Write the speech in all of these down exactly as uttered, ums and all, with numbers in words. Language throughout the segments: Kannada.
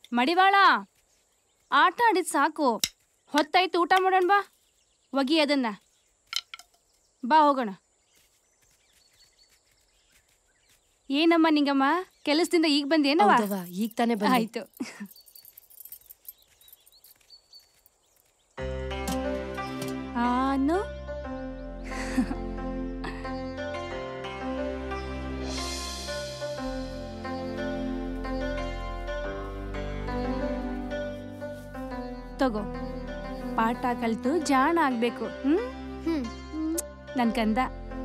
ಮಡಿವಾಳ, ಆಟ ಆಡಿದ್ ಸಾಕು. ಹೊತ್ತಾಯ್ತು, ಊಟ ಮಾಡೋಣ ಬಾ. ಒಗಿ ಅದನ್ನ. ಬಾ ಹೋಗೋಣ. ಏನಮ್ಮ ನಿಂಗಮ್ಮ, ಕೆಲಸದಿಂದ ಈಗ ಬಂದೇನವ? ಈಗ ತಾನೇ ಬಂದೆ. ಆಯ್ತು. ಆನು ತಗೋ, ಪಾಠ ಕಲ್ತು ಜಾಣ ಆಗ್ಬೇಕು. ಹ್ಮ್ ಹ್ಮ್ ನನ್ ಕಂದ.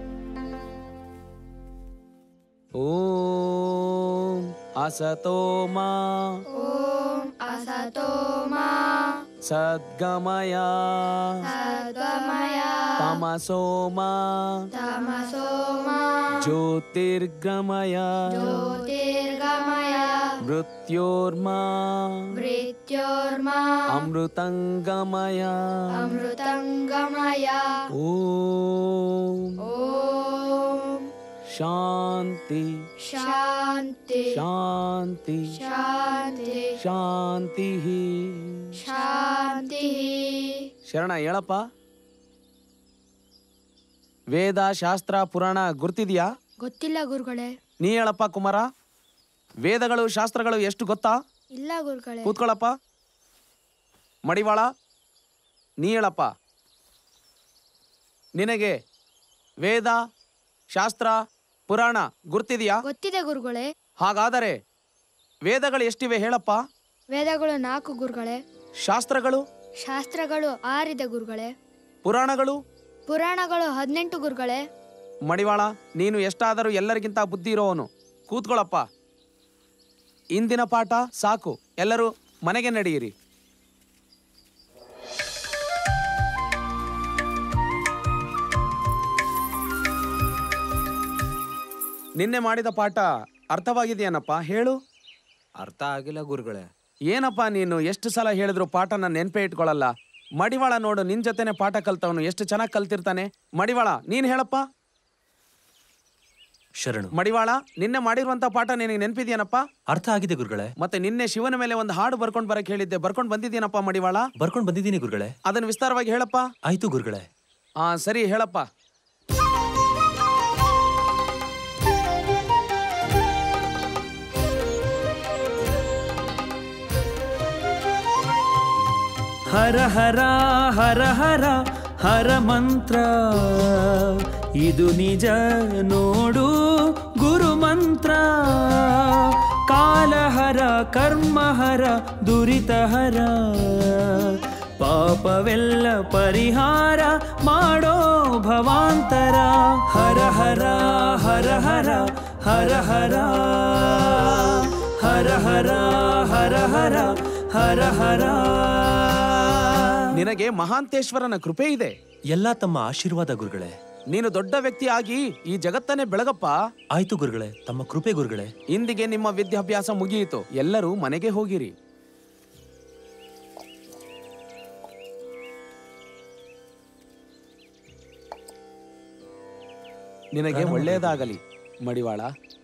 ಓಂ ಅಸತೋ ಮಾ ಓಂ ಅಸತೋ ಮಾ ಸದ್ಗಮಯ ಸದ್ಗಮಯ ತಮಸೋ ಮಾ ತಮಸೋ ಮಾ ಜ್ಯೋತಿರ್ಗಮಯ ಜ್ಯೋತಿರ್ಗಮಯ ಮೃತ್ಯೋರ್ಮಾ ಮೃತ್ಯೋರ್ಮಾ ಅಮೃತಂಗಮಯ ಅಮೃತಂಗಮಯ ಓಂ ಓಂ ಶಾಂತಿ ಶಾಂತಿ ಶಾಂತಿ ಶಾಂತಿ ಶಾಂತಿ ಶಾಂತಿ. ಶರಣ ಹೇಳಪ್ಪ. ವೇದ ಶಾಸ್ತ್ರ ಪುರಾಣ ಗುರ್ತಿದ್ಯಾ? ಗೊತ್ತಿಲ್ಲ ಗುರುಗಳೇ. ನೀ ಹೇಳಪ್ಪ ಕುಮಾರ. ವೇದಗಳು ಶಾಸ್ತ್ರಗಳು ಎಷ್ಟು ಗೊತ್ತಾ? ಇಲ್ಲ ಗುರುಗಳೇ. ಕೂತ್ಕೊಳ್ಳಪ್ಪ. ಮಡಿವಾಳ, ನೀ ಹೇಳಪ್ಪ. ನಿನಗೆ ವೇದ ಶಾಸ್ತ್ರ ಪುರಾಣ ಗುರ್ತಿದೆಯಾ? ಗೊತ್ತಿದೆ ಗುರುಗಳೇ. ಹಾಗಾದರೆ ವೇದಗಳು ಎಷ್ಟಿವೆ ಹೇಳಪ್ಪ. ವೇದಗಳು ನಾಲ್ಕು ಗುರುಗಳೇ. ಶಾಸ್ತ್ರಗಳು? ಶಾಸ್ತ್ರಗಳು ಆರಿದೆ ಗುರುಗಳೇ. ಪುರಾಣಗಳು? ಪುರಾಣಗಳು ಹದಿನೆಂಟು ಗುರುಗಳೇ. ಮಡಿವಾಳ, ನೀನು ಎಷ್ಟಾದರೂ ಎಲ್ಲರಿಗಿಂತ ಬುದ್ಧಿ ಇರೋವನು. ಕೂತ್ಕೊಳ್ಳಪ್ಪ. ಇಂದಿನ ಪಾಠ ಸಾಕು, ಎಲ್ಲರೂ ಮನೆಗೆ ನಡೆಯಿರಿ. ನಿನ್ನೆ ಮಾಡಿದ ಪಾಠ ಅರ್ಥವಾಗಿದೆಯೇನಪ್ಪ? ಹೇಳು. ಅರ್ಥ ಆಗಿಲ್ಲ ಗುರುಗಳೇ. ಏನಪ್ಪ ನೀನು ಎಷ್ಟು ಸಲ ಹೇಳಿದ್ರು ಪಾಠನ ನೆನ್ಪೇ ಇಟ್ಕೊಳ್ಳಲ್ಲ. ಮಡಿವಾಳ ನೋಡು, ನಿನ್ ಜೊತೆನೆ ಪಾಠ ಕಲ್ತವನು, ಎಷ್ಟು ಚೆನ್ನಾಗಿ ಕಲ್ತಿರ್ತಾನೆ. ಮಡಿವಾಳ, ನೀನ್ ಹೇಳಪ್ಪ. ಶರಣು. ಮಡಿವಾಳ, ನಿನ್ನೆ ಮಾಡಿರುವಂತ ಪಾಠ ನಿನಗೆ ನೆನಪಿದ್ಯಾನಪ್ಪ? ಅರ್ಥ ಆಗಿದೆ ಗುರುಗಳೇ. ಮತ್ತೆ ನಿನ್ನೆ ಶಿವನ ಮೇಲೆ ಒಂದು ಹಾಡು ಬರ್ಕೊಂಡ್ ಬರಕ್ ಹೇಳಿದ್ದೆ, ಬರ್ಕೊಂಡ್ ಬಂದಿದ್ದೀನಪ್ಪ ಮಡಿವಾಳ? ಬರ್ಕೊಂಡ್ ಬಂದಿದ್ದೀನಿ ಗುರುಗಳೇ. ಅದನ್ನ ವಿಸ್ತಾರವಾಗಿ ಹೇಳಪ್ಪ. ಆಯ್ತು ಗುರುಗಳೇ. ಹಾ ಸರಿ, ಹೇಳಪ್ಪ. ಹರ ಹರ ಹರ ಹರ ಹರ ಮಂತ್ರ ಇದು ನಿಜ ನೋಡು ಗುರು ಮಂತ್ರ. ಕಾಲಹರ ಕರ್ಮಹರ ದುರಿತಹರ ಪಾಪವೆಲ್ಲ ಪರಿಹಾರ ಮಾಡೋ ಭವಾಂತರ. ಹರ ಹರ ಹರ ಹರ ಹರ ಹರ ಹರ ಹರ ಹರ ಹರ ಹರ ಹರ. ನಿನಗೆ ಮಹಾಂತೇಶ್ವರನ ಕೃಪೆ ಇದೆ. ಎಲ್ಲ ತಮ್ಮ ಆಶೀರ್ವಾದ ಗುರುಗಳೇ. ನೀನು ದೊಡ್ಡ ವ್ಯಕ್ತಿ ಆಗಿ ಈ ಜಗತ್ತನ್ನೇ ಬೆಳಗಪ್ಪ. ಆಯ್ತು ಗುರುಗಳೇ, ತಮ್ಮ ಕೃಪೆ ಗುರುಗಳೇ. ಇಂದಿಗೆ ನಿಮ್ಮ ವಿದ್ಯಾಭ್ಯಾಸ ಮುಗಿಯಿತು, ಎಲ್ಲರೂ ಮನೆಗೆ ಹೋಗಿರಿ. ನಿನಗೆ ಒಳ್ಳೆಯದಾಗಲಿ ಮಡಿವಾಳ.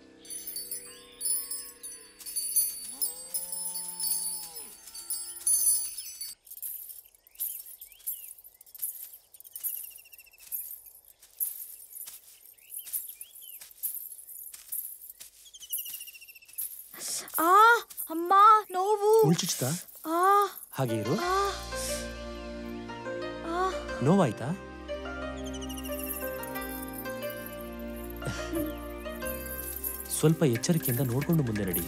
ಆ ಅಮ್ಮ ನೋವು. ಉಳ್ಚುಚ್ತಾ? ಆ ಹಾಗೆ ಇರು. ಆ ನೋವಾಯ್ತಾ? ಸ್ವಲ್ಪ ಎಚ್ಚರಿಕೆಯಿಂದ ನೋಡ್ಕೊಂಡು ಮುಂದೆ ನಡಿ.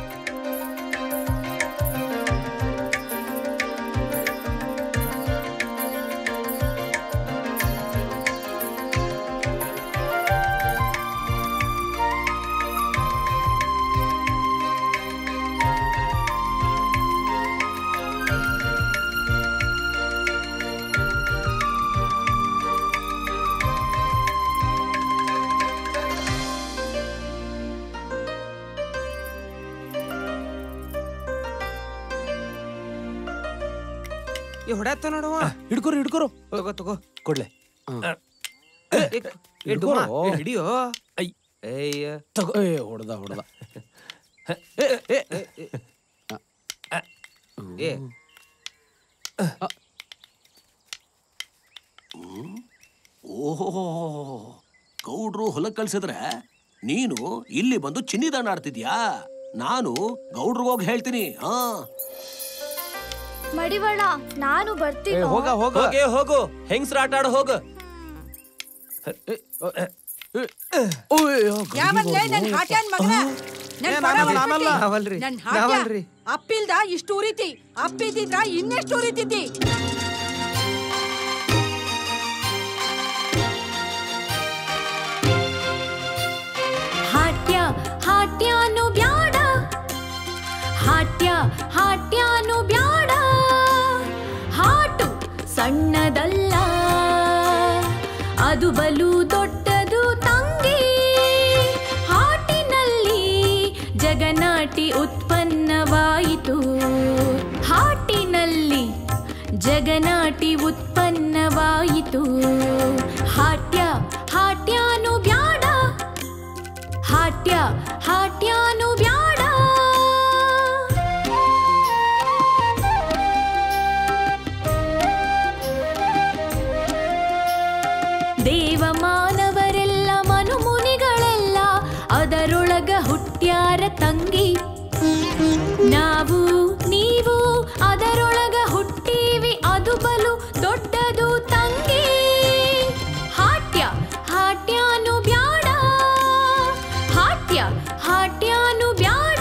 ಹೊಡೆತ್ತ ನೋಡುವ. ಹಿಡ್ಕೊರು ಹಿಡ್ಕೊರು. ತಗೋ ತಗೋ ಕೊಡ್ಲೆ. ಹಿಡಿಯೋ. ತಗೋ. ಏ ಹೊಡೆದ ಹೊಡೆದ. ಏ ಓಹೋ, ಗೌಡ್ರು ಹೊಲಕ್ ಕಳ್ಸಿದ್ರೆ ನೀನು ಇಲ್ಲಿ ಬಂದು ಚಿನ್ನಿದಾನ ಆಡ್ತಿದ್ಯಾ? ನಾನು ಗೌಡ್ರಿಗೋಗಿ ಹೇಳ್ತೀನಿ. ಹಾ ಮಡಿವಾಳ ನಾನು ಬರ್ತೀನಿ. ಹೋಗ ಹೋಗ ಹೋಗೆ ಹೋಗು, ಹೆಂಗ್ಸ್ರ ಆಟ ಆಡ ಹೋಗು. ಯಾವನ್ಲೇ ನನ್ ಹಾಟ್ಯಾನ್ ಮಗನ? ನನ್ ಪರ ನಾನಲ್ಲ. ನಾವಲ್ರಿ ನನ್ ಹಾಟ್ಯ ನಾವಲ್ರಿ. ಅಪ್ಪಿಲ್ದ ಇಷ್ಟು ಉರಿತಿ, ಅಪ್ಪಿದ್ದಿದ್ರ ಇನ್ನೆಷ್ಟು ಉರಿತಿದ್ದಿ? ಹಾಟ್ಯ ಹಾಟ್ಯಾನು ಬ್ಯಾಡ, ಹಾಟ್ಯ ಹಾಟ್ಯಾನು ಬ್ಯಾಡ, ಹಾಟು ಸಣ್ಣದಲ್ಲ ಅದು ಬಲು ದೊಡ್ಡದು ತಂಗಿ. ಹಾಟಿನಲ್ಲಿ ಜಗನಾಟಿ ಉತ್ಪನ್ನವಾಯಿತು, ಹಾಟಿನಲ್ಲಿ ಜಗನಾಟಿ ಉತ್ಪನ್ನವಾಯಿತು. ಹಾಟ್ಯ ಹಾಟ್ಯಾನು ಬ್ಯಾಡ, ಹಾಟ್ಯ ಹಾಟ್ಯಾನು ಬ್ಯಾಡ. ದೇವ ಮಾನವರೆಲ್ಲ ಮನು ಮುನಿಗಳೆಲ್ಲ ಅದರೊಳಗ ಹುಟ್ಟ್ಯಾರ ತಂಗಿ. ನಾವು ನೀವು ಅದರೊಳಗ ಹುಟ್ಟೀವಿ, ಅದು ಬಲು ದೊಡ್ಡದು ತಂಗಿ. ಹಾಟ್ಯ ಹಾಟ್ಯಾನು ಬ್ಯಾಡ, ಹಾಟ್ಯ ಹಾಟ್ಯಾನು ಬ್ಯಾಡ.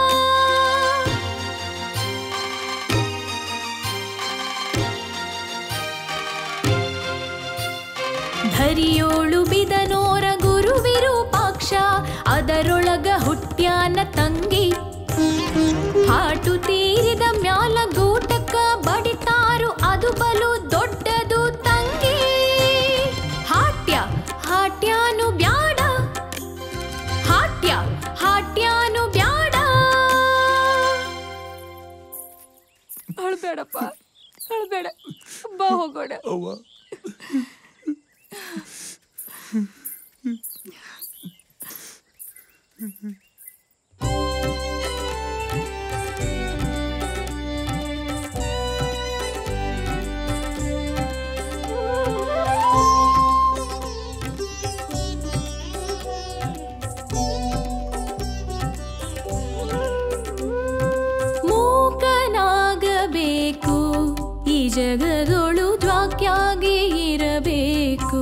ಧರಿಯೋಳು ಬಿದನೋರ ಗುರು ವಿರೂಪಾಕ್ಷ ಅದರೊಳಗ ಹುಟ್ಟ್ಯಾನ ತಂಗಿ. ಹಾಟು ತೀರಿದ ಮ್ಯಾಲ ಗೂಟಕ್ಕ ಬಡಿತಾರು, ಅದು ಬಲು ದೊಡ್ಡದು ತಂಗಿ. ಹಾಟ್ಯ ಹಾಟ್ಯಾನು ಬ್ಯಾಡ, ಹಾಟ್ಯ ಹಾಟ್ಯಾನು ಬ್ಯಾಡ. ಅಳ್ಬೇಡಪ್ಪ, ಅಳ್ಬೇಡ, ಬಾ ಹೋಗೋಣ. ಮೂಕನಾಗಬೇಕು ಈ ಜಗದೊಳು ಜ್ವಾಕ್ಯಾಗಿ ಇರಬೇಕು.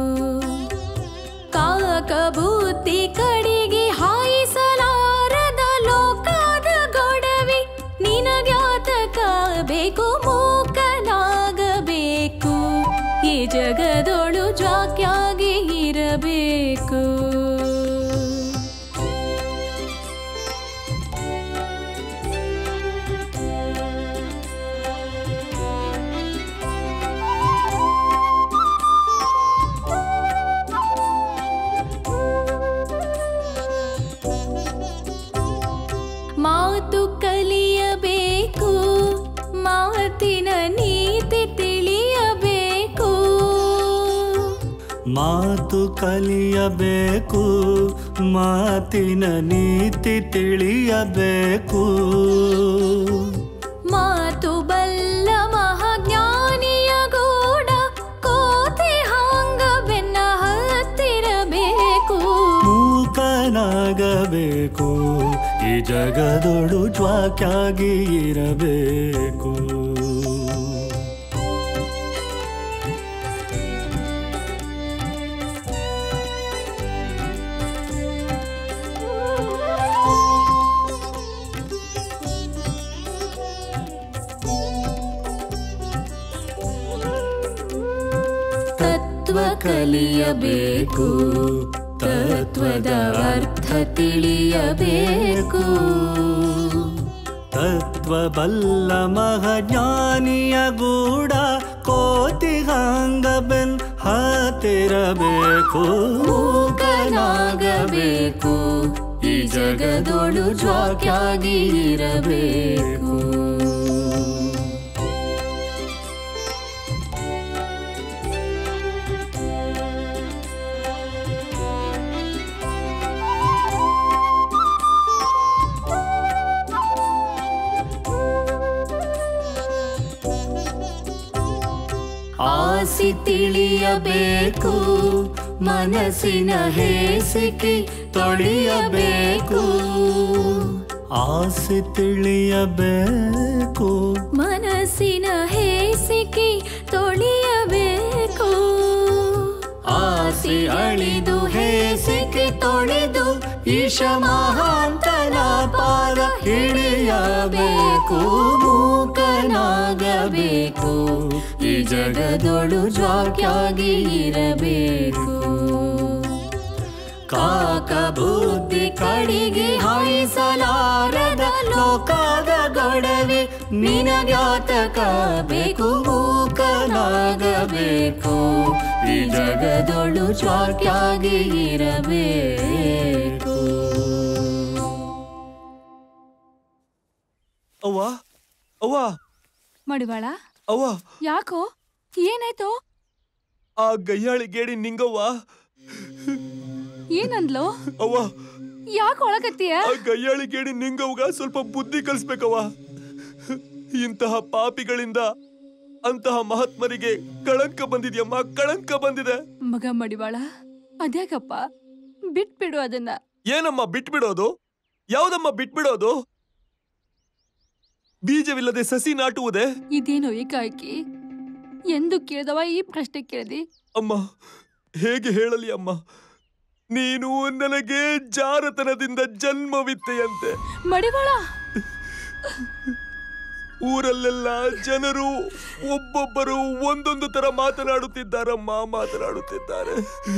ಕಾಕ ಬುದ್ಧಿ ಕಡಿಗೆ ಹಾಯಿಸಲಾರದ ಲೋಕದ ಗೊಡವಿ ನಿನಗ್ಯಾತಕ ಬೇಕು. ಮೂಕನಾಗಬೇಕು ಈ ಜಗದೊಳು ಜ್ವಾಕ್ಯಾಗಿ ಇರಬೇಕು. ಮಾತು ಕಲಿಯಬೇಕು, ಮಾತಿನ ನೀತಿ ತಿಳಿಯಬೇಕು. ಮಾತು ಕಲಿಯಬೇಕು, ಮಾತಿನ ನೀತಿ ತಿಳಿಯಬೇಕು. ಮಾತು ಬಲ್ಲ ಮಹಾಜ್ಞಾನಿಯ ಗೂಡ ಕೋತಿ ಹಾಂಗ ಬೆನ್ನ ಹತ್ತಿರಬೇಕು. ಮೂಕನಾಗಬೇಕು ಈ ಜಗದೊಳು ಜ್ವಾಕ್ಯಾಗಿ ಇರಬೇಕು. ತತ್ವ ಕಲಿಯಬೇಕು, ತತ್ವದ ಅರ್ಥ ತಿಳಿಯಬೇಕು. ತತ್ವ ಬಲ್ಲ ಮಹಾಜ್ಞಾನಿಯ ಗೂಡ ಕೋತಿಗಾಂಗ ಬೆನ್ ಹತ್ತಿರಬೇಕು. ಮೂಕನಾಗಬೇಕು ಈ ಜಗದೊಳು ಜ್ವಾಕ್ಯಾಗಿ ಇರಬೇಕು. ಆಸಿ ತಿಳಿಯಬೇಕು ಮನಸ್ಸಿನ ಹೇಸಿಕೆ ತೊಳೆಯಬೇಕು ಆಸೆ ತಿಳಿಯಬೇಕು ಮನಸ್ಸಿನ ಹೇಸಿಕೆ ತೊಳೆಯಬೇಕು ಆಸೆ ಅಳಿದು ಹೇಸಿಕೆ ತೊಳೆದು ಈಶ ಮಹಾಂತನ ಪಾದ ಹಿಡಿಯಬೇಕು ಮೂಕನಾಗಬೇಕು ಈ ಜಗದೊಳು ಜ್ವಾಕ್ಯಾಗಿ ಇರಬೇಕು ಕಾಕ ಬುದ್ಧಿ ಕಡಿಗೆ ಹಾಯಿಸಲಾರದ ಲೋಕದ ಗೊಡವೆ ನಿನಗ್ಯಾತಕ ಬೇಕು ಮೂಕನಾಗಬೇಕು ಈ ಜಗದೊಳು ಜ್ವಾಕ್ಯಾಗಿ ಇರಬೇಕು ಅವ್ವ ಅವ್ವ ಮಡಿವಾಳ ಅವ್ವ ಯಾಕೋ ಏನಾಯ್ತು? ಆ ಗಯ್ಯಾಳಿ ಗೇಡಿ ನಿಂಗವ್ವ ಏನಂದ್ಲು? ಅವ್ವ ಯಾಕೆ ಒಳಗತ್ತೀಯ? ಆ ಗಯ್ಯಾಳಿ ಗೇಡಿ ನಿಂಗವ್ಗ ಸ್ವಲ್ಪ ಬುದ್ಧಿ ಕಲಿಸ್ಬೇಕವ್ವ. ಇಂತಹ ಪಾಪಿಗಳಿಂದ ಅಂತಹ ಮಹಾತ್ಮರಿಗೆ ಕಳಂಕ ಬಂದಿದ್ಯಮ್ಮ, ಕಳಂಕ ಬಂದಿದೆ. ಮಗ ಮಡಿವಾಳ ಅದ್ಯಾಕಪ್ಪ ಬಿಟ್ಬಿಡು ಅದನ್ನ. ಏನಮ್ಮ ಬಿಟ್ಬಿಡೋದು? ಯಾವ್ದಮ್ಮ ಬಿಟ್ಬಿಡೋದು? ಬೀಜವಿಲ್ಲದೆ ಸಸಿ ನಾಟುವುದೇ? ಇದೇನೋ ಏಕಾಏಕಿ ಎಂದು ಕೇಳಿದವ ಈ ಪ್ರಶ್ನೆ ಕೇಳಿದಿ? ಅಮ್ಮ ಹೇಗೆ ಹೇಳಲಿ ಅಮ್ಮ, ನೀನು ನನಗೆ ಜಾರತನದಿಂದ ಜನ್ಮವಿತ್ತೆಯಂತೆ. ಮಡಿವಾಳ ಊರಲ್ಲೆಲ್ಲ ಜನರು ಒಬ್ಬೊಬ್ಬರು ಒಂದೊಂದು ತರ ಮಾತನಾಡುತ್ತಿದ್ದಾರಮ್ಮ, ಮಾತನಾಡುತ್ತಿದ್ದಾರೆ.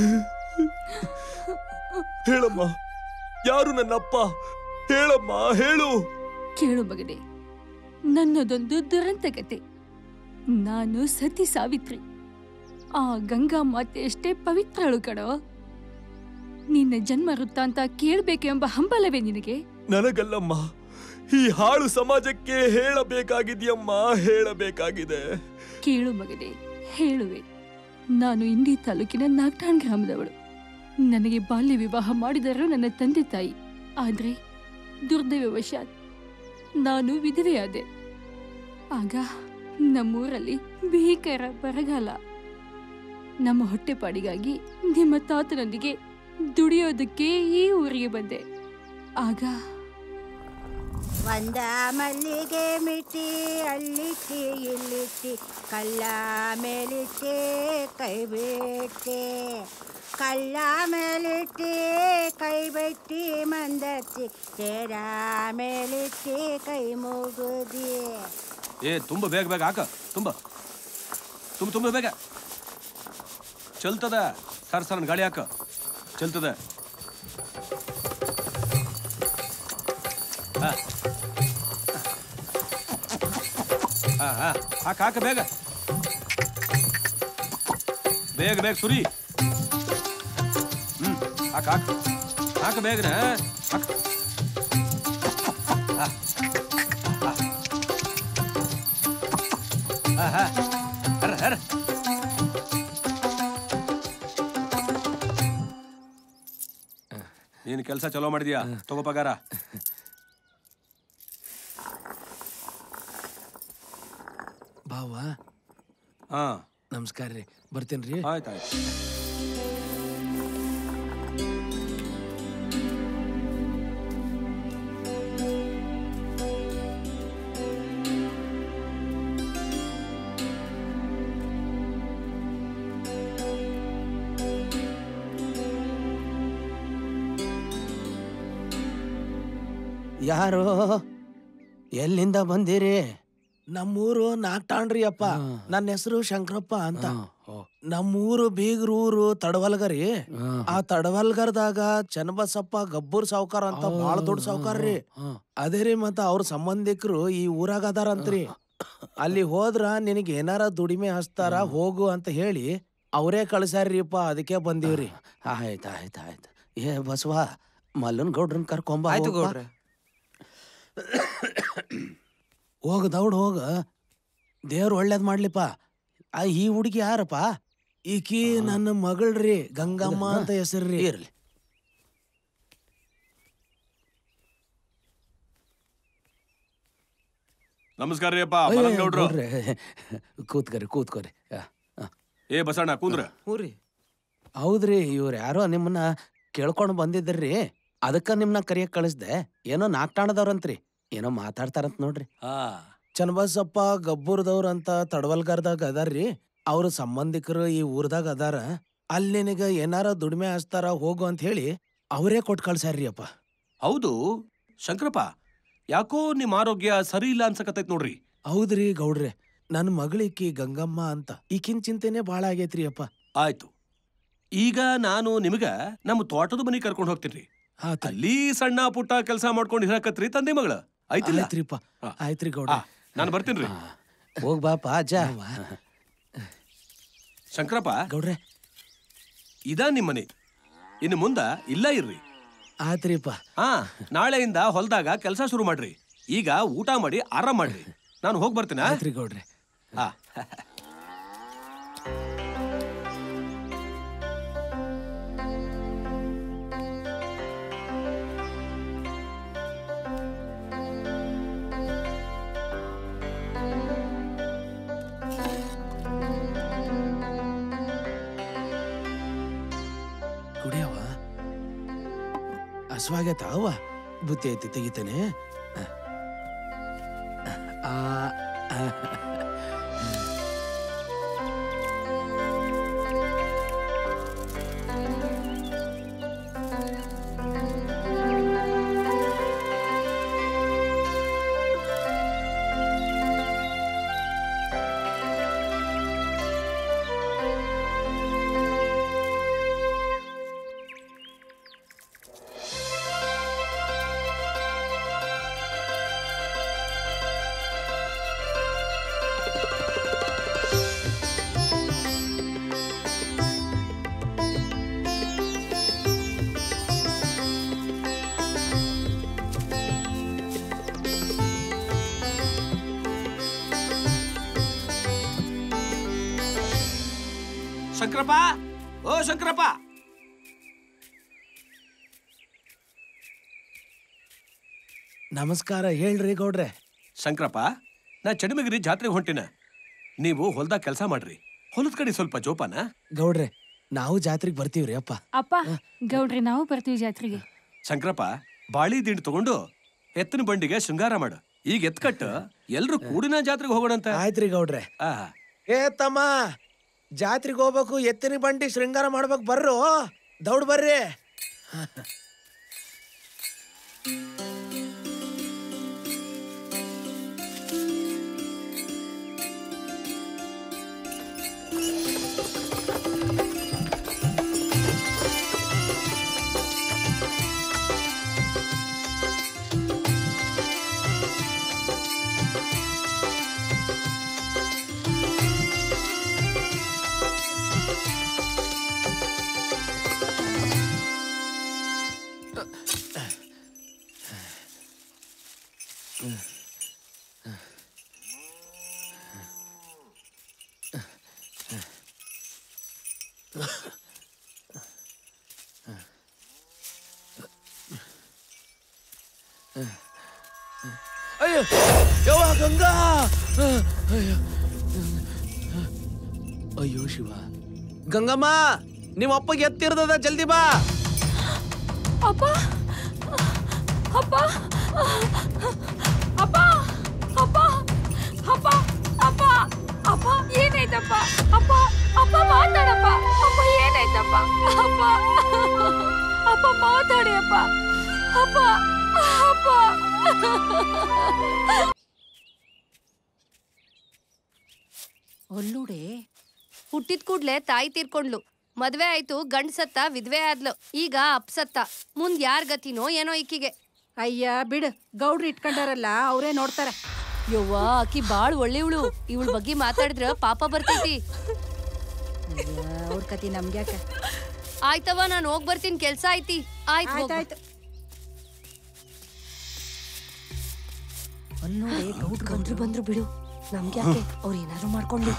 ಹೇಳಮ್ಮ, ಯಾರು ನನ್ನಪ್ಪ? ಹೇಳಮ್ಮ, ಹೇಳು. ಕೇಳು ಮಗನೇ, ನನ್ನದೊಂದು ದುರಂತ ಕತೆ. ನಾನು ಸತಿ ಸಾವಿತ್ರಿ. ಆ ಗಂಗಾ ಮಾತೆ ಎಷ್ಟೇ ಪವಿತ್ರಳು ಕಣೋ. ನಿನ್ನ ಜನ್ಮ ವೃತ್ತಾಂತ ಕೇಳಬೇಕೆಂಬ ಹಂಬಲವೇ ನಿನಗೆ? ನನಗಲ್ಲಮ್ಮ, ಈ ಹಾಳು ಸಮಾಜಕ್ಕೆ ಹೇಳಬೇಕಾಗಿದೆಯಮ್ಮ, ಹೇಳಬೇಕಾಗಿದೆ. ಕೇಳು ಮಗನೇ, ಹೇಳುವೆ. ನಾನು ಇಂಡಿ ತಾಲೂಕಿನ ನಾಗ್ಟಾಣ್ ಗ್ರಾಮದವಳು. ನನಗೆ ಬಾಲ್ಯ ವಿವಾಹ ಮಾಡಿದರು ನನ್ನ ತಂದೆ ತಾಯಿ. ಆದ್ರೆ ದುರ್ದೈವವಶಾತ್ ನಾನು ವಿಧವೆಯಾದೆ. ಆಗ ನಮ್ಮೂರಲ್ಲಿ ಭೀಕರ ಬರಗಾಲ. ನಮ್ಮ ಹೊಟ್ಟೆಪಾಡಿಗಾಗಿ ನಿಮ್ಮ ತಾತನೊಂದಿಗೆ ದುಡಿಯೋದಕ್ಕೆ ಈ ಊರಿಗೆ ಬಂದೆ. ಆಗ ಒಂದ ಮಲ್ಲಿಗೆ ಮಿಟ್ಟಿ ಅಲ್ಲಿಟ್ಟಿ ಇಲ್ಲಿಟ್ಟಿ ಕಲ್ಲ ಮೇಲಿಟ್ಟಿ ಕೈ ಬಿಟ್ಟಿ ಕಲ್ಲ ಮೇಲಿಟ್ಟಿ ಕೈ ಬಿಟ್ಟಿ ಮಂದತ್ತಿ ತೇರ ಮೇಲಿಟ್ಟಿ ಕೈ ಮುಗುದಿ. ಏ ತುಂಬ ಬೇಗ ಬೇಗ ಹಾಕ, ತುಂಬ ತುಂಬ ತುಂಬ ಬೇಗ ಚಲ್ತದ. ಸರ್ ಸರ್ ಗಾಡಿ ಹಾಕ, ಚಲ್ತದ. ಹಾ ಹಾ ಹಾ ಹಾಕ ಹಾಕ ಬೇಗ ಬೇಗ ಬೇಗ ಸುರಿ. ಹ್ಮ್ ಹಾಕ ಹಾಕ ಹಾಕ ಬೇಗನ ಹಾಕ. ಹಾ ಹಾ ಹರ ಹರ. ನೀನು ಕೆಲಸ ಚಲೋ ಮಾಡಿದ್ಯಾ, ತಗೋ ಪಗಾರ. ಬಾವ ಹಾ ನಮಸ್ಕಾರ ರೀ, ಬರ್ತೇನ್ರಿ. ಆಯ್ತಾಯ್ತು. ಯಾರು ಎಲ್ಲಿಂದ ಬಂದಿರಿ? ನಮ್ಮೂರು ನಾಗ್ತಾಣ್ರಿ ಅಪ್ಪ. ನನ್ನ ಹೆಸರು ಶಂಕರಪ್ಪ ಅಂತ. ನಮ್ಮೂರು ಬೀಗ್ರೂರು ತಡವಲ್ಗರಿ. ಆ ತಡವಲ್ಗರ್ದಾಗ ಚನ್ನಬಸಪ್ಪ ಗಬ್ಬೂರ್ ಸಾವ್ಕಾರ ಅಂತ ಬಾಳ ದೊಡ್ಡ ಸಾವ್ಕಾರ್ರಿ. ಅದೇ ರೀ, ಮತ್ತ ಅವ್ರ ಸಂಬಂಧಿಕರು ಈ ಊರಾಗ ಅದಾರಂತ್ರಿ. ಅಲ್ಲಿ ಹೋದ್ರ ನಿನಗೆ ಏನಾರ ದುಡಿಮೆ ಹಚ್ತಾರ ಹೋಗು ಅಂತ ಹೇಳಿ ಅವರೇ ಕಳ್ಸಾರ್ರಿಪ್ಪ. ಅದಕ್ಕೆ ಬಂದೀವ್ರಿ. ಆಯ್ತ ಆಯ್ತ ಆಯ್ತು. ಏ ಬಸವ, ಮಲ್ಲನ್ ಗೌಡ್ರನ್ ಕರ್ಕೊಂಬ. ಆಯ್ತು ಗೌಡ್ರೆ. ಹೋಗ ದೌಡ್ ಹೋಗ, ದೇವ್ರು ಒಳ್ಳೇದ್ ಮಾಡ್ಲಿಪ್ಪ. ಆ ಈ ಹುಡುಗಿ ಯಾರಪ್ಪ? ಈಕಿ ನನ್ನ ಮಗಳ್ರಿ, ಗಂಗಮ್ಮ ಅಂತ ಹೆಸರ್ರಿ. ಇರ್ಲಿ. ನಮಸ್ಕಾರ ರೀ ಅಪ್ಪ, ಮಲ್ಲನ್ ಗೌಡ್ರು. ಕೂತ್ಕೋರಿ ಕೂತ್ಕೋರಿ. ಏ ಬಸಣ್ಣ ಕುಂದ್ರ. ಹ್ಞೂ ರೀ. ಹೌದ್ರಿ, ಇವ್ರು ಯಾರೋ ನಿಮ್ಮನ್ನ ಕೇಳ್ಕೊಂಡು ಬಂದಿದ್ರಿ, ಅದಕ್ಕ ನಿಮ್ನ ಕರಿಯಕ್ ಕಳಿಸ್ದೆ. ಏನೋ ನಾಕ್ಟಾಣದವ್ರಂತ್ರಿ, ಏನೋ ಮಾತಾಡ್ತಾರಂತ ನೋಡ್ರಿ. ಹಾ, ಚನ್ನಬಸಪ್ಪ ಗಬ್ಬೂರ್ದವ್ರಂತ ತಡವಲ್ಗಾರ್ದಾಗ ಅದಾರ್ರಿ. ಅವ್ರ ಸಂಬಂಧಿಕರು ಈ ಊರ್ದಾಗ ಅದಾರ. ಅಲ್ಲಿ ನಿನಗ ಏನಾರ ದುಡಿಮೆ ಹಚ್ತಾರ ಹೋಗು ಅಂತ ಹೇಳಿ ಅವರೇ ಕೊಟ್ ಕಳ್ಸ್ಯಾರ್ರಿ ಅಪ್ಪ. ಹೌದು ಶಂಕರಪ್ಪ, ಯಾಕೋ ನಿಮ್ ಆರೋಗ್ಯ ಸರಿ ಇಲ್ಲ ಅನ್ಸಕತ್ತೈತ್ ನೋಡ್ರಿ. ಹೌದ್ರಿ ಗೌಡ್ರೆ, ನನ್ ಮಗಳಿಕಿ ಗಂಗಮ್ಮ ಅಂತ, ಈಕಿನ್ ಚಿಂತೆನೆ ಬಾಳ ಆಗೇತ್ರಿ ಅಪ್ಪ. ಆಯ್ತು, ಈಗ ನಾನು ನಿಮಗ ನಮ್ಮ ತೋಟದ ಮನಿ ಕರ್ಕೊಂಡು ಹೋಗ್ತೀನಿ. ಅಲ್ಲಿ ಸಣ್ಣ ಪುಟ್ಟ ಕೆಲಸ ಮಾಡ್ಕೊಂಡು ಇರಕತ್ರಿ ತಂದೆ ಮಗಳ. ಆಯ್ತ್ರಿಪ್ಪ, ಆಯ್ತ್ರಿ ಗೌಡ್ರ, ನಾನು ಬರ್ತೀನಿ. ಹೋಗ್ ಬಾಪ ಅಜ್ಜ. ಶಂಕರಪ್ಪ ಗೌಡ್ರೆ, ಇದ ನಿಮ್ಮನೆ, ಇನ್ನು ಮುಂದ ಇಲ್ಲ ಇರ್ರಿ. ಆಯ್ತ್ರಿಪ್ಪ. ಹಾ, ನಾಳೆಯಿಂದ ಹೊಲದಾಗ ಕೆಲಸ ಶುರು ಮಾಡ್ರಿ. ಈಗ ಊಟ ಮಾಡಿ ಆರಾಮ್ ಮಾಡ್ರಿ. ನಾನು ಹೋಗಿ ಬರ್ತೀನಿ. ಆಯ್ತ್ರಿ ಗೌಡ್ರೆ. ಹಾ, ಕುಡಿಯವ ಹಸ್ವಾಗೈತ ಅವ, ಬುತ್ತಿ ಐತಿ ತೆಗಿತೇನೆ. ಆ ಶಂಕರಪ್ಪ, ಓ ಶಂಕರಪ್ಪ. ನಮಸ್ಕಾರ, ಹೇಳ್ರಿ ಗೌಡ್ರೆ. ಶಂಕರಪ್ಪ, ನಾ ಚಡಿಮಗಿರಿ ಜಾತ್ರೆಗೆ ಹೊಂಟಿನ. ನೀವು ಹೊಲ್ದಾಗ ಕೆಲಸ ಮಾಡ್ರಿ. ಹೊಲದ ಕಡೆ ಸ್ವಲ್ಪ ಜೋಪಾನ. ಗೌಡ್ರೆ, ನಾವು ಜಾತ್ರೆಗೆ ಬರ್ತೀವ್ರಿ ಅಪ್ಪ. ಅಪ್ಪ ಗೌಡ್ರಿ, ನಾವು ಬರ್ತೀವಿ ಜಾತ್ರೆಗೆ. ಶಂಕರಪ್ಪ, ಬಾಳಿ ದಿಂಡು ತಗೊಂಡು ಎತ್ತಿನ ಬಂಡಿಗೆ ಶೃಂಗಾರ ಮಾಡು. ಈಗ ಎತ್ಕಟ್ಟು ಎಲ್ರು ಕೂಡಿನ ಜಾತ್ರೆಗೆ ಹೋಗೋಣಂತ. ಆಯ್ತ್ರಿ ಗೌಡ್ರೆ. ಏ ತಮ್ಮ, ಜಾತ್ರೆಗೆ ಹೋಗ್ಬೇಕು, ಎತ್ತಿನ ಬಂಡಿ ಶೃಂಗಾರ ಮಾಡ್ಬೇಕು, ಬರ್ರು, ದೌಡ್ ಬರ್ರಿ. ಅಯ್ಯೋ ಯವ್ವ ಗಂಗಾ, ಅಯ್ಯೋ ಶಿವ. ಗಂಗಮ್ಮ, ನಿಮ್ಮ ಅಪ್ಪಗೆ ಎತ್ತಿರ್ತದ, ಜಲ್ದಿ ಬಾ. ಅಪ್ಪ ಅಪ್ಪ ಅಪ್ಪ ಅಪ್ಪ ಅಪ್ಪ ಅಪ್ಪ ಅಪ್ಪ ಏನಾಯ್ತಪ್ಪ? ಅಪ್ಪ ಅಪ್ಪ ಮಾತಾಡಪ್ಪ. ಅಪ್ಪ ಏನಾಯ್ತಪ್ಪ? ಅಪ್ಪ ಅಪ್ಪ ಮಾತಾಡಿ ಅಪ್ಪ. ಅಪ್ಪ ಅಪ್ಪ ಒಲ್ಲುಡೆ ಹುಟ್ಟಿದ ಕೂಡ್ಲೆ ತಾಯಿ ತೀರ್ಕೊಂಡ್ಲು, ಮದ್ವೆ ಆಯ್ತು, ಗಂಡ್ ಸತ್ತ, ವಿಧವೆ ಆದ್ಲು, ಈಗ ಅಪ್ಸತ್ತ. ಮುಂದ್ ಯಾರ್ ಗತಿನೋ ಏನೋ ಈಕಿಗೆ. ಅಯ್ಯ ಬಿಡು, ಗೌಡ್ರು ಇಟ್ಕೊಂಡಾರಲ್ಲ ಅವರೇ ನೋಡ್ತಾರೆ. ಯವ್ವ, ಆಕಿ ಬಾಳ್ ಒಳ್ಳೆವಳು. ಇವಳ ಬಗ್ಗೆ ಮಾತಾಡಿದ್ರ ಪಾಪ ಬರ್ತೈತಿ. ಅವ್ರ ಕತಿ ನಮ್ಗ್ಯಾಕ. ಆಯ್ತವ, ನಾನ್ ಹೋಗ್ ಬರ್ತೀನಿ, ಕೆಲ್ಸ ಐತಿ. ಆಯ್ತು ಆಯ್ತಾಯ್ತು. ಬಂದ್ರು ಬಂದ್ರು ಬಿಡು, ನಮ್ಗ್ಯಾಕೆ, ಅವ್ರ ಏನಾದ್ರು ಮಾಡ್ಕೊಂಡ್ಲಿ.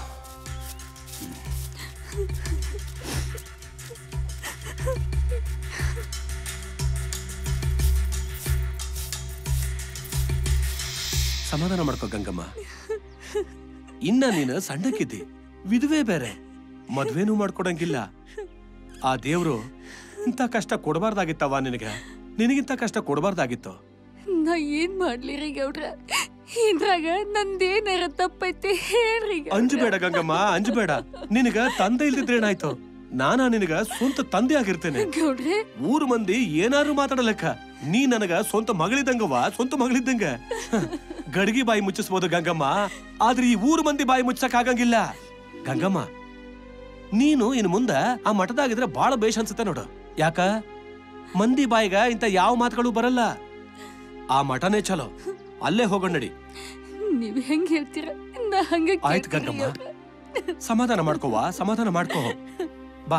ಸಮಾಧಾನ ಮಾಡ್ಕೋ ಗಂಗಮ್ಮ. ಇನ್ನ ನೀನು ಸಣ್ಣಕ್ಕಿದ್ದಿ, ವಿಧವೆ ಬೇರೆ. ಮದ್ವೆನೂ ಮಾಡ್ಕೊಡಂಗಿಲ್ಲ. ಆ ದೇವ್ರು ಇಂಥ ಕಷ್ಟ ಕೊಡಬಾರ್ದಾಗಿತ್ತವ ನಿನಗೆ. ನಿನಗಿಂತ ಕಷ್ಟ ಕೊಡಬಾರ್ದಾಗಿತ್ತು. ನಾ ಏನ್ ಮಾಡ್ಲಿ ರೀ ಗೌಡ್ರ? ಇದ್ರಾಗ ನಂದೇನಾರ ತಪ್ಪೈತಿ ಹೇಳ್ರಿ. ಅಂಜಬೇಡ ಗಂಗಮ್ಮ, ಅಂಜಬೇಡ. ನಿನಗ ತಂದೆ ಇಲ್ದಿದ್ರೇನಾಯ್ತು? ನಾನಾ ನಿನಗ ಸ್ವಂತ ತಂದೆ ಆಗಿರ್ತೇನೆ. ಗೌಡ್ರೆ, ಊರು ಮಂದಿ ಏನಾರು ಮಾತಾಡಲೆಕ್ಕ ನೀ ನನಗ ಸ್ವಂತ ಮಗಳಿದ್ದಂಗವ, ಸ್ವಂತ ಮಗಳಿದ್ದಂಗ. ಗಡ್ಗಿ ಬಾಯಿ ಮುಚ್ಚಿಸ್ಬೋದು ಗಂಗಮ್ಮ, ಆದ್ರೆ ಈ ಊರು ಮಂದಿ ಬಾಯಿ ಮುಚ್ಚಕ್ ಆಗಂಗಿಲ್ಲ. ಗಂಗಮ್ಮ, ನೀನು ಇನ್ ಮುಂದ ಆ ಮಠದಾಗಿದ್ರೆ ಬಾಳ ಬೇಷ್ ಅನ್ಸುತ್ತೆ ನೋಡು. ಯಾಕ ಮಂದಿ ಬಾಯಿಗ ಇಂತ ಯಾವ ಮಾತುಗಳು ಬರಲ್ಲ. ಆ ಮಠನೇ ಚಲೋ, ಅಲ್ಲೇ ಹೋಗೋಣ ನಡಿ. ನೀವ್ ಹೆಂಗ್ ಹೇಳ್ತೀರ ನಾ ಹಂಗ ಆಯ್ತು ಗಂಗಮ್ಮ, ಸಮಾಧಾನ ಮಾಡ್ಕೋವಾ, ಸಮಾಧಾನ ಮಾಡ್ಕೋ. ಬಾ.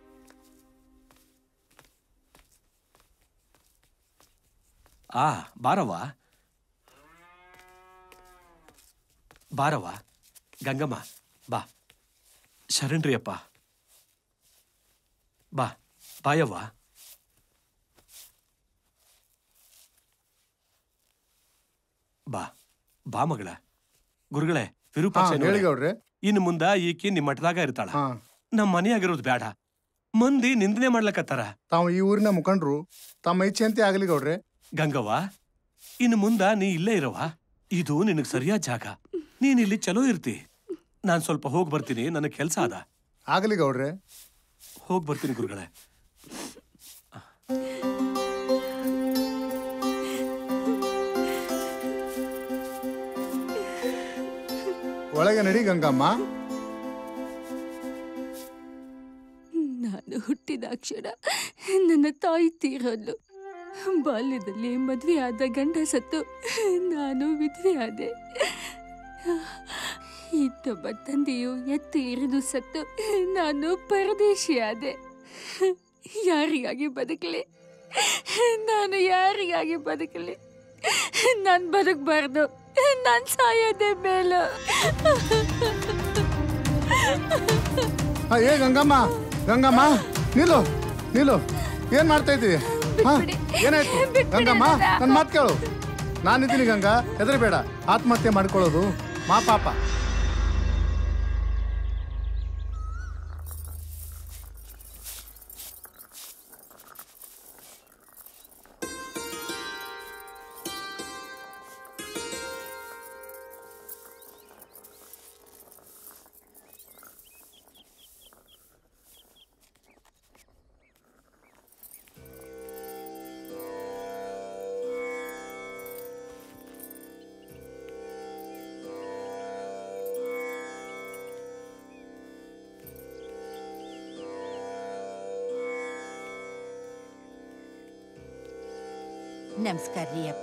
ಆ ಬಾರವ್ವ, ಬಾರವ್ವ. ಗಂಗಮ್ಮ ಬಾ. ಶರಣ್ರಿ ಅಪ್ಪ. ಬಾ ಬಾಯವ್ವ. ಬಾ ಬಾ ಮಗಳ. ಗುರುಗಳೇ, ವಿರೂಪಾಕ್ಷ ಇನ್ನು ಮುಂದ ಈಕಿ ನಿಮ್ ಮಠದಾಗ ಇರ್ತಾಳ. ನಮ್ ಮನೆಯಾಗಿರೋದು ಬೇಡ. ಮಂದಿ ನಿಂದನೆ ಮಾಡ್ಲಕತ್ತಾರ. ತಾವು ಈ ಊರಿನ ಮುಖಂಡ್ರು, ತಮ್ಮ ಇಚ್ಛೆಯಂತೆ ಆಗಲಿ ಗೌಡ್ರೆ. ಗಂಗವ್ವ, ಇನ್ನು ಮುಂದ ನೀ ಇಲ್ಲೇ ಇರವ. ಇದು ನಿನಗ್ ಸರಿಯಾದ ಜಾಗ. ನೀನ್ ಇಲ್ಲಿ ಚಲೋ ಇರ್ತಿ. ನಾನ್ ಸ್ವಲ್ಪ ಹೋಗ್ ಬರ್ತೀನಿ, ನನಗ್ ಕೆಲ್ಸ ಅದ. ಆಗಲಿ ಗೌಡ್ರೆ. ಹೋಗ್ ಬರ್ತೀನಿ ಗುರುಗಳೇ. ಒಳಗೆ ನಡಿ ಗಂಗಮ್ಮ. ನಾನು ಹುಟ್ಟಿದ ಕ್ಷಣ ನನ್ನ ತಾಯಿ ತೀರೋದ್ಲು. ಬಾಲ್ಯದಲ್ಲಿ ಮದ್ವೆ ಆದ ಗಂಡ ಸತ್ತು ನಾನು ವಿಧವೆ ಆದೆ. ಇನ್ನೊಬ್ಬ ತಂದೆಯು ಎತ್ತು ಇರಿದು ಸತ್ತು ನಾನು ಪರದೇಶಿ ಆದೆ. ಯಾರಿಗಾಗಿ ಬದುಕಲಿ? ನಾನು ಯಾರಿಗಾಗಿ ಬದುಕಲಿ? ನಾನ್ ಬದುಕಬಾರ್ದು, ನಾನ್ ಸಾಯೋದೇ ಮೇಲು. ಏ ಗಂಗಮ್ಮ, ಗಂಗಮ್ಮ ನಿಲ್ಲು, ನಿಲ್ಲು. ಏನ್ ಮಾಡ್ತಾ ಇದ್ದೀವಿ? ಏನಾಯ್ತು ಗಂಗಮ್ಮ? ನನ್ ಮಾತು ಕೇಳು. ನಾನಿದ್ದೀನಿ ಗಂಗಾ, ಹೆದರಬೇಡ. ಆತ್ಮಹತ್ಯೆ ಮಾಡ್ಕೊಳ್ಳೋದು ಮಾ ಪಾಪ. ನಮಸ್ಕಾರ ರೀ ಅಪ್ಪ.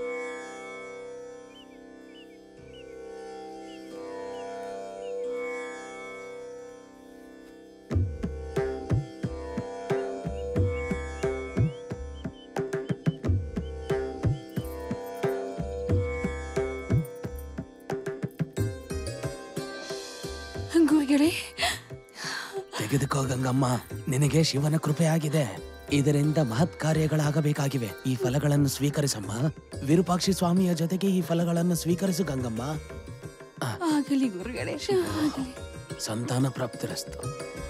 ಗುರುಗಳೇ, ತೆಗೆದುಕೋ ಗಂಗಮ್ಮ, ನಿನಗೆ ಶಿವನ ಕೃಪೆ ಆಗಿದೆ. ಇದರಿಂದ ಮಹತ್ ಕಾರ್ಯಗಳಾಗಬೇಕಾಗಿವೆ. ಈ ಫಲಗಳನ್ನು ಸ್ವೀಕರಿಸಮ್ಮ. ವಿರೂಪಾಕ್ಷಿ ಸ್ವಾಮಿಯ ಜೊತೆಗೆ ಈ ಫಲಗಳನ್ನು ಸ್ವೀಕರಿಸು ಗಂಗಮ್ಮ. ಆಗಲಿ ಗುರುಗಳೇ, ಆಗಲಿ. ಸಂತಾನ ಪ್ರಾಪ್ತಿರಸ್ತು.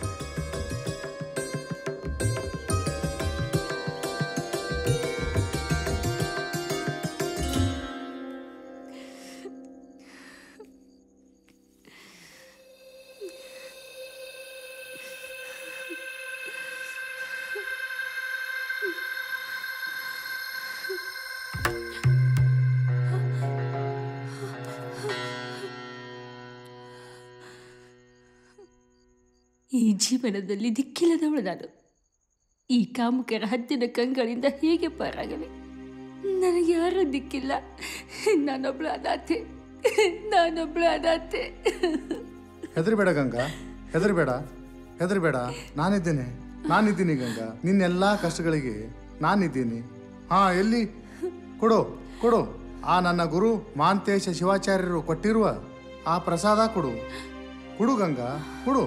ಈ ಜೀವನದಲ್ಲಿ ದಿಕ್ಕಿಲ್ಲದವಳು ನಾನು. ಈ ಕಾಮುಕರ ಹದ್ದಿನ ಕಂಗಳಿಂದ ಹೇಗೆ ಪಾರಾಗಲಿ? ನನಗೆ ಯಾರೂ ದಿಕ್ಕಿಲ್ಲ. ನಾನೊಬ್ಳು ಅನಾಥೆ, ನಾನೊಬ್ಳು ಅನಾಥೆ. ಹೆದರ್ಬೇಡ ಗಂಗಾ, ಹೆದರ್ಬೇಡ, ಹೆದರ್ಬೇಡ. ನಾನಿದ್ದೇನೆ, ನಾನಿದ್ದೀನಿ ಗಂಗಾ. ನಿನ್ನೆಲ್ಲಾ ಕಷ್ಟಗಳಿಗೆ ನಾನಿದ್ದೀನಿ. ಹಾ, ಎಲ್ಲಿ? ಕೊಡು, ಕೊಡು. ಆ ನನ್ನ ಗುರು ಮಾಂತೇಶ ಶಿವಾಚಾರ್ಯರು ಕೊಟ್ಟಿರುವ ಆ ಪ್ರಸಾದ ಕೊಡು. ಕೊಡು ಗಂಗಾ, ಕೊಡು.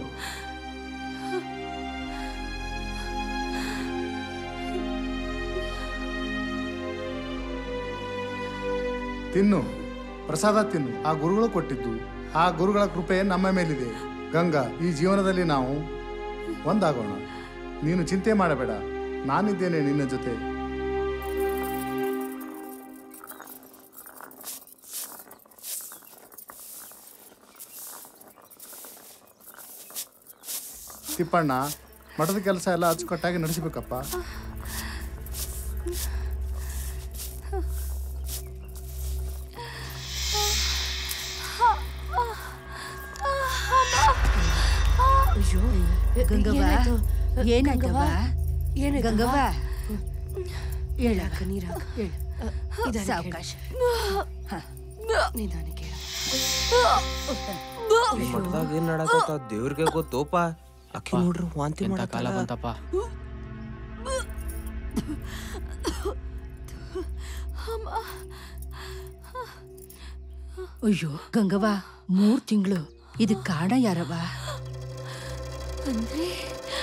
ತಿನ್ನು, ಪ್ರಸಾದ ತಿನ್ನು. ಆ ಗುರುಗಳು ಕೊಟ್ಟಿದ್ದು. ಆ ಗುರುಗಳ ಕೃಪೆ ನಮ್ಮ ಮೇಲಿದೆ. ಗಂಗಾ, ಈ ಜೀವನದಲ್ಲಿ ನಾವು ಒಂದಾಗೋಣ. ನೀನು ಚಿಂತೆ ಮಾಡಬೇಡ, ನಾನಿದ್ದೇನೆ ನಿನ್ನ ಜೊತೆ. ತಿಪ್ಪಣ್ಣ, ಮಠದ ಕೆಲಸ ಎಲ್ಲ ಅಚ್ಚುಕಟ್ಟಾಗಿ ನಡೆಸಬೇಕಪ್ಪ. ಅಯ್ಯೋ ಗಂಗವ್ವ, ಏನಾಯ್ತವ್ವ? ಗಂಗವ್ವ, ಹೇಳಕ್ಕ ನೀರಾಕ, ಹೇಳ ಸಾವಕಾಶ, ನಿಧಾನಕ್ಕೆ ಮಠದಾಗ ಏನ್ ನಡಕತ್ತ ದೇವ್ರಿಗೆ ಗೊತ್ತೋಪ. ಅಕ್ಕಿ ನೋಡ್ರಿ ವಾಂತಿ ಎಂತ ಕಾಲ ಬಂತಪ್ಪ. ಅಯ್ಯೋ ಗಂಗವ್ವ, ಮೂರ್ ತಿಂಗಳು ಇದಕ್ ಕಾರಣ ಯಾರವ್ವ? ಅಂದ್ರೆ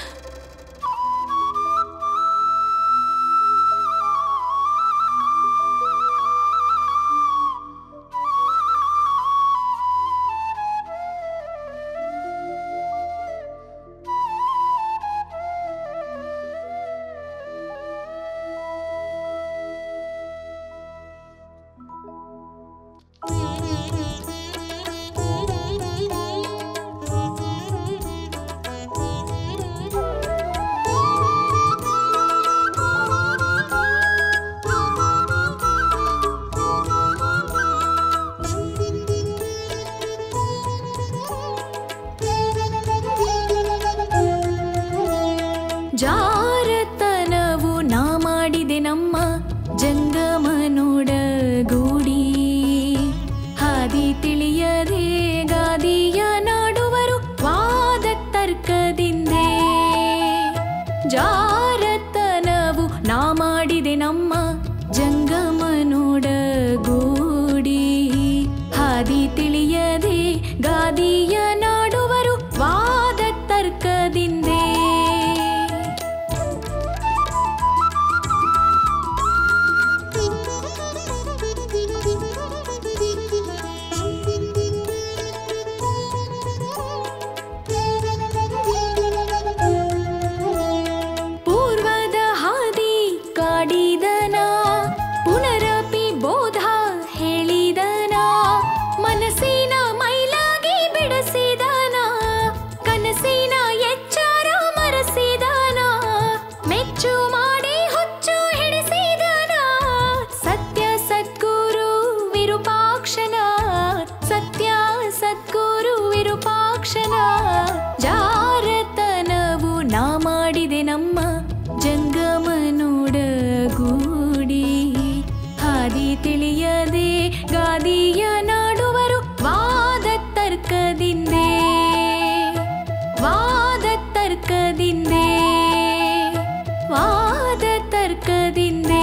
ಜಾರತನವು ನಾ ಮಾಡಿದೆ ನಮ್ಮ ಜಂಗಮನೋಡ ಗೂಡಿ. ಹಾದಿ ತಿಳಿಯದೆ ಗಾದಿಯ ನಾಡುವರು ವಾದ ತರ್ಕದಿಂದೆ. ಜಾರತನವು ನಾ ಮಾಡಿದೆ ನಮ್ಮ ಜಂಗಮನೋಡ ಗೂಡಿ. ಹಾದಿ ತಿಳಿಯದೆ ಗಾದಿಯ ನಾಡುವರು ವಾದ ತರ್ಕದಿಂದೆ. ಪೂರ್ವದ ಹಾದಿ ಕಾಡಿದನ, ಪುನರಪಿ ಬೋಧ ಹೇಳಿದನ. ಮನಸ್ಸಿನ ಮೈಲಾಗಿ ಬಿಡಿಸಿದನ, ಕನಸಿನ ಎಚ್ಚಾರ ಮರೆಸಿದನ. ಮೆಚ್ಚು ಮಾಡಿ ಹುಚ್ಚು ಹಿಡಿಸಿದನ, ಸತ್ಯ ಸದ್ಗುರು ವಿರೂಪಾಕ್ಷನ. ಸತ್ಯ ಸದ್ಗುರು ವಿರೂಪಾಕ್ಷನ. ಜಾರತನವು ನಾ ಮಾಡಿದೆ ನಮ್ಮ ಜಂಗಮನೋಡ ಗೂಡಿ. ಹಾದಿ ತಿಳಿಯದೆ ಗಾದಿಯ ನಾಡುವರು ವಾದ ತರ್ಕದಿಂದೆ. ವಾದ ತರ್ಕದಿಂದೆ. ವಾದ ತರ್ಕದಿಂದೆ.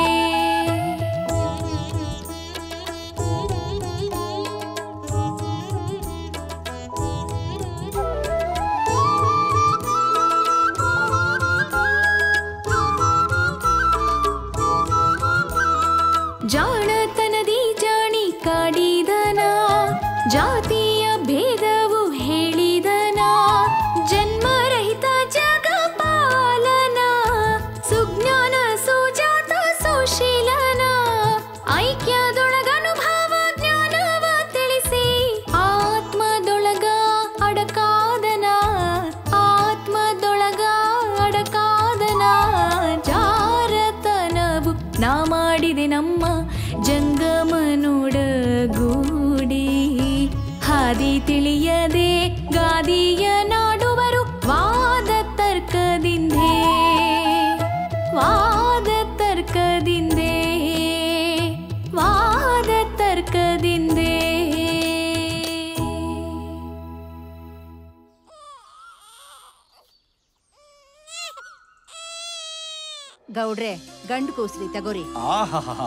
ಜಾಣತನದಿ ಜಾಣಿ ಕಾಡಿದನ, ಜಾತಿಯ ಭೇದವು ಹೇಳಿದನ. ಜನ್ಮರಹಿತ ಜಗ ಪಾಲನ, ಸುಜ್ಞಾನ ಸುಜಾತ ಸುಶೀಲನ. ಐಕ್ಯದೊಳಗನುಭವ ಜ್ಞಾನವ ತಿಳಿಸಿ, ಆತ್ಮದೊಳಗ ಅಡಕಾದನ. ಆತ್ಮದೊಳಗ ಅಡಕಾದನ. ಜಾರತನವು ನಾ ಮಾಡಿದೆ ನಮ್ಮ ಜಂಗಮನೋಡ ಗೂಡಿ. ಹಾದಿ ತಿಳಿಯದೆ ಗಾದಿಯ ನಾಡುವರು ವಾದ ತರ್ಕದಿಂದೆ. ವಾದ ತರ್ಕದಿಂದೆ. ವಾದ ತರ್ಕದಿಂದೆ. ಗೌಡ್ರೆ, ಗಂಡು ಕೂಸ್ರಿ ತಗೋರಿ. ಆಹಾಹಾಹಾ.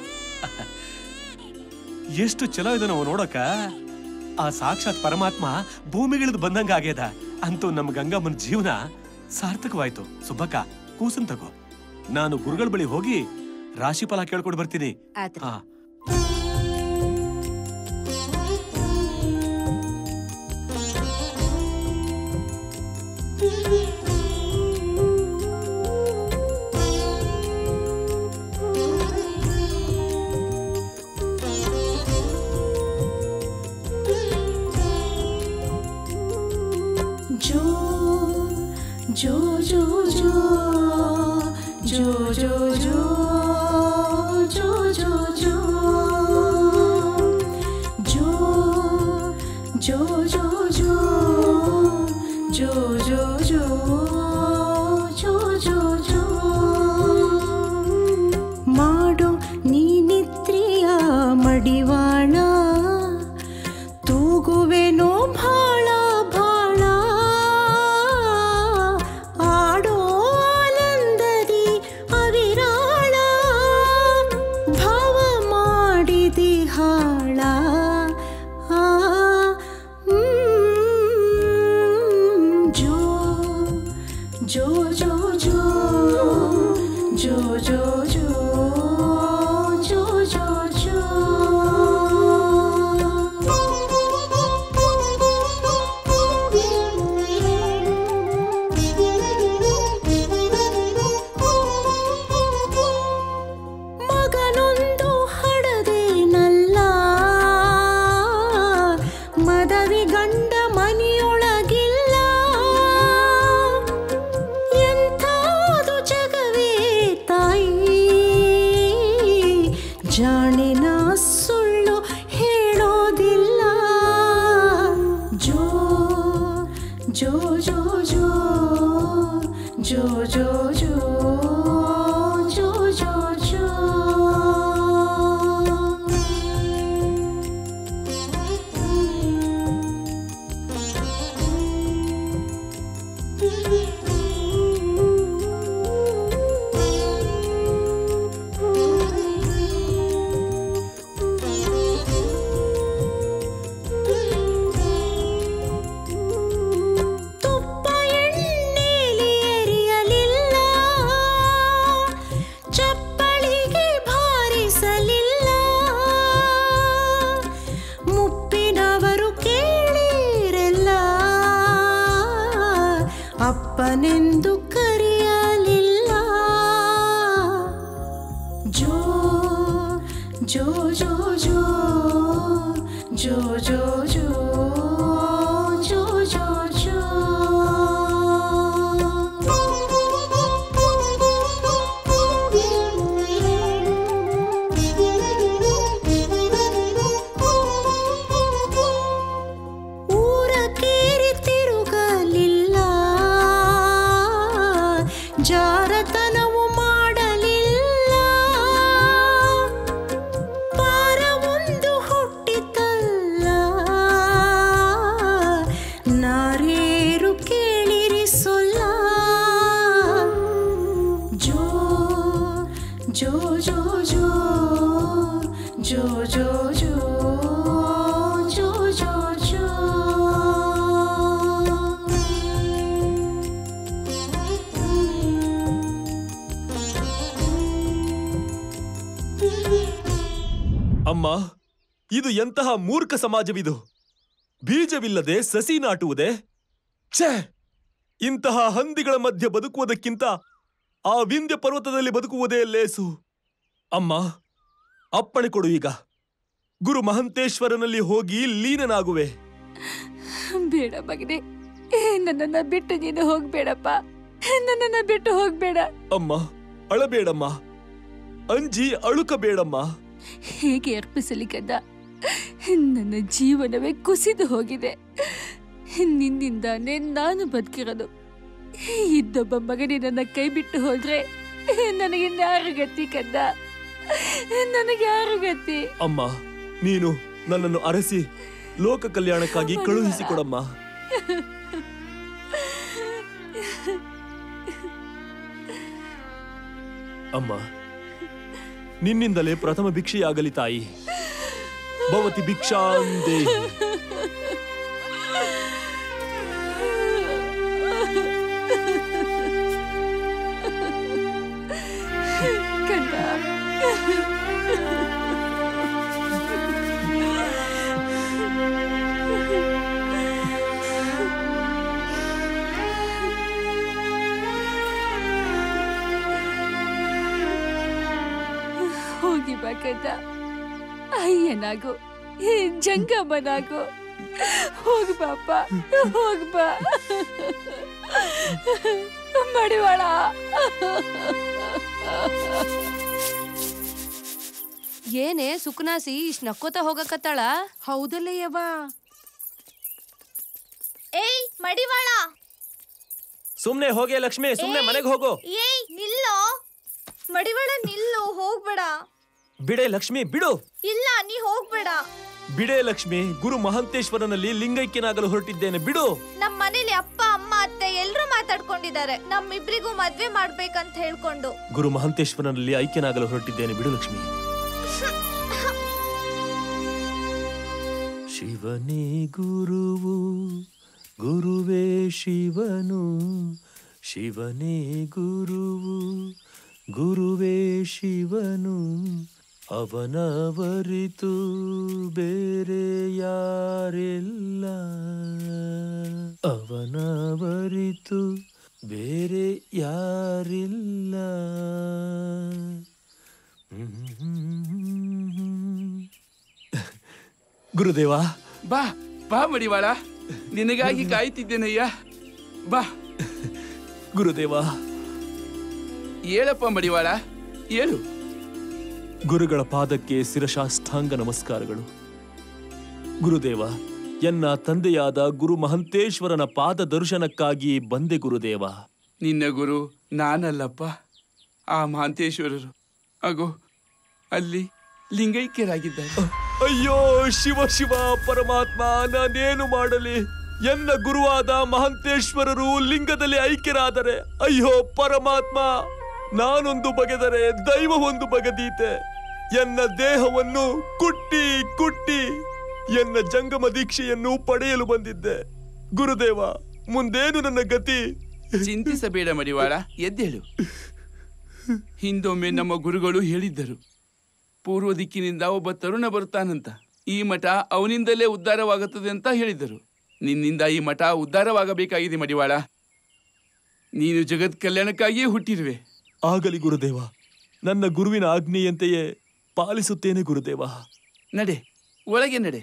ಎಷ್ಟು ಚಲೋ ಇದೆ ನಾವು ನೋಡಕ. ಆ ಸಾಕ್ಷಾತ್ ಪರಮಾತ್ಮ ಭೂಮಿಗಿಳಿದು ಬಂದಂಗ ಆಗ್ಯದ. ಅಂತೂ ನಮ್ಮ ಗಂಗಮ್ಮನ ಜೀವನ ಸಾರ್ಥಕವಾಯ್ತು. ಸುಬ್ಬಕ್ಕ, ಕೂಸನ್ ತಗೋ. ನಾನು ಗುರುಗಳ ಬಳಿ ಹೋಗಿ ರಾಶಿಫಲ ಕೇಳ್ಕೊಂಡು ಬರ್ತೀನಿ. ಆತ್ರಿ. ಹಾ. ಬಡತನವು ಮಾಡಲಿಲ್ಲ, ಪಾರವೊಂದು ಹುಟ್ಟಿತಲ್ಲ. ನಾರೇರು ಕೇಳಿರಿ ಸೊಲ್ಲ, ಜೋ ಜೋ ಜೋ ಜೋ ಜೋ ಜೋ ಜೋ ಜೋ ಜೋ ಜೋ. ಅಮ್ಮ, ಇದು ಎಂತಹ ಮೂರ್ಖ ಸಮಾಜವಿದು. ಬೀಜವಿಲ್ಲದೆ ಸಸಿ ನಾಟುವುದೇ? ಛೇ! ಇಂತಹ ಹಂದಿಗಳ ಮಧ್ಯೆ ಬದುಕುವುದಕ್ಕಿಂತ ಆ ವಿಂಧ್ಯ ಪರ್ವತದಲ್ಲಿ ಬದುಕುವುದೇ ಲೇಸು. ಅಮ್ಮ, ಅಪ್ಪಣೆ ಕೊಡು. ಈಗ ಗುರು ಮಹಂತೇಶ್ವರನಲ್ಲಿ ಹೋಗಿ ಲೀನನಾಗುವೆ. ಬೇಡ ಮಗನೇ, ನನ್ನನ್ನ ಬಿಟ್ಟು ನೀನು ಹೋಗ್ಬೇಡಪ್ಪ. ನನ್ನನ್ನ ಬಿಟ್ಟು ಹೋಗ್ಬೇಡ. ಅಮ್ಮ, ಅಳಬೇಡಮ್ಮ, ಅಂಜಿ ಅಳುಕಬೇಡಮ್ಮ. ಹೇಗೆ ಅರ್ಪಿಸಲಿ ಕಂದ? ನನ್ನ ಜೀವನವೇ ಕುಸಿದು ಹೋಗಿದೆ. ನಿನ್ನಿಂದಾನೇ ನಾನು ಬದುಕಿರೋದು. ಇದ್ದೊಬ್ಬ ಮಗನೇ ನನ್ನ ಕೈ ಬಿಟ್ಟು ಹೋದ್ರೆ ನನಗೆ ಯಾರು ಗತಿ ಕಂದ? ನನಗೆ ಯಾರು ಗತಿ? ಅಮ್ಮ, ನೀನು ನನ್ನನ್ನು ಅರಸಿ ಲೋಕ ಕಲ್ಯಾಣಕ್ಕಾಗಿ ಕಳುಹಿಸಿಕೊಡಮ್ಮ. ಅಮ್ಮ, ನಿನ್ನಿಂದಲೇ ಪ್ರಥಮ ಭಿಕ್ಷೆಯಾಗಲಿ ತಾಯಿ. ಭವತಿ ಭಿಕ್ಷಾಂದೇಹಿ. ಹೋಗಿ ಬಾ ಕಂದ, ಅಯ್ಯನಾಗು, ಜಂಗಮನಾಗು. ಹೋಗಿ ಬಾಪ, ಹೋಗ್ಬಾ ಮಡಿವಾಳ. ಏನೇ ಸುಖನಾಸಿ ಇಷ್ಟ ನಕ್ಕೋತ ಹೋಗಕತ್ತಾಳ? ಹೌದಲ್ಲ ಯವ್ವ. ಏಯ್ ಮಡಿವಾಳ, ಸುಮ್ನೆ ಹೋಗೆ ಲಕ್ಷ್ಮಿ, ಸುಮ್ನೆ ಮನೆಗೆ ಹೋಗು. ಏಯ್ ನಿಲ್ಲೋ ಮಡಿವಾಳ, ನಿಲ್ಲು, ಹೋಗ್ಬೇಡ. ಬಿಡೆ ಲಕ್ಷ್ಮಿ, ಬಿಡು. ಇಲ್ಲ, ನೀ ಹೋಗ್ಬೇಡ. ಬಿಡೆ ಲಕ್ಷ್ಮಿ, ಗುರು ಮಹಂತೇಶ್ವರನಲ್ಲಿ ಲಿಂಗೈಕ್ಯನಾಗಲು ಹೊರಟಿದ್ದೇನೆ, ಬಿಡು. ನಮ್ ಮನೇಲಿ ಅಪ್ಪ ಅಮ್ಮ ಅತ್ತೆ ಎಲ್ರು ಮಾತಾಡ್ಕೊಂಡಿದ್ದಾರೆ, ನಮ್ಮಿಬ್ರಿಗೂ ಮದ್ವೆ ಮಾಡ್ಬೇಕಂತ ಹೇಳ್ಕೊಂಡು. ಗುರು ಮಹಂತೇಶ್ವರನಲ್ಲಿ ಐಕ್ಯನಾಗಲು ಹೊರಟಿದ್ದೇನೆ, ಬಿಡು ಲಕ್ಷ್ಮಿ. ಶಿವನೇ ಗುರುವು, ಗುರುವೇ ಶಿವನು. ಶಿವನೇ ಗುರುವು, ಗುರುವೇ ಶಿವನು. ಅವನವರಿತು ಬೇರೆ ಯಾರಿಲ್ಲ, ಅವನವರಿತು ಬೇರೆ ಯಾರಿಲ್ಲ. ಗುರುದೇವ, ಬಾ ಬಾ ಮಡಿವಾಳ, ನಿನಗಾಗಿ ಕಾಯ್ತಿದ್ದೇನಯ್ಯ. ಬಾ ಗುರುದೇವ. ಹೇಳಪ್ಪ ಮಡಿವಾಳ, ಹೇಳು. ಗುರುಗಳ ಪಾದಕ್ಕೆ ಶಿರಶಾಷ್ಟಾಂಗ ನಮಸ್ಕಾರಗಳು. ಗುರುದೇವ, ಎನ್ನ ತಂದೆಯಾದ ಗುರು ಮಹಂತೇಶ್ವರನ ಪಾದ ದರ್ಶನಕ್ಕಾಗಿ ಬಂದೆ ಗುರುದೇವ. ನಿನ್ನ ಗುರು ನಾನಲ್ಲಪ್ಪ, ಆ ಮಹಂತೇಶ್ವರರು. ಅಗೋ ಅಲ್ಲಿ ಲಿಂಗೈಕ್ಯರಾಗಿದ್ದಾರೆ. ಅಯ್ಯೋ ಶಿವ ಶಿವ ಪರಮಾತ್ಮ, ನಾನೇನು ಮಾಡಲಿ? ಎನ್ನ ಗುರುವಾದ ಮಹಂತೇಶ್ವರರು ಲಿಂಗದಲ್ಲಿ ಐಕ್ಯರಾದರೆ, ಅಯ್ಯೋ ಪರಮಾತ್ಮ, ನಾನೊಂದು ಬಗೆದರೆ ದೈವ ಒಂದು ಬಗೆದೀತೆ. ಎನ್ನ ದೇಹವನ್ನು ಕುಟ್ಟಿ ಕುಟ್ಟಿ ಎನ್ನ ಜಂಗಮ ದೀಕ್ಷೆಯನ್ನು ಪಡೆಯಲು ಬಂದಿದ್ದೆ. ಗುರುದೇವ, ಮುಂದೇನು ನನ್ನ ಗತಿ? ಚಿಂತಿಸಬೇಡ ಮಡಿವಾಳ, ಎದ್ದೇಳು. ಹಿಂದೊಮ್ಮೆ ನಮ್ಮ ಗುರುಗಳು ಹೇಳಿದ್ದರು, ಪೂರ್ವ ದಿಕ್ಕಿನಿಂದ ಒಬ್ಬ ತರುಣ ಬರುತ್ತಾನಂತ, ಈ ಮಠ ಅವನಿಂದಲೇ ಉದ್ಧಾರವಾಗುತ್ತದೆ ಅಂತ ಹೇಳಿದರು. ನಿನ್ನಿಂದ ಈ ಮಠ ಉದ್ಧಾರವಾಗಬೇಕಾಗಿದೆ ಮಡಿವಾಳ. ನೀನು ಜಗತ್ ಕಲ್ಯಾಣಕ್ಕಾಗಿಯೇ ಹುಟ್ಟಿರುವೆ. ಆಗಲಿ ಗುರುದೇವ, ನನ್ನ ಗುರುವಿನ ಆಜ್ಞೆಯಂತೆಯೇ ಪಾಲಿಸುತ್ತೇನೆ ಗುರುದೇವ. ನಡೆ, ಒಳಗೆ ನಡೆ.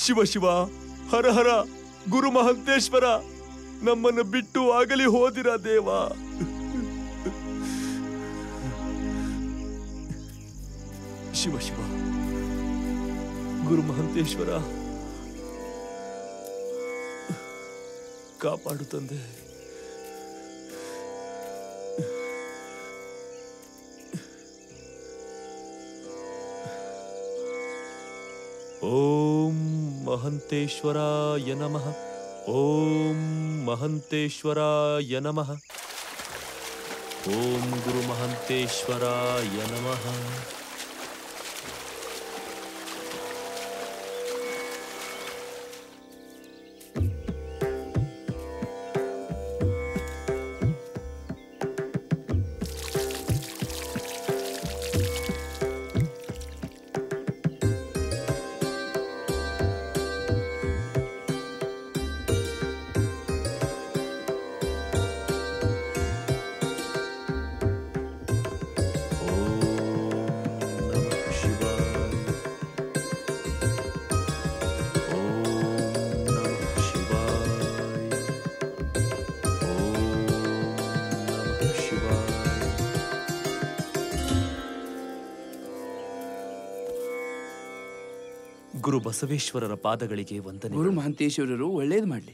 ಶಿವ ಶಿವ, ಹರ ಹರ, ಗುರು ಮಹಂತೇಶ್ವರ, ನಮ್ಮನ್ನು ಬಿಟ್ಟು ಆಗಲಿ ಹೋದಿರ ದೇವ. ಶಿವ ಶಿವ, ಗುರು ಮಹಂತೇಶ್ವರ, ಕಾಪಾಡು ತಂದೆ. ಓಂ ಮಹಂತೇಶ್ವರಾಯ ನಮಃ. ಓಂ ಮಹಂತೇಶ್ವರಾಯ ನಮಃ. ಓಂ ಗುರು ಮಹಂತೇಶ್ವರಾಯ ನಮಃ. ಗುರು ಬಸವೇಶ್ವರರ ಪಾದಗಳಿಗೆ ವಂದನೆ. ಗುರು ಮಹಂತೇಶ್ವರರು ಒಳ್ಳೇದು ಮಾಡಲಿ.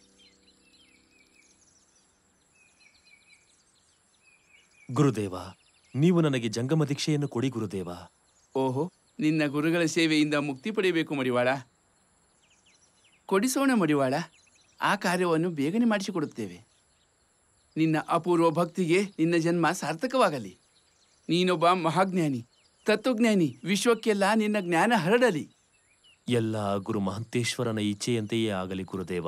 ಗುರುದೇವ, ನೀವು ನನಗೆ ಜಂಗಮ ದೀಕ್ಷೆಯನ್ನು ಕೊಡಿ ಗುರುದೇವ. ಓಹೋ, ನಿನ್ನ ಗುರುಗಳ ಸೇವೆಯಿಂದ ಮುಕ್ತಿ ಪಡೆಯಬೇಕು ಮಡಿವಾಳ. ಕೊಡಿಸೋಣ ಮಡಿವಾಳ, ಆ ಕಾರ್ಯವನ್ನು ಬೇಗನೆ ಮಾಡಿಸಿಕೊಡುತ್ತೇವೆ. ನಿನ್ನ ಅಪೂರ್ವ ಭಕ್ತಿಗೆ ನಿನ್ನ ಜನ್ಮ ಸಾರ್ಥಕವಾಗಲಿ. ನೀನೊಬ್ಬ ಮಹಾಜ್ಞಾನಿ, ತತ್ವಜ್ಞಾನಿ, ವಿಶ್ವಕ್ಕೆಲ್ಲ ನಿನ್ನ ಜ್ಞಾನ ಹರಡಲಿ. ಎಲ್ಲ ಗುರು ಮಹಂತೇಶ್ವರನ ಇಚ್ಛೆಯಂತೆಯೇ ಆಗಲಿ ಗುರುದೇವ.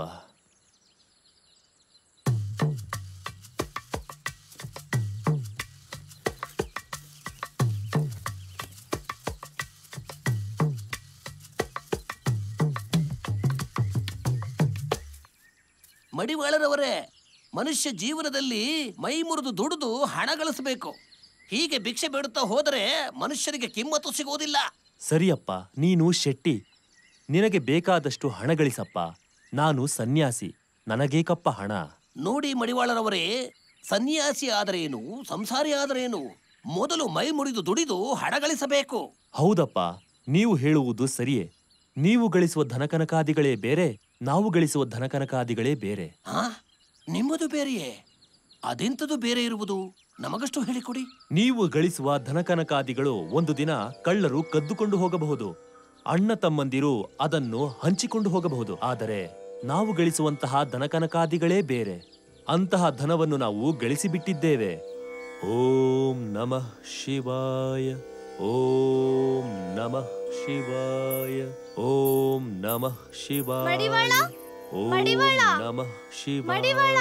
ಮಡಿವಾಳರವರೇ, ಮನುಷ್ಯ ಜೀವನದಲ್ಲಿ ಮೈ ಮುರಿದು ದುಡಿದು ಹಣ ಗಳಿಸಬೇಕು. ಹೀಗೆ ಭಿಕ್ಷೆ ಬೇಡುತ್ತಾ ಹೋದರೆ ಮನುಷ್ಯನಿಗೆ ಕಿಮ್ಮತ್ತು ಸಿಗುವುದಿಲ್ಲ. ಸರಿಯಪ್ಪ, ನೀನು ಶೆಟ್ಟಿ, ನಿನಗೆ ಬೇಕಾದಷ್ಟು ಹಣ ಗಳಿಸಪ್ಪ. ನಾನು ಸನ್ಯಾಸಿ, ನನಗೇಕಪ್ಪ ಹಣ? ನೋಡಿ ಮಡಿವಾಳರವರೇ, ಸನ್ಯಾಸಿ ಆದರೇನು, ಸಂಸಾರಿ ಆದರೇನು, ಮೊದಲು ಮೈ ಮುರಿದು ದುಡಿದು ಹಣ ಗಳಿಸಬೇಕು. ಹೌದಪ್ಪ, ನೀವು ಹೇಳುವುದು ಸರಿಯೇ. ನೀವು ಗಳಿಸುವ ಧನಕನಕಾದಿಗಳೇ ಬೇರೆ, ನಾವು ಗಳಿಸುವ ಧನಕನಕಾದಿಗಳೇ ಬೇರೆ. ಹಾ, ನಿಮ್ಮದು ಬೇರೆಯೇ? ಅದೆಂಥದ್ದು ಬೇರೆ ಇರುವುದು? ನಮಗಷ್ಟು ಹೇಳಿಕೊಡಿ. ನೀವು ಗಳಿಸುವ ಧನಕನಕಾದಿಗಳು ಒಂದು ದಿನ ಕಳ್ಳರು ಕದ್ದುಕೊಂಡು ಹೋಗಬಹುದು. ಅಣ್ಣ ತಮ್ಮಂದಿರು ಅದನ್ನು ಹಂಚಿಕೊಂಡು ಹೋಗಬಹುದು. ಆದರೆ ನಾವು ಗಳಿಸುವಂತಹ ಧನಕನಕಾದಿಗಳೇ ಬೇರೆ. ಅಂತಹ ಧನವನ್ನು ನಾವು ಗಳಿಸಿಬಿಟ್ಟಿದ್ದೇವೆ. ಓಂ ನಮಃ ಶಿವಾಯ. ಓಂ ನಮಃ ಶಿವಾಯ. ಓಂ ನಮಃ ಶಿವಾಯ. ಓಂ ನಮಃ ಶಿವಾಯ.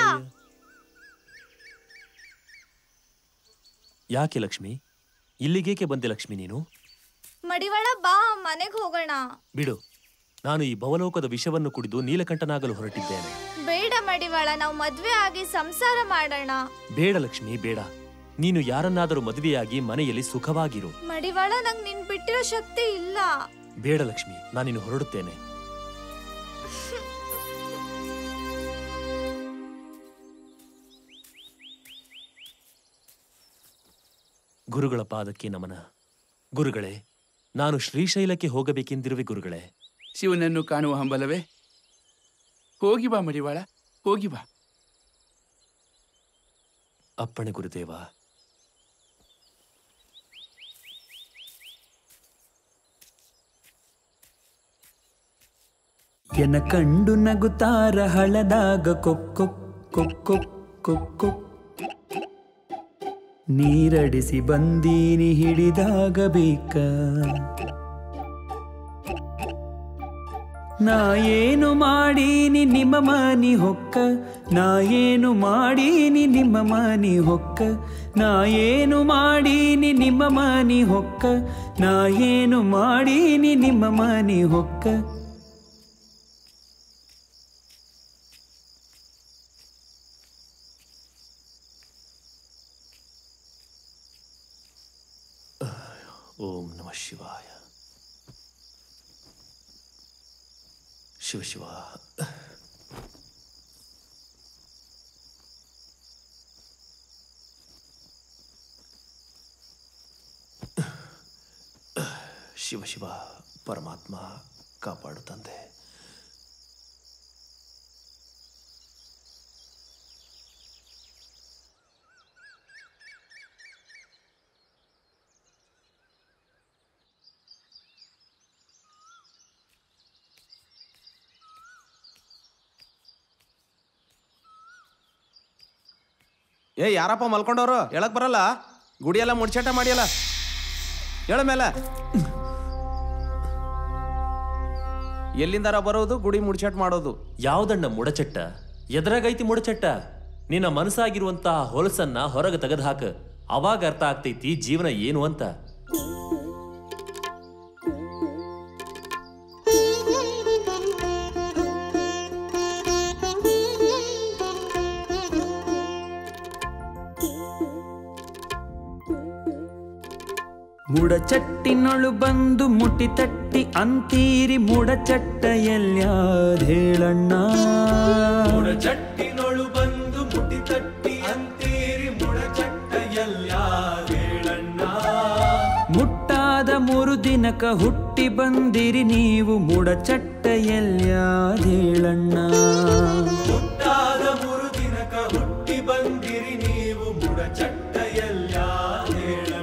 ಯಾಕೆ ಲಕ್ಷ್ಮಿ, ಇಲ್ಲಿಗೇಕೆ ಬಂದೆ ಲಕ್ಷ್ಮಿ ನೀನು? ಮಡಿವಾಳ ಬಾ, ಮನೆಗೆ ಹೋಗೋಣ. ಬಿಡು, ನಾನು ಈ ಭವಲೋಕದ ವಿಷವನ್ನು ಕುಡಿದು ನೀಲಕಂಠನಾಗಲು ಹೊರಟಿದ್ದೇನೆ. ಬೇಡ ಮಡಿವಾಳ, ನಾವು ಮದ್ವೆ ಆಗಿ ಸಂಸಾರ ಮಾಡೋಣ. ಬೇಡ ಲಕ್ಷ್ಮಿ, ಬೇಡ. ನೀನು ಯಾರನ್ನಾದರೂ ಮದುವೆಯಾಗಿ ಮನೆಯಲ್ಲಿ ಸುಖವಾಗಿರು. ಮಡಿವಾಳ, ನಂಗೆ ನಿನ್ ಬಿಟ್ಟಿರೋ ಶಕ್ತಿ ಇಲ್ಲ. ಬೇಡ ಲಕ್ಷ್ಮಿ, ನಾನಿನ್ನು ಹೊರಡುತ್ತೇನೆ. ಗುರುಗಳ ಪಾದಕ್ಕೆ ನಮನ. ಗುರುಗಳೇ, ನಾನು ಶ್ರೀಶೈಲಕ್ಕೆ ಹೋಗಬೇಕೆಂದಿರುವೆ ಗುರುಗಳೇ. ಶಿವನನ್ನು ಕಾಣುವ ಹಂಬಲವೇ? ಹೋಗಿ ಬಾ ಮಡಿವಾಳ, ಹೋಗಿ ಬಾ. ಅಪ್ಪಣೆ ಗುರುದೇವ. ಎನ ಕಂಡು ನಗುತ್ತಾರ ಹಳದಾಗ ಕೊಕ್ಕೊ ಕೊಕ್ಕೊ ಕೊಕ್ಕೊ, ನೀರಡಿಸಿ ಬಂದೀನಿ ಹಿಡಿದಾಗ ಬೇಕ. ನಾ ಏನು ಮಾಡೀನಿ ನಿಮ್ಮ ಮನಿ ಹೊಕ್ಕ, ನಾ ಏನು ಮಾಡೀನಿ ನಿಮ್ಮ ಮನಿ ಹೊಕ್ಕ, ನಾ ಏನು ಮಾಡೀನಿ ನಿಮ್ಮ ಮನಿ ಹೊಕ್ಕ, ನಾ ಏನು ಮಾಡೀನಿ ನಿಮ್ಮ ಮನಿ ಹೊಕ್ಕ. ಓಂ ನಮಃ ಶಿವಾಯ. ಶಿವ ಶಿವ. ಶಿವ ಶಿವ ಪರಮಾತ್ಮ ಕಾಪಾಡು ತಂದೆ. ಏ ಯಾರಪ್ಪ ಮಲ್ಕೊಂಡವ್ರು? ಹೇಳಕ್ ಬರಲ್ಲ? ಗುಡಿಯೆಲ್ಲ ಮುಡ್ಚಾಟ ಮಾಡಿಯಲ್ಲ, ಹೇಳ ಮೇಲೆ. ಎಲ್ಲಿಂದಾರ ಬರೋದು, ಗುಡಿ ಮುಡ್ಚಾಟ ಮಾಡೋದು? ಯಾವ್ದಣ್ಣ ಮುಡಚಟ್ಟ? ಎದ್ರಾಗೈತಿ ಮುಡಚಟ್ಟ? ನಿನ್ನ ಮನಸ್ಸಾಗಿರುವಂತಹ ಹೊಲಸನ್ನ ಹೊರಗೆ ತೆಗೆದು ಹಾಕ, ಅವಾಗ ಅರ್ಥ ಆಗ್ತೈತಿ ಜೀವನ ಏನು ಅಂತ. ಮುಡಚಟ್ಟಿನೊಳು ಬಂದು ಮುಟ್ಟಿ ತಟ್ಟಿ ಅಂತೀರಿ ಮುಡಚಟ್ಟ ಎಲ್ಯಾದ್ ಹೇಳಣ್ಣ. ಮುಡಚಟ್ಟಿನೊಳು ಬಂದು ಮುಟ್ಟಿ ತಟ್ಟಿ ಅಂತೀರಿ ಮುಡಚಟ್ಟ ಎಲ್ಯಾದ್ ಹೇಳಣ್ಣ. ಮುಟ್ಟಾದ ಮೂರು ದಿನಕ ಹುಟ್ಟಿ ಬಂದಿರಿ ನೀವು ಮುಡಚಟ್ಟ ಎಲ್ಯಾದ್ ಹೇಳಣ್ಣ. ಮುಟ್ಟಾದ ಮೂರು ದಿನಕ ಹುಟ್ಟಿ ಬಂದಿರಿ ನೀವು ಮುಡಚಟ್ಟ ಎಲ್ಯಾದ್ ಹೇಳಣ್ಣ.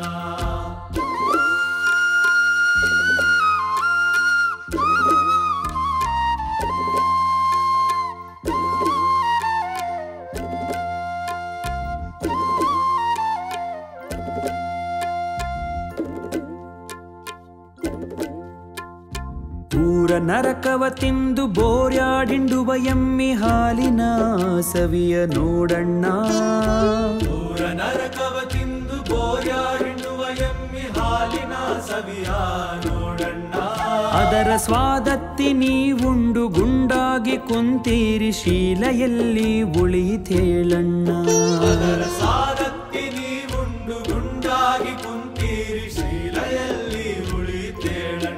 ಊರ ನರಕವ ತಿಂದು ಬೋರ್ಯಾಡಿಂಡುವ ಎಮ್ಮಿ ಹಾಲಿನ ಸವಿಯ ನೋಡಣ್ಣ. ಊರ ನರಕವ ತಿಂದು ಬೋರ್ಯಾಡಿಂಡುವ ಎಮ್ಮಿ ಹಾಲಿನ ಸವಿಯ ನೋಡಣ್ಣ. ಅದರ ಸ್ವಾದತ್ತಿ ನೀವುಂಡು ಗುಂಡಾಗಿ ಕುಂತೀರಿ ಶೀಲ ಎಲ್ಲಿ ಉಳಿತೇಳಣ್ಣ. ಅದರ ಸ್ವಾದತ್ತಿ ನೀವುಂಡು ಗುಂಡಾಗಿ ಕುಂತೀರಿ ಶೀಲ ಎಲ್ಲಿ ಉಳಿತೇಳಣ್ಣ.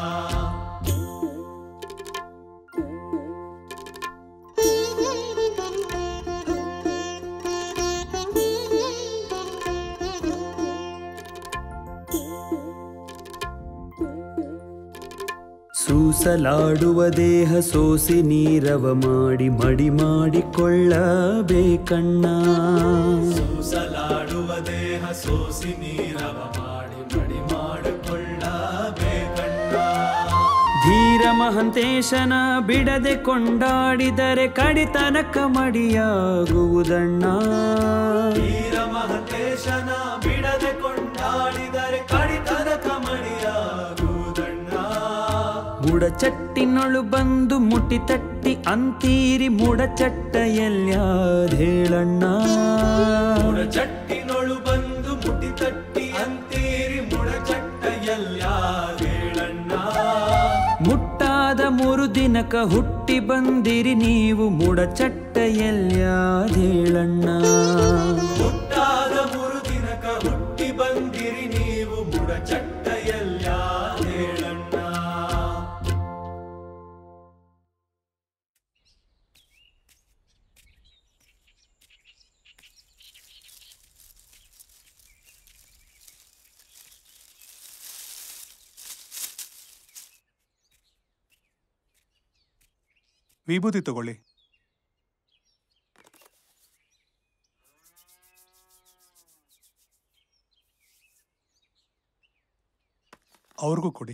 ಸೂಸಲಾಡುವ ದೇಹ ಸೋಸಿ ನೀರವ ಮಾಡಿ ಮಡಿ ಮಾಡಿಕೊಳ್ಳಬೇಕಣ್ಣ. ಸೂಸಲಾಡುವ ದೇಹ ಸೋಸಿ ನೀರವ ಮಾಡಿ ಮಡಿ ಮಾಡಿಕೊಳ್ಳಬೇಕಣ್ಣ. ಧೀರ ಮಹಂತೇಶನ ಬಿಡದೆ ಕೊಂಡಾಡಿದರೆ ಕಡಿತನಕ ಮಡಿಯಾಗುವುದಣ್ಣ. ಧೀರ ಮಹಂತೇಶನ ಬಿಡದೆ ಕೊಂಡಾಡಿದರೆ ಕಡಿತನಕ ಮಡಿಯಾಗುವುದಣ್ಣ. ಮುಡಚಟ್ಟಿನೊಳು ಬಂದು ಮುಟ್ಟಿ ತಟ್ಟಿ ಅಂತೀರಿ ಮುಡಚಟ್ಟ ಎಲ್ಯಾದ್ ಹೇಳಣ್ಣ. ಮುಡಚಟ್ಟಿನೊಳು ಬಂದು ಮುಟ್ಟಿ ತಟ್ಟಿ ಅಂತೀರಿ ಮುಡಚಟ್ಟ ಎಲ್ಯಾದ್ ಹೇಳಣ್ಣ. ಮುಟ್ಟಾದ ಮೂರು ದಿನಕ ಹುಟ್ಟಿ ಬಂದಿರಿ ನೀವು ಮುಡಚಟ್ಟ ಎಲ್ಯಾದ್ ಹೇಳಣ್ಣ. ಮುಟ್ಟಾದ ಮೂರು ದಿನಕ ಹುಟ್ಟಿ ಬಂದಿರಿ ನೀವು ಮುಡಚಟ್ಟ ಎಲ್ಯಾದ್ ಹೇಳಣ್ಣ. ವಿಭೂತಿ ತಗೊಳ್ಳಿ. ಅವ್ರಿಗೂ ಕೊಡಿ.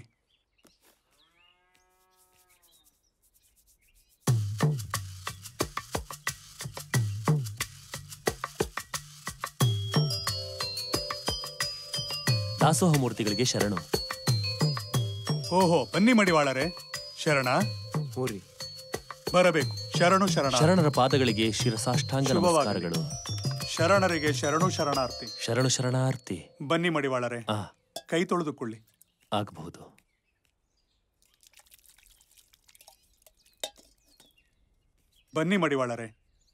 ದಾಸೋಹ ಮೂರ್ತಿಗಳಿಗೆ ಶರಣು. ಓಹೋ, ಬನ್ನಿ ಮಡಿವಾಳರೇ, ಶರಣ. ಹೋರಿ ಬರಬೇಕು. ಶರಣು ಶರಣ. ಶರಣರ ಪಾದಗಳಿಗೆ ಶಿರಸಾಷ್ಟಾಂಗ ನಮಸ್ಕಾರಗಳು. ಶರಣರಿಗೆ ಶರಣು ಶರಣಾರ್ಥಿ. ಶರಣು ಶರಣಾರ್ಥಿ. ಬನ್ನಿ ಮಡಿವಾಳರೇ, ಆ ಕೈ ತೊಳೆದುಕೊಳ್ಳಿ. ಆಗಬಹುದು. ಬನ್ನಿ ಮಡಿವಾಳರೇ.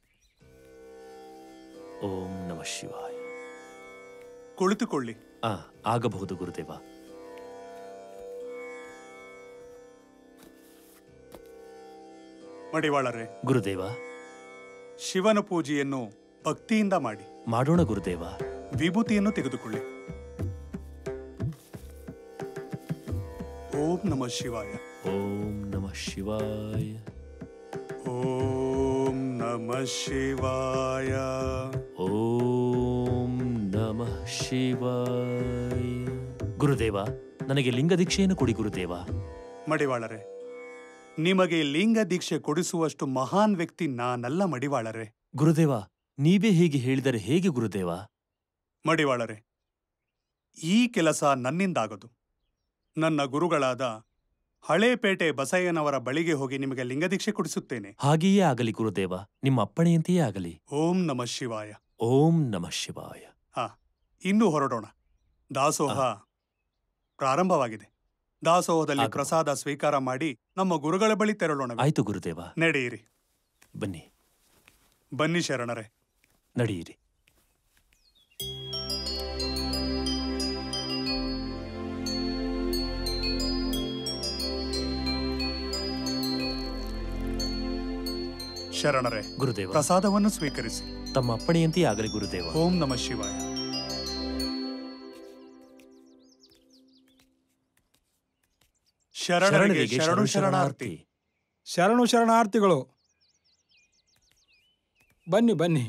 ಓಂ ನಮಃ ಶಿವಾಯ. ಕುಳಿತುಕೊಳ್ಳಿ. ಆ ಆಗಬಹುದು ಗುರುದೇವ. ಮಡಿವಾಳರೇ, ಗುರುದೇವ, ಶಿವನ ಪೂಜೆಯನ್ನು ಭಕ್ತಿಯಿಂದ ಮಾಡಿ. ಮಾಡೋಣ ಗುರುದೇವ. ವಿಭೂತಿಯನ್ನು ತೆಗೆದುಕೊಳ್ಳಿ. ಓಂ ನಮಃ ಶಿವಾಯ. ಓಂ ನಮಃ ಶಿವಾಯ. ಓಂ ನಮಃ ಶಿವಾಯ. ಓಂ ನಮಃ ಶಿವಾಯ. ಗುರುದೇವ, ನನಗೆ ಲಿಂಗ ದೀಕ್ಷೆಯನ್ನು ಕೊಡಿ ಗುರುದೇವ. ಮಡಿವಾಳರೇ, ನಿಮಗೆ ಲಿಂಗ ದೀಕ್ಷೆ ಕೊಡಿಸುವಷ್ಟು ಮಹಾನ್ ವ್ಯಕ್ತಿ ನಾನಲ್ಲ ಮಡಿವಾಳರೇ. ಗುರುದೇವ, ನೀವೇ ಹೀಗೆ ಹೇಳಿದರೆ ಹೇಗೆ ಗುರುದೇವ? ಮಡಿವಾಳರೇ, ಈ ಕೆಲಸ ನನ್ನಿಂದಾಗದು. ನನ್ನ ಗುರುಗಳಾದ ಹಳೇಪೇಟೆ ಬಸಯ್ಯನವರ ಬಳಿಗೆ ಹೋಗಿ ನಿಮಗೆ ಲಿಂಗದೀಕ್ಷೆ ಕೊಡಿಸುತ್ತೇನೆ. ಹಾಗೆಯೇ ಆಗಲಿ ಗುರುದೇವ, ನಿಮ್ಮ ಅಪ್ಪಣೆಯಂತೆಯೇ ಆಗಲಿ. ಓಂ ನಮಃ ಶಿವಾಯ. ಓಂ ನಮಃ ಶಿವಾಯ. ಹಾ, ಇನ್ನು ಹೊರಡೋಣ. ದಾಸೋಹ ಪ್ರಾರಂಭವಾಗಿದೆ. ದಾಸೋಹದಲ್ಲಿ ಪ್ರಸಾದ ಸ್ವೀಕಾರ ಮಾಡಿ ನಮ್ಮ ಗುರುಗಳ ಬಳಿ ತೆರಳೋಣ. ಆಯ್ತು ಗುರುದೇವ. ನಡೆಯಿರಿ. ಬನ್ನಿ ಬನ್ನಿ ಶರಣರೇ, ನಡೆಯಿರಿ. ಶರಣರೇ, ಗುರುದೇವ, ಪ್ರಸಾದವನ್ನು ಸ್ವೀಕರಿಸಿ. ತಮ್ಮ ಅಪ್ಪಣೆಯಂತೆಯೇ ಆಗಲಿ ಗುರುದೇವ. ಓಂ ನಮಃ ಶಿವಾಯ. ಶರಣರಿಗೆ ಶರಣು ಶರಣಾರ್ಥಿ. ಶರಣು ಶರಣಾರ್ಥಿಗಳು. ಬನ್ನಿ ಬನ್ನಿ.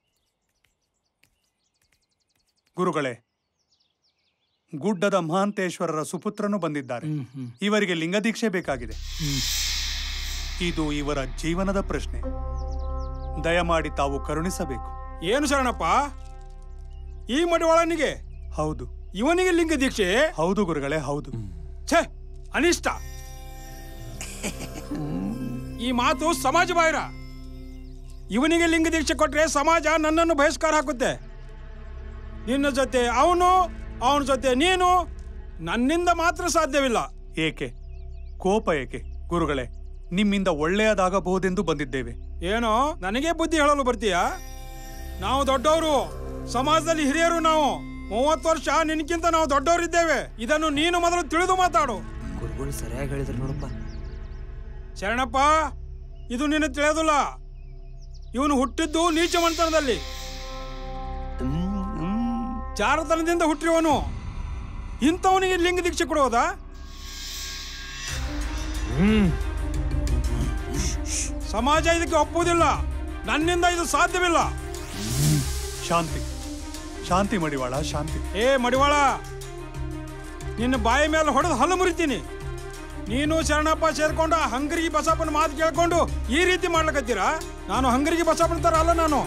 ಗುರುಗಳೇ, ಗುಡ್ಡದ ಮಹಾಂತೇಶ್ವರರ ಸುಪುತ್ರನು ಬಂದಿದ್ದಾರೆ. ಇವರಿಗೆ ಲಿಂಗದೀಕ್ಷೆ ಬೇಕಾಗಿದೆ. ಇದು ಇವರ ಜೀವನದ ಪ್ರಶ್ನೆ. ದಯಮಾಡಿ ತಾವು ಕರುಣಿಸಬೇಕು. ಏನು ಶರಣಪ್ಪ, ಈ ಮಡಿವಾಳನಿಗೆ? ಹೌದು. ಇವನಿಗೆ ಲಿಂಗ ದೀಕ್ಷೆ? ಹೌದು ಗುರುಗಳೇ, ಹೌದು. ಛೇ, ಅನಿಷ್ಟ. ಈ ಮಾತು ಸಮಾಜ ಬಾಹಿರ. ಇವನಿಗೆ ಲಿಂಗ ದೀಕ್ಷೆ ಕೊಟ್ರೆ ಸಮಾಜ ನನ್ನನ್ನು ಬಹಿಷ್ಕಾರ ಹಾಕುತ್ತೆ. ನಿನ್ನ ಜೊತೆ ಅವನು, ಅವನ ಜೊತೆ ನೀನು, ನನ್ನಿಂದ ಮಾತ್ರ ಸಾಧ್ಯವಿಲ್ಲ. ಏಕೆ ಕೋಪ ಏಕೆ ಗುರುಗಳೇ? ನಿಮ್ಮಿಂದ ಒಳ್ಳೆಯದಾಗಬಹುದೆಂದು ಬಂದಿದ್ದೇವೆ. ಏನೋ ನನಗೆ ಬುದ್ಧಿ ಹೇಳಲು ಬರ್ತೀಯಾ? ನಾವು ದೊಡ್ಡವರು, ಸಮಾಜದಲ್ಲಿ ಹಿರಿಯರು. ನಾವು ಮೂವತ್ತು ವರ್ಷ ನಿನ್ಕಿಂತ ನಾವು ದೊಡ್ಡವರಿದ್ದೇವೆ. ಇದನ್ನು ನೀನು ಮೊದಲು ತಿಳಿದು ಮಾತಾಡು. ಗುರುಗಳು ಸರಿಯಾಗಿ ಹೇಳಿದ್ರು ನೋಡಪ್ಪ. ಶರಣಪ್ಪ, ಇದು ನಿನ್ನ ತಿಳಿಯೋದಿಲ್ಲ. ಇವನು ಹುಟ್ಟಿದ್ದು ನೀಚ ಮನೆತನದಲ್ಲಿ, ಜಾರತನದಿಂದ ಹುಟ್ಟಿರುವನು. ಇಂಥವನಿಗೆ ಲಿಂಗ ದೀಕ್ಷೆ ಕೊಡುವುದಾ? ಸಮಾಜ ಇದಕ್ಕೆ ಒಪ್ಪುವುದಿಲ್ಲ. ನನ್ನಿಂದ ಇದು ಸಾಧ್ಯವಿಲ್ಲ. ಶಾಂತಿ, ಶಾಂತಿ ಮಡಿವಾಳ, ಶಾಂತಿ. ಏ ಮಡಿವಾಳ, ನಿನ್ನ ಬಾಯಿ ಮೇಲೆ ಹೊಡೆದು ಹಲ್ಲು ಮುರಿತೀನಿ. ನೀನು ಶರಣಪ್ಪ ಸೇರ್ಕೊಂಡು ಹಂಗರಿಗೆ ಬಸಪ್ಪನ ಮಾತು ಕೇಳ್ಕೊಂಡು ಈ ರೀತಿ ಮಾಡ್ಲಕತ್ತೀರಾ? ನಾನು ಹಂಗರಿಗೆ ಬಸಪ್ಪನ ತರ ಅಲ್ಲ. ನಾನು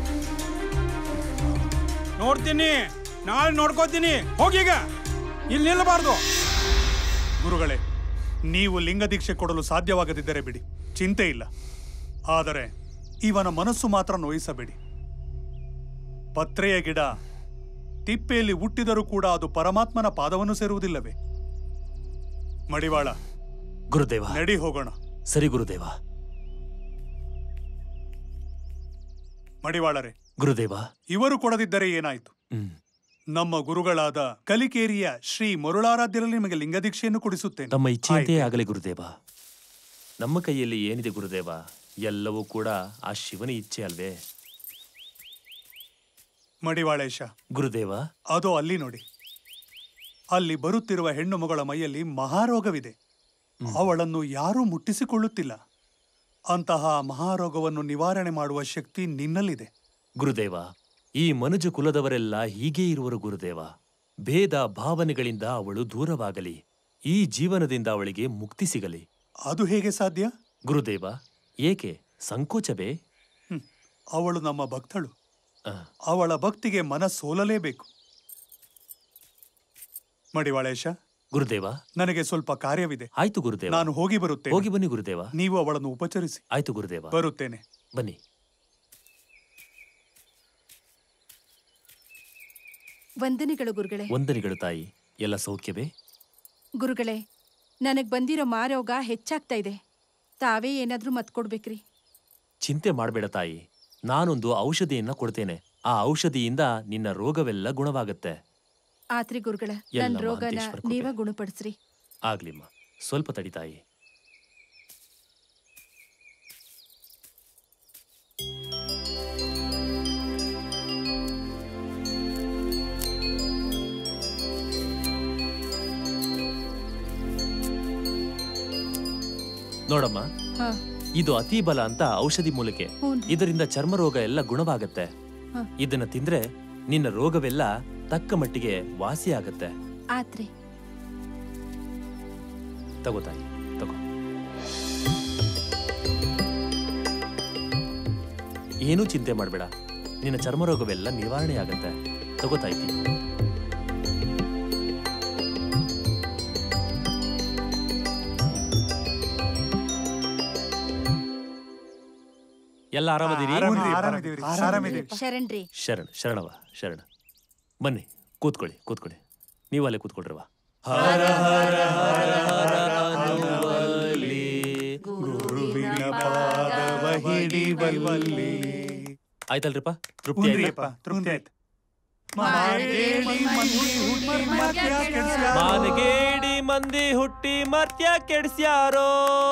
ನೋಡ್ತೀನಿ, ನಾಳೆ ನೋಡ್ಕೋತೀನಿ. ಹೋಗೀಗ, ಇಲ್ಲಿ ನಿಲ್ಲಬಾರ್ದು. ಗುರುಗಳೇ, ನೀವು ಲಿಂಗ ದೀಕ್ಷೆ ಕೊಡಲು ಸಾಧ್ಯವಾಗದಿದ್ದರೆ ಬಿಡಿ, ಚಿಂತೆ ಇಲ್ಲ. ಆದರೆ ಇವನ ಮನಸ್ಸು ಮಾತ್ರ ನೋಯಿಸಬೇಡಿ. ಪತ್ರೆಯ ಗಿಡ ತಿಪ್ಪೆಯಲ್ಲಿ ಹುಟ್ಟಿದರೂ ಕೂಡ ಅದು ಪರಮಾತ್ಮನ ಪಾದವನ್ನು ಸೇರುವುದಿಲ್ಲವೇ? ಮಡಿವಾಳ, ಗುರುದೇವ, ನಡಿ ಹೋಗೋಣ. ಸರಿ ಗುರುದೇವ. ಮಡಿವಾಳರೇ, ಗುರುದೇವ, ಇವರು ಕೊಡದಿದ್ದರೆ ಏನಾಯಿತು? ನಮ್ಮ ಗುರುಗಳಾದ ಕಲಿಕೇರಿಯ ಶ್ರೀ ಮರುಳಾರಾಧ್ಯರಲ್ಲಿ ನಿಮಗೆ ಲಿಂಗದೀಕ್ಷೆಯನ್ನು ಕೊಡಿಸುತ್ತೇನೆ. ತಮ್ಮ ಇಚ್ಛೆಯಂತೆಯೇ ಆಗಲಿ ಗುರುದೇವ. ನಮ್ಮ ಕೈಯಲ್ಲಿ ಏನಿದೆ ಗುರುದೇವ? ಎಲ್ಲವೂ ಕೂಡ ಆ ಶಿವನ ಇಚ್ಛೆ ಅಲ್ವೇ? ಮಡಿವಾಳೇಶ, ಗುರುದೇವ, ಅದು ಅಲ್ಲಿ ನೋಡಿ. ಅಲ್ಲಿ ಬರುತ್ತಿರುವ ಹೆಣ್ಣು ಮಗಳ ಮೈಯಲ್ಲಿ ಮಹಾರೋಗವಿದೆ. ಅವಳನ್ನು ಯಾರೂ ಮುಟ್ಟಿಸಿಕೊಳ್ಳುತ್ತಿಲ್ಲ. ಅಂತಹ ಮಹಾರೋಗವನ್ನು ನಿವಾರಣೆ ಮಾಡುವ ಶಕ್ತಿ ನಿನ್ನಲ್ಲಿದೆ. ಗುರುದೇವ, ಈ ಮನುಜ ಕುಲದವರೆಲ್ಲ ಹೀಗೇ ಇರುವರು ಗುರುದೇವ. ಭೇದ ಭಾವನೆಗಳಿಂದ ಅವಳು ದೂರವಾಗಲಿ. ಈ ಜೀವನದಿಂದ ಅವಳಿಗೆ ಮುಕ್ತಿ ಸಿಗಲಿ. ಅದು ಹೇಗೆ ಸಾಧ್ಯ? ಗುರುದೇವ, ಏಕೆ ಸಂಕೋಚವೇ? ಅವಳು ನಮ್ಮ ಭಕ್ತಳು. ಅವಳ ಭಕ್ತಿಗೆ ಮನ ಸೋಲಲೇಬೇಕು. ಮಡಿವಾಳೇಶ, ಗುರುದೇವ, ನನಗೆ ಸ್ವಲ್ಪ ಕಾರ್ಯವಿದೆ. ಆಯ್ತು ಗುರುದೇವ, ನಾನು ಹೋಗಿ ಬರುತ್ತೇನೆ. ಹೋಗಿ ಬನ್ನಿ ಗುರುದೇವ. ನೀವು ಅವಳನ್ನು ಉಪಚರಿಸಿ. ಆಯ್ತು ಗುರುದೇವ, ಬರುತ್ತೇನೆ. ಬನ್ನಿ. ವಂದನೆಗಳು ಗುರುಗಳೇ. ವಂದನೆಗಳು ತಾಯಿ. ಎಲ್ಲ ಸೌಖ್ಯವೇ? ಗುರುಗಳೇ, ನನಗ್ ಬಂದಿರೋ ಮಾರೋಗ ಹೆಚ್ಚಾಗ್ತಾ ಇದೆ. ತಾವೇ ಏನಾದ್ರೂ ಮತ್ ಕೊಡ್ಬೇಕ್ರಿ. ಚಿಂತೆ ಮಾಡಬೇಡ ತಾಯಿ, ನಾನೊಂದು ಔಷಧಿಯನ್ನ ಕೊಡ್ತೇನೆ. ಆ ಔಷಧಿಯಿಂದ ನಿನ್ನ ರೋಗವೆಲ್ಲ ಗುಣವಾಗುತ್ತೆ. ಆತ್ರಿ ಗುರುಗಳ, ನನ್ ರೋಗನ ನೀವ ಗುಣಪಡಿಸ್ರಿ. ಆಗ್ಲಿಮ್ಮ, ಸ್ವಲ್ಪ ತಡಿ ತಾಯಿ. ನೋಡಮ್ಮ, ಹಾ. ಇದು ಅತಿ ಬಲ ಅಂತ ಔಷಧಿ ಮೂಲಿಕೆ. ಹೂನ್ರಿ. ಇದರಿಂದ ಚರ್ಮ ರೋಗ ಎಲ್ಲ ಗುಣವಾಗತ್ತೆ. ಹಾ. ಇದನ್ನ ತಿಂದ್ರೆ ನಿನ್ನ ರೋಗವೆಲ್ಲ ತಕ್ಕ ಮಟ್ಟಿಗೆ ವಾಸಿ ಆಗತ್ತೆ. ಆತ್ರಿ. ತಗೋತಾಯಿ, ತಗೋ. ಏನೂ ಚಿಂತೆ ಮಾಡಬೇಡ, ನಿನ್ನ ಚರ್ಮ ರೋಗವೆಲ್ಲ ನಿವಾರಣೆ ಆಗತ್ತೆ. ತಗೋತಾಯ್ತಿ. ಎಲ್ಲ ಆರಾಮದಿರಿ? ಶರಣ್ರಿ. ಶರಣ ಶರಣವ ಶರಣ. ಬನ್ನಿ ಕೂತ್ಕೊಳ್ಳಿ, ಕೂತ್ಕೊಳ್ಳಿ. ನೀವು ಅಲ್ಲೇ ಕೂತ್ಕೊಳ್ರವ. ಹರ ಹರ ಹರ ಹರ ಅನ್ನುವಲ್ಲಿ ಗುರುವಿನ ಪಾದವ ಹಿಡಿವಲ್ಲಿ. ಆಯ್ತಲ್ರಿಪ್ಪ? ತೃಪ್ತಿ ಆಯ್ತಾ? ತೃಪ್ತಿ ಆಯ್ತು. ಮಾನಗೇಡಿ ಮಂದಿ ಹುಟ್ಟಿ ಮರ್ತ್ಯ ಕೆಡ್ಸ್ಯಾರೋ,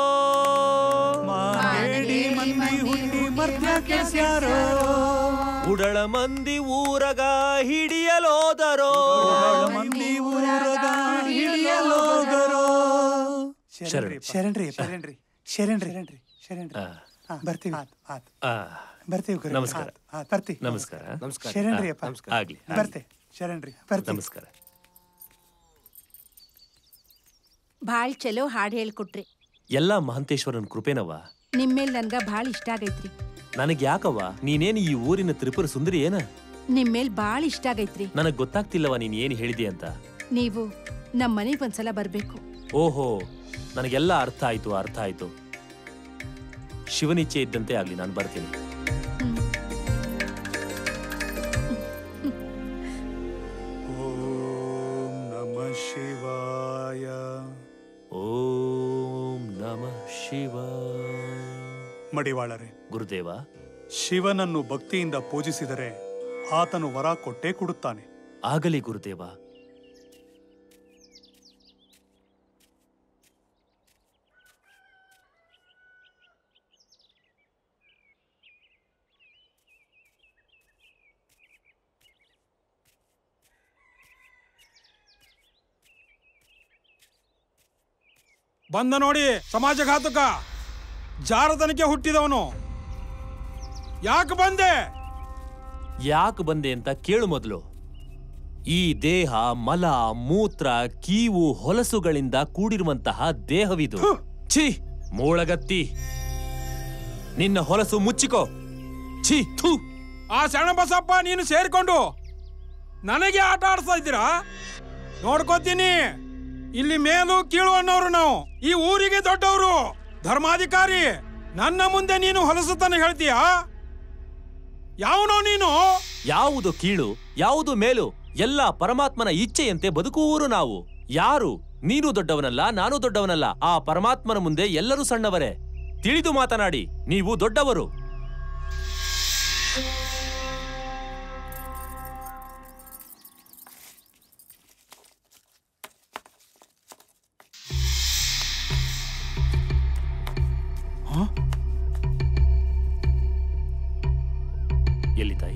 ಮಾನಗೇಡಿ ಮಂದಿ ಹುಟ್ಟಿ ಮರ್ತ್ಯ ಕೆಡ್ಸ್ಯಾರೋ, ಉಡಳ ಮಂದಿ ಊರಗ ಹಿಡಿಯಲೋದರೋ, ಮಂದಿ ಊರಗ ಹಿಡಿಯಲೋದರೋ. ಶರಣ ಶರಣ್ರಿ ಶರಣ್ರಿ ಶರಣ್ರಿ ಶರಣ್ರಿ ಶರಣ್ರಿ. ಬರ್ತೀವಿ. ಬರ್ತೀವಿ. ನಮಸ್ಕಾರ. ಬರ್ತೀವಿ. ನಮಸ್ಕಾರ. ನಮಸ್ಕಾರ. ಶರಣ್ರಿ ಅಪ್ಪ. ಆಗ್ಲಿ. ಬರ್ತೆ ಶರಣ್ರಿ. ಬರ್ತೀವಿ. ನಮಸ್ಕಾರ. ಭಾಳ್ ಚಲೋ ಹಾಡು ಹೇಳ್ಕೊಟ್ರಿ. ಎಲ್ಲ ಮಹಂತೇಶ್ವರನ್ ಕೃಪೆನವ್ವ. ನಿಮ್ಮೇಲ್ ನನ್ಗ ಭಾಳ ಇಷ್ಟ ಆಗೈತ್ರಿ. ನನಗ್ ಯಾಕವ್ವ, ನೀನೇನು ಈ ಊರಿನ ತ್ರಿಪುರ ಸುಂದರಿ ಏನ? ನಿಮ್ಮೇಲ್ ಭಾಳ ಇಷ್ಟ ಆಗೈತ್ರಿ. ನನಗ್ ಗೊತ್ತಾಗ್ತಿಲ್ಲವ ನೀನ್ ಏನ್ ಹೇಳಿದಿ ಅಂತ. ನೀವು ನಮ್ ಮನೆಗ್ ಒಂದ್ಸಲ ಬರ್ಬೇಕು. ಓಹೋ, ನನಗೆಲ್ಲ ಅರ್ಥ ಆಯ್ತು, ಅರ್ಥ ಆಯ್ತು. ಶಿವನಿಚ್ಛೆ ಇದ್ದಂತೆ ಆಗ್ಲಿ, ನಾನು ಬರ್ತೀನಿ. ಓಂ ನಮಃ ಶಿವಾಯ. ಓಂ ನಮಃ ಶಿವಾಯ. ಮಡಿವಾಳರೇ, ಗುರುದೇವ, ಶಿವನನ್ನು ಭಕ್ತಿಯಿಂದ ಪೂಜಿಸಿದರೆ ಆತನು ವರ ಕೊಟ್ಟೇ ಕೊಡುತ್ತಾನೆ. ಆಗಲಿ ಗುರುದೇವ. ಬಂದ ನೋಡಿ ಸಮಾಜಘಾತಕ, ಜಾರತನಕ್ಕೆ ಹುಟ್ಟಿದವನು. ಯಾಕೆ ಬಂದೆ? ಯಾಕೆ ಬಂದೆ ಅಂತ ಕೇಳು ಮೊದಲು. ಈ ದೇಹ ಮಲ ಮೂತ್ರ ಕೀವು ಹೊಲಸುಗಳಿಂದ ಕೂಡಿರುವಂತಹ ದೇಹವಿದು. ಛೀ ಮೂಳಗತ್ತಿ, ನಿನ್ನ ಹೊಲಸು ಮುಚ್ಚಿಕೋ. ಛೀ ಥೂ. ಆ ಶರಣಬಸಪ್ಪ ನೀನು ಸೇರಿಕೊಂಡು ನನಗೆ ಆಟ ಆಡ್ಸ್ತಾ ಇದ್ದೀರಾ? ನೋಡ್ಕೋತೀನಿ. ಇಲ್ಲಿ ಮೇಲು ಕೀಳು ಅನ್ನೋರು ನಾವು, ಈ ಊರಿಗೆ ದೊಡ್ಡವರು, ಧರ್ಮಾಧಿಕಾರಿ. ನನ್ನ ಮುಂದೆ ನೀನು ಹೊಲಸುತ್ತಾನೆ ಹೇಳ್ತೀಯಾ? ಯಾವನೋ ನೀನು? ಯಾವುದು ಕೀಳು ಯಾವುದು ಮೇಲು ಎಲ್ಲ ಪರಮಾತ್ಮನ ಇಚ್ಛೆಯಂತೆ ಬದುಕುವವರು ನಾವು. ಯಾರು? ನೀನು ದೊಡ್ಡವನಲ್ಲ, ನಾನು ದೊಡ್ಡವನಲ್ಲ. ಆ ಪರಮಾತ್ಮನ ಮುಂದೆ ಎಲ್ಲರೂ ಸಣ್ಣವರೇ. ತಿಳಿದು ಮಾತನಾಡಿ, ನೀವು ದೊಡ್ಡವರು. ಎಲ್ಲಿ ತಾಯಿ?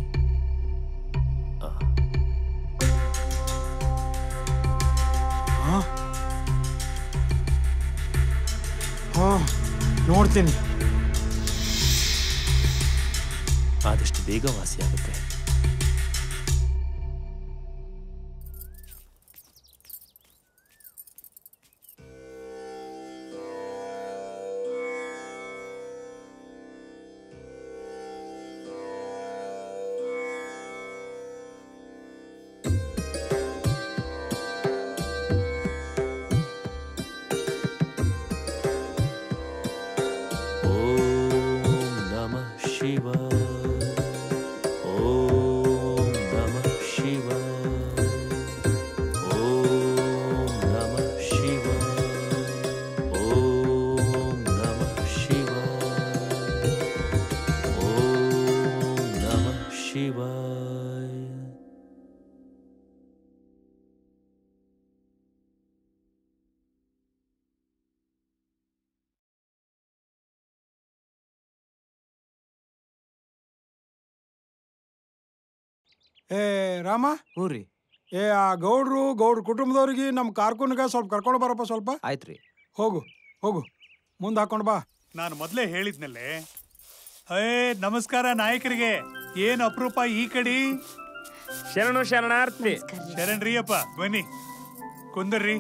ನೋಡ್ತೀನಿ. ಆದಷ್ಟು ಬೇಗ ವಾಸಿಯಾಗುತ್ತೆ. ಏ ರಾಮ. ಹ್ಞೂ ರೀ. ಏ ಆ ಗೌಡ್ರು ಗೌಡ್ರ ಕುಟುಂಬದವ್ರಿಗೆ ನಮ್ಮ ಕಾರ್ಕುನ್ಗ ಸ್ವಲ್ಪ ಕರ್ಕೊಂಡು ಬರಪ್ಪ. ಸ್ವಲ್ಪ ಆಯ್ತ್ರಿ. ಹೋಗು ಹೋಗು. ಮುಂದೆ ಹಾಕೊಂಡು ಬಾ. ನಾನು ಮೊದಲೇ ಹೇಳಿದ್ನಲ್ಲೇ. ಏ ನಮಸ್ಕಾರ ನಾಯಕರಿಗೆ. ಏನ್ ಅಪರೂಪ ಈ ಕಡಿ. ಶರಣು ಶರಣಾರ್ಥಿ. ಶರಣ್ರಿ ಅಪ್ಪ, ಬನ್ನಿ ಕುಂದರ್ರಿ.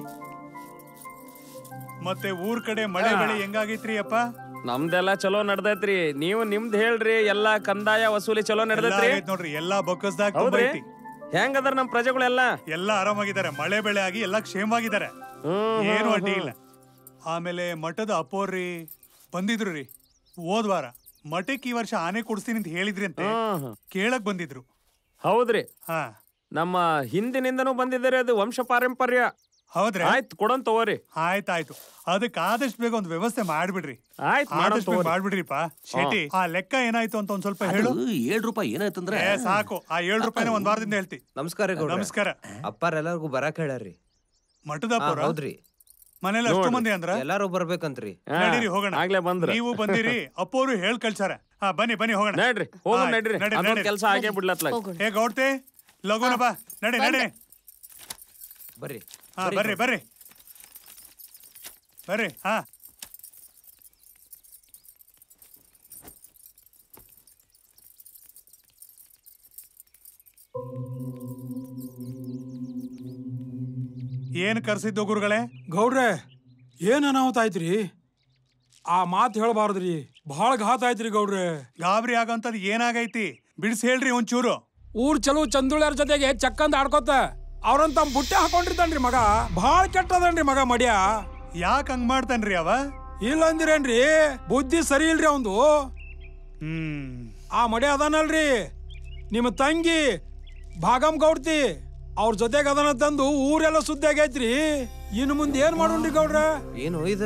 ಮತ್ತೆ ಊರ್ ಕಡೆ ಮಳೆ ಬೆಳೆ ಹೆಂಗಾಗೈತ್ರಿ ಅಪ್ಪ? ನಮ್ದೆಲ್ಲ ಚಲೋ ನಡ್ದೈತ್ರಿ. ನೀವು ನಿಮ್ದ್ ಹೇಳ್ರಿ. ಎಲ್ಲಾ ಕಂದಾಯ ವಸೂಲಿ ಚಲೋ ನಡ್ದೈತ್ರಿ ನೋಡ್ರಿ. ಎಲ್ಲಾ ಬೊಕ್ಕಸ್ದಾಗ ಹೌದ್ರಿ. ಹೆಂಗದಾರ ನಮ್ ಪ್ರಜೆಗಳೆಲ್ಲ? ಎಲ್ಲಾ ಆರಾಮಾಗಿದ್ದಾರೆ. ಮಳೆ ಬೆಳೆ ಆಗಿ ಎಲ್ಲಾ ಕ್ಷೇಮವಾಗಿದ್ದಾರೆ. ಏನು ಅಡ್ಡಿ ಇಲ್ಲ. ಆಮೇಲೆ ಮಠದ ಅಪ್ಪೋರ್ರಿ ಬಂದಿದ್ರು ರೀ ಹೋದ್ವಾರ. ಮಠಕ್ಕೆ ಈ ವರ್ಷ ಆನೆ ಕೊಡಿಸ್ತೀನಿ ಅಂತ ಹೇಳಿದ್ರಿ ಅಂತ ಕೇಳಕ್ ಬಂದಿದ್ರು. ಹೌದ್ರಿ. ಹಾ, ನಮ್ಮ ಹಿಂದಿನಿಂದನೂ ಬಂದಿದ್ದಾರೆ. ಅದು ವಂಶ ಪಾರಂಪರ್ಯ. ಹೌದ್ರಿ. ಆಯ್ತು, ಕೊಡೋನ್ ತಗೋರಿ. ಆಯ್ತಾಯ್ತು. ಅದಕ್ಕೆ ಆದಷ್ಟು ಬೇಗ ಒಂದು ವ್ಯವಸ್ಥೆ ಮಾಡ್ಬಿಡ್ರಿ. ಆಯ್ತು, ಆದಷ್ಟು ಬೇಗ ಮಾಡ್ಬಿಡ್ರಿಪ್ಪ. ಶೆಟ್ಟಿ, ಆ ಲೆಕ್ಕ ಏನಾಯ್ತು ಅಂತ ಒಂದ್ ಸ್ವಲ್ಪ ಹೇಳು. ಏಳು ರೂಪಾಯಿ ಏನಾಯ್ತಂದ್ರೆ ಸಾಕು. ಆ ಏಳು ರೂಪಾಯಿನ ಒಂದ್ ವಾರದಿಂದ ಹೇಳ್ತಿ. ನಮಸ್ಕಾರ. ನಮಸ್ಕಾರ. ಅಪ್ಪಾರ ಎಲ್ಲಾರ್ಗು ಬರಾಕ್ ಹೇಳ್ಯಾರ್ರಿ. ಮಠದ ಹೌದ್ರಿ. ಮನೇಲಿ ಅಷ್ಟು ಮಂದಿ ಅಂದ್ರ ಎಲ್ಲಾರು ಬರ್ಬೇಕಂತ್ರಿ. ನಡೀರಿ ಹೋಗೋಣ. ಆಗ್ಲೇ ಬಂದ್ರ ನೀವು ಬಂದಿರಿ. ಅಪ್ಪೋರು ಹೇಳ್ ಕಳ್ಸಾರ. ಹಾ ಬನ್ನಿ ಬನ್ನಿ ಹೋಗೋಣ. ನಡ್ರಿ ಹೋಗೋಣ. ನಡ್ರಿ ಕೆಲಸ ಆಗೇ ಬಿಡ್ಲತ್ಲ. ಹೇ ಗೌಡ್ತಿ, ಲಗುನ ಬಾ. ನಡಿ ನಡಿ ಬರ್ರಿ. ಹಾ ಬರ್ರಿ ಬರ್ರಿ ಬರ್ರಿ. ಹಾ ಏನ್ ಕರ್ಸಿದ್ದು ಗುರುಗಳೇ? ಗೌಡ್ರೆ, ಏನ್ ಅನಾಹುತ ಆಯ್ತ್ರಿ? ಆ ಮಾತು ಹೇಳ್ಬಾರ್ದ್ರಿ. ಬಹಳ ಘಾತ ಆಯ್ತ್ರಿ ಗೌಡ್ರೆ. ಗಾಬರಿ ಆಗಂತದ್ ಏನಾಗೈತಿ? ಬಿಡಿಸಿ ಹೇಳ್ರಿ ಒಂಚೂರು. ಊರ್ ಚಲೋ ಚಂದುಳ್ಯಾರ ಜೊತೆಗೆ ಚಕ್ಕಂದ ಆಡ್ಕೋತ ಅವ್ರಂತ ಬುಟ್ಟೆ ಹಾಕೊಂಡಿರ್ತಾನ್ರಿ ಮಗ. ಬಹಳ ಕೆಟ್ಟದನ್ರಿ ಮಗ ಮಡ್ಯ. ಯಾಕ ಹಂಗ್ ಮಾಡ್ತಾನ್ರಿ ಅವ? ಇಲ್ಲ ಅಂದಿರೇನ್ರಿ, ಬುದ್ಧಿ ಸರಿ ಇಲ್ರಿ ಅವಂದು. ಹ್ಮ್ ಆ ಮಡ್ಯ ಅದಾನಲ್ರಿ ನಿಮ್ಮ ತಂಗಿ ಭಾಗಮ್ ಗೌಡ್ತಿ, ಅವ್ರ ಜೊತೆಗೆ ಅದನ್ನ ತಂದು ಊರೆಲ್ಲ ಸುದ್ದಿ ಆಗೈತ್ರಿ. ಇನ್ನು ಮುಂದೆ ಏನ್ ಮಾಡೋಣ್ರಿ ಗೌಡ್ರ? ಏನು ಇದು?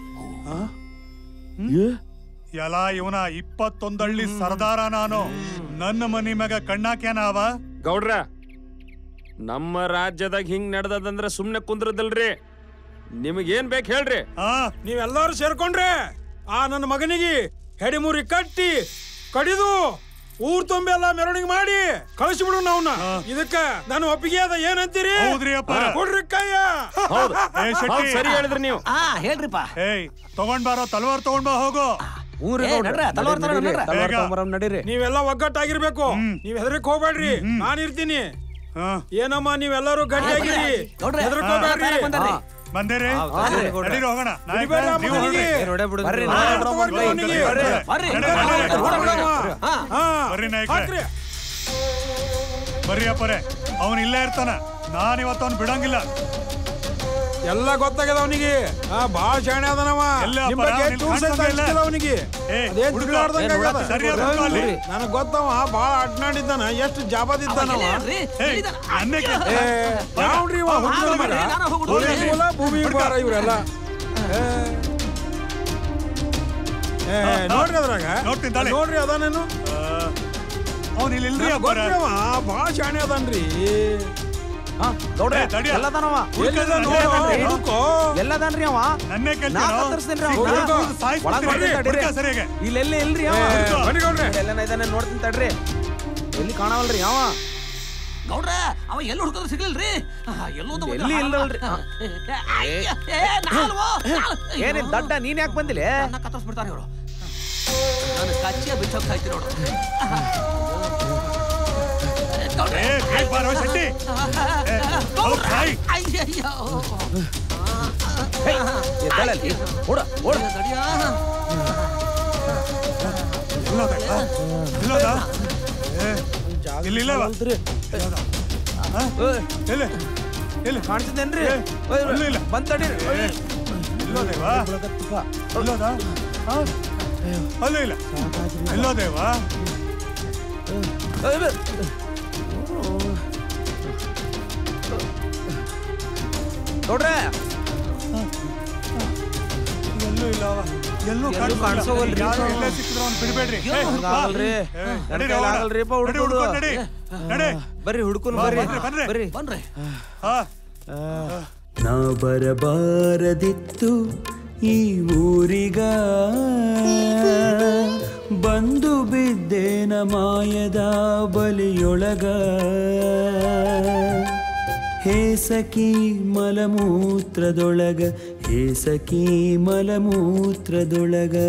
ಎಲ್ಲ ಇವನ ಇಪ್ಪತ್ತೊಂದಳ್ಳಿ ಸರ್ದಾರ ನಾನು. ನನ್ನ ಮನಿ ಮ್ಯಾಗ ಕಣ್ಣಾಕ್ಯಾನ ಅವ. ಗೌಡ್ರ, ನಮ್ಮ ರಾಜ್ಯದಾಗ ಹಿಂಗ್ ನಡ್ದದಂದ್ರ ಸುಮ್ನೆ ಕುಂದ್ರದಲ್ರಿ. ನಿಮಗೇನ್ ಬೇಕು ಹೇಳ್ರಿ. ನೀವೆಲ್ಲರೂ ಸೇರ್ಕೊಂಡ್ರೆ ಆ ನನ್ನ ಮಗನಿಗೆ ಹೆಡಿಮುರಿ ಕಟ್ಟಿ ಕಡಿದು ಊರ್ ತುಂಬಿ ಎಲ್ಲ ಮೆರವಣಿಗೆ ಮಾಡಿ ಕಳಿಸ್ಬಿಡು ನಾವ್ನ. ಇದಕ್ಕ ನಾನು ಒಪ್ಪಿಗೆ ಅದ. ಏನಂತೀರಿ? ಕೊಡ್ರಿ ಕೈಯ. ಸರಿ ಹೇಳಿದ್ರಿ ನೀವು. ಹೇಳ್ರಿಪ್ಪ. ಏಯ್ ತಗೊಂಡ್ ಬಾರೋ, ತಲವಾರ್ ತಗೊಂಡ್ ಬಾ. ಹೋಗು. ನೀವೆಲ್ಲ ಒಗ್ಗಟ್ಟಾಗಿರ್ಬೇಕು. ನೀವ್ ಹೆದರಕ್ ಹೋಗ್ಬೇಡ್ರಿ. ನಾನ್ ಇರ್ತೀನಿ. ಏನಮ್ಮ ನೀವೆಲ್ಲರೂ ಗಟ್ಟಿಯಾಗಿರಿ, ಹೆದರ್ಕೋಬೇಡ್ರಿ. ಬಂದೇರಿ ಹೋಗೋಣ. ಬರ್ರಿ ಅಪ್ಪರೇ, ಅವನ್ ಇಲ್ಲೇ ಇರ್ತಾನ. ನಾನ್ ಇವತ್ತು ಅವ್ನು ಬಿಡಂಗಿಲ್ಲ. ಎಲ್ಲ ಗೊತ್ತಾಗ್ಯದ ಅವನಿಗೆ. ಬಾಳ ಶಾಣೆ ಅದನವ. ಅವನಿಗೆ ನನಗ್ ಗೊತ್ತವ. ಬಾಳ ಅಡ್ನಾಡಿದ್ದಾನ. ಎಷ್ಟು ಜಾಬದಿದ್ದಾನವ. ಭೂಮಿ ಬಾರ ಇವ್ರೆಲ್ಲ ನೋಡ್ರಿ ಅದ್ರಾಗ. ನೋಡ್ರಿ ಅದಾನೇನು ಅವನ್ ಇಲ್ಲಿ ಬಾಳ ಶಾಣೆ ಅದನ್ರಿ. ಎಲ್ಲದನ್ರಿ ಅವ. ಇಲ್ಲೆಲ್ಲ ಇಲ್ರಿ ಅವ. ಎಲ್ಲನ ನೋಡ್ತೀನಿ ತಡ್ರಿ. ಎಲ್ಲಿ ಕಾಣವಲ್ರಿ ಅವ. ಗೌಡ್ರ, ಅವ ಎಲ್ಲಿ ಹುಡುಕಿದ್ರೆ ಸಿಗ್ಲಿಲ್ರಿ. ಎಲ್ಲಿ ಇಲ್ಲಲ್ರಿ. ಏನೇ ದಡ್ಡ, ನೀನ್ ಯಾಕೆ ಬಂದಿಲ್ಲ? ಕತ್ತರಿಸ್ಬಿಡ್ತಾನೆ ಇವರು. ನಾನು ಕಚ್ಚಿಯ ಬಿಚ್ಚೋಕ್ ಸಾಯ್ತೀನಿ ನೋಡು. ಕಾಣ್ತಿದ್ದೇನ್ರಿ? ಬಂತಡಿ. ಅಲ್ಲ ಇಲ್ಲ ಎಲ್ಲೋದೇವಾ? ನೋಡ್ರೆ ಎಲ್ಲೂ ಇಲ್ಲ. ಎಲ್ಲೂ ಕಾಣಿಸೋಲ್ರಿ. ಎಲ್ಲೇ ಸಿಕ್ಕಿದ್ರೆ ಅವ್ನು ಬಿಡ್ಬೇಡ್ರಿ. ಬರ್ರಿ ಹುಡ್ಕೊಂಡು ಬರ್ರಿ ಬರ್ರಿ ಬನ್ರಿ. ನಾ ಬರಬಾರದಿತ್ತು ಈ ಊರಿಗ, ಬಂದು ಬಿದ್ದೇನ ಮಾಯದ ಬಲಿಯೊಳಗ. ಹೇಸಕಿ ಮಲಮೂತ್ರದೊಳಗ ಹೇ ಸಖಿ ಮಲಮೂತ್ರದೊಳಗ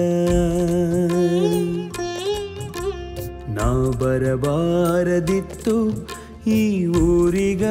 ನಾ ಬರಬಾರದಿತ್ತು ಈ ಊರಿಗ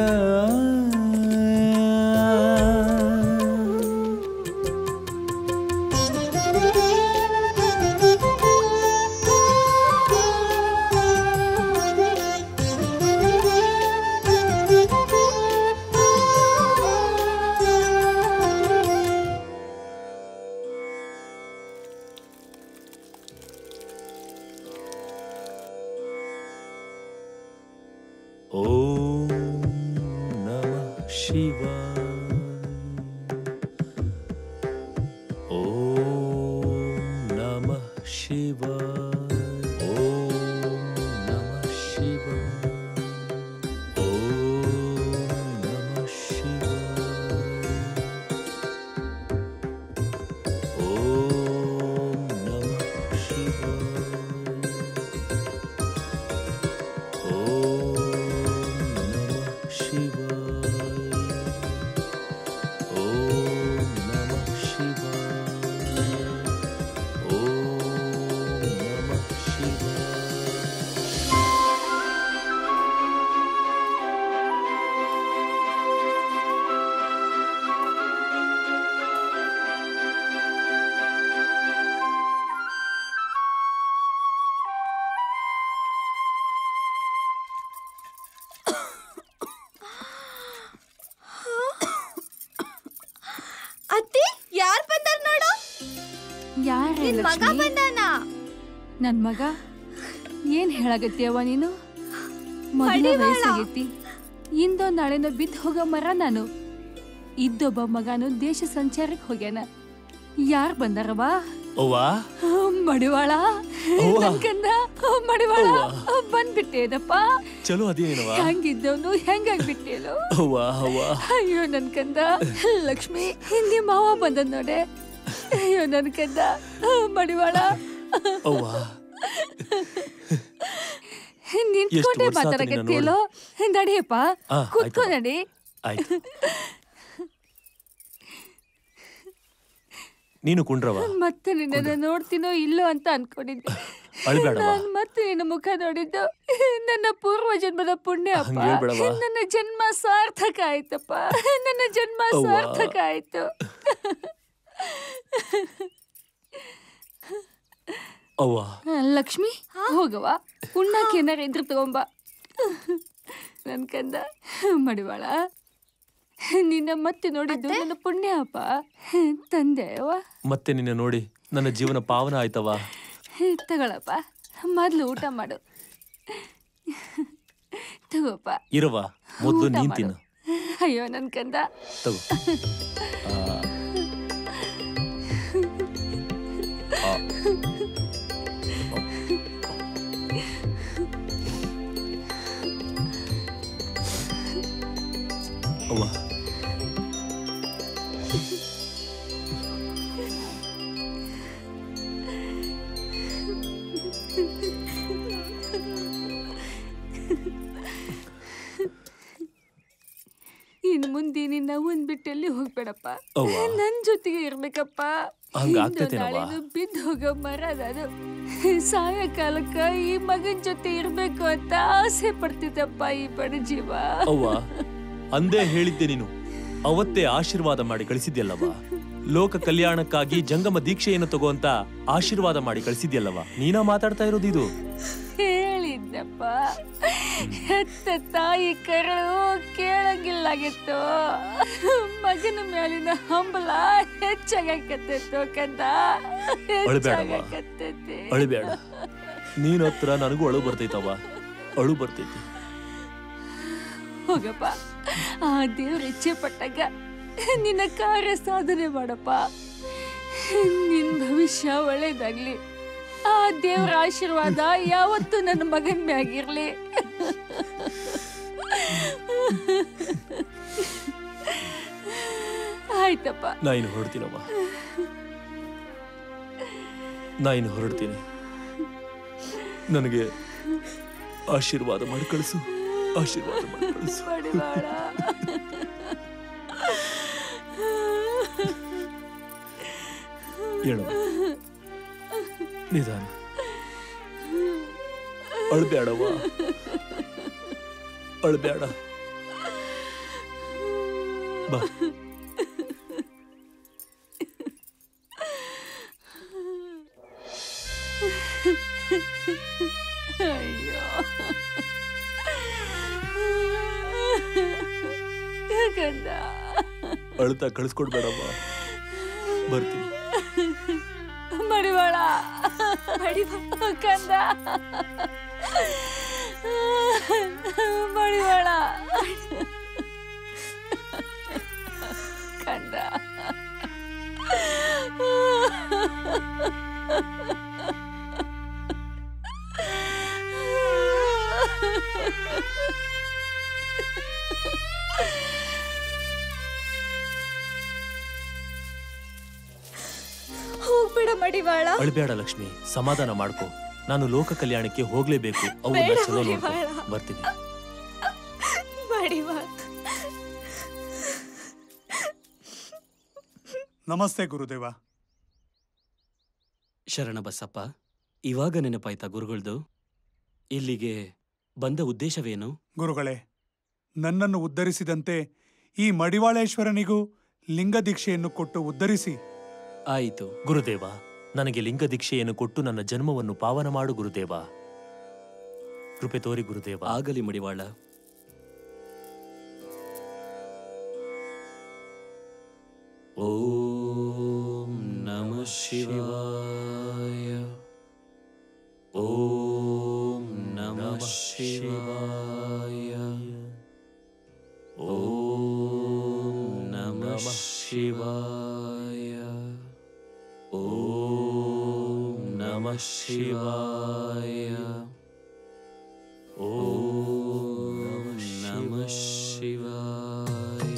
ನನ್ ಮಗ ಏನ್ ಹೇಳಾಗತ್ತೀಯವ್ವ ನೀನು? ಮದುವೆ ವಯಸ್ಸಾಗೈತಿ, ಇಂದೋ ನಾಳೆನೋ ಬಿದ್ದು ಹೋಗೋ ಮರ ನಾನು. ಇದ್ದೊಬ್ಬ ಮಗನು ದೇಶ ಸಂಚಾರಕ್ಕೆ ಹೋಗ್ಯಾನ. ಯಾರ್ ಬಂದಾರವಾ? ಮಡಿವಾಳ ಕಂದ, ಮಡಿವಾಳ ಬಂದ್ಬಿಟ್ಟೇನಪ್ಪ. ಚಲೋ ಅದೇನವ? ಹಂಗಿದ್ದವನು ಹೆಂಗಾಗ್ಬಿಟ್ಟೇನು? ಅಯ್ಯೋ ನನ್ ಕಂದ. ಲಕ್ಷ್ಮಿ, ಹಿಂದಿ ಮಾವ ಬಂದ ನೋಡೆ. ಅಯ್ಯೋ ನನ್ ಕಂದ, ಮಡಿವಾಳ. ನಿಂತ್ಕೊಂಡೆ ಮಾತಾಡಕತ್ತಿಯಲ್ಲೋ? ನಡಿಯಪ್ಪ, ಕೂತ್ಕೊ ನಡಿ. ನೀನು ಕುಂಡ್ರವ. ಮತ್ತೆ ನಿನ್ನ ನೋಡ್ತೀನೋ ಇಲ್ಲೋ ಅಂತ ಅನ್ಕೊಂಡಿದ್ದೆ. ನಾನ್ ಮತ್ತೆ ನಿನ್ನ ಮುಖ ನೋಡಿದ್ದು ನನ್ನ ಪೂರ್ವ ಜನ್ಮದ ಪುಣ್ಯ ಅಪ್ಪ. ನನ್ನ ಜನ್ಮ ಸಾರ್ಥಕ ಆಯ್ತಪ್ಪ, ನನ್ನ ಜನ್ಮ ಸಾರ್ಥಕ ಆಯ್ತು. ಲಕ್ಷ್ಮಿ, ಹೋಗವ, ಉಣ್ಣಾಕ ಏನಾರ ಇದ್ರ ತಗೊಂಬ. ನನ್ ಕಂದ ಮಡಿವಾಳ, ನಿನ್ನ ಮತ್ತೆ ನೋಡಿದ್ದು ನನ್ನ ಪುಣ್ಯ ಅಪ್ಪ. ತಂದೆ ಮತ್ತೆ ನಿನ್ನ ನೋಡಿ ನನ್ನ ಜೀವನ ಪಾವನ ಆಯ್ತವ. ತಗೊಳಪ್ಪ, ಮೊದ್ಲು ಊಟ ಮಾಡು. ತಗೋಪ್ಪ. ಇರವ, ಮೊದ್ಲು ನೀನ್ ತಿನ್ನು. ಅಯ್ಯೋ ನನ್ ಕಂದ, ತಗೋ. ಅವ್ವ, ಇನ್ ಮುಂದೆ ನಿನ್ನ ಒಂದ್ ಬಿಟ್ಟಲ್ಲಿ ಹೋಗ್ಬೇಡಪ್ಪ, ನನ್ ಜೊತೆಗೆ ಇರ್ಬೇಕಪ್ಪ. ಬಿದ್ದು ಹೋಗೋ ಮರ ನಾನು. ಸಾಯಂಕಾಲಕ್ಕ ಈ ಮಗನ್ ಜೊತೆ ಇರ್ಬೇಕು ಅಂತ ಆಸೆ ಪಡ್ತಿದ್ದಪ್ಪ ಈ ಬಡ ಜೀವ. ಅವ್ವ, ಅಂದೇ ಹೇಳಿದ್ದೆ ನೀನು. ಅವತ್ತೇ ಆಶೀರ್ವಾದ ಮಾಡಿ ಕಳಿಸಿದ್ಯಲ್ಲವ. ಲೋಕ ಕಲ್ಯಾಣಕ್ಕಾಗಿ ಜಂಗಮ ದೀಕ್ಷೆಯನ್ನು ತಗೋ ಅಂತ ಆಶೀರ್ವಾದ ಮಾಡಿ ಕಳಿಸಿದ್ಯಲ್ಲವ. ನೀನಾ ಮಾತಾಡ್ತಾ ಇರೋದು ಇದು? ಹೇಳಿದ್ದಪ್ಪ, ಹೆತ್ತ ತಾಯಿ ಕರಳು ಕೇಳಂಗಿಲ್ಲಾಗಿತ್ತು. ಮಗನ ಮೇಲಿನ ಹಂಬಲ ಹೆಚ್ಚಾಗಕತ್ತಿತ್ತು ಕಂದ, ಹೆಚ್ಚಾಗಕತ್ತೈತಿ. ಅಳಬೇಡ, ನೀನ್ ಹತ್ರ ನನಗೂ ಅಳು ಬರ್ತೈತವ, ಅಳು ಬರ್ತೈತಿ. ಹೋಗಪ್ಪ, ಆ ದೇವ್ರ ಇಚ್ಛೆ ಪಟ್ಟಾಗ ನಿನ್ನ ಕಾರ್ಯ ಸಾಧನೆ ಮಾಡಪ್ಪ. ನಿನ್ ಭವಿಷ್ಯ ಒಳ್ಳೇದಾಗ್ಲಿ. ಆ ದೇವ್ರ ಆಶೀರ್ವಾದ ಯಾವತ್ತೂ ನನ್ನ ಮಗನ್ ಮ್ಯಾಗಿರ್ಲಿ. ಆಯ್ತಪ್ಪ, ನಾ ಇನ್ನು ಹೊರಡ್ತೀನವ್ವ, ನಾ ಇನ್ನು ಹೊರಡ್ತೀನಿ. ನನಗೆ ಆಶೀರ್ವಾದ ಮಾಡಿ ಕಳಿಸು, ಆಶೀರ್ವಾದ ಮಾಡಿ ಕಳಿಸು. ಹೇಳು ನಿಧಾನ ಅಳ್ಬೇಡವ್ವ ಅಳ್ಬೇಡ ಬಾ ಅಯ್ಯೋ ಕಂದ ಅಳ್ತಾ ಕಳಿಸ್ಕೊಡ್ಬೇಡವ್ವ ಬರ್ತೀನಿ ಮಡಿವಾಳ ಮಡಿವಾಳ ಕಂದ ಮಡಿವಾಳ ಕಂದ ಹೋಗ್ಬೇಡ ಮಡಿವಾಳ. ಅಳ್ಬೇಡ ಲಕ್ಷ್ಮಿ, ಸಮಾಧಾನ ಮಾಡ್ಕೊ. ನಾನು ಲೋಕ ಕಲ್ಯಾಣಕ್ಕೆ ಹೋಗ್ಲೇಬೇಕು. ಅವ್ರನ್ನ ಬೇಡ ಚಲೋ ನೋಡ್ಕೊ. ಮಡಿವಾಳ. ಬರ್ತೀನಿ. ಮಡಿವಾಳ. ನಮಸ್ತೆ ಗುರುದೇವ. ಶರಣ ಬಸಪ್ಪ, ಇವಾಗ ನೆನಪಾಯ್ತಾ ಗುರುಗಳ್ದು? ಇಲ್ಲಿಗೆ ಬಂದ ಉದ್ದೇಶವೇನು? ಗುರುಗಳೇ, ನನ್ನನ್ನು ಉದ್ಧರಿಸಿದಂತೆ ಈ ಮಡಿವಾಳೇಶ್ವರನಿಗೂ ಲಿಂಗ ದೀಕ್ಷೆಯನ್ನು ಕೊಟ್ಟು ಉದ್ಧರಿಸಿ. ಆಯಿತು ಗುರುದೇವ, ನನಗೆ ಲಿಂಗ ದೀಕ್ಷೆಯನ್ನು ಕೊಟ್ಟು ನನ್ನ ಜನ್ಮವನ್ನು ಪಾವನ ಮಾಡು ಗುರುದೇವ. ಕೃಪೆ ತೋರಿ ಗುರುದೇವ. ಆಗಲಿ ಮಡಿವಾಳ. ಓಂ ನಮಃ ಶಿವಾಯ. ಓಂ ನಮಃ ಶಿವಾಯ. ಓಂ ನಮಃ ಶಿವಾಯ. ಓಂ ನಮಃ ಶಿವಾಯ. ಓಂ ನಮಃ ಶಿವಾಯ.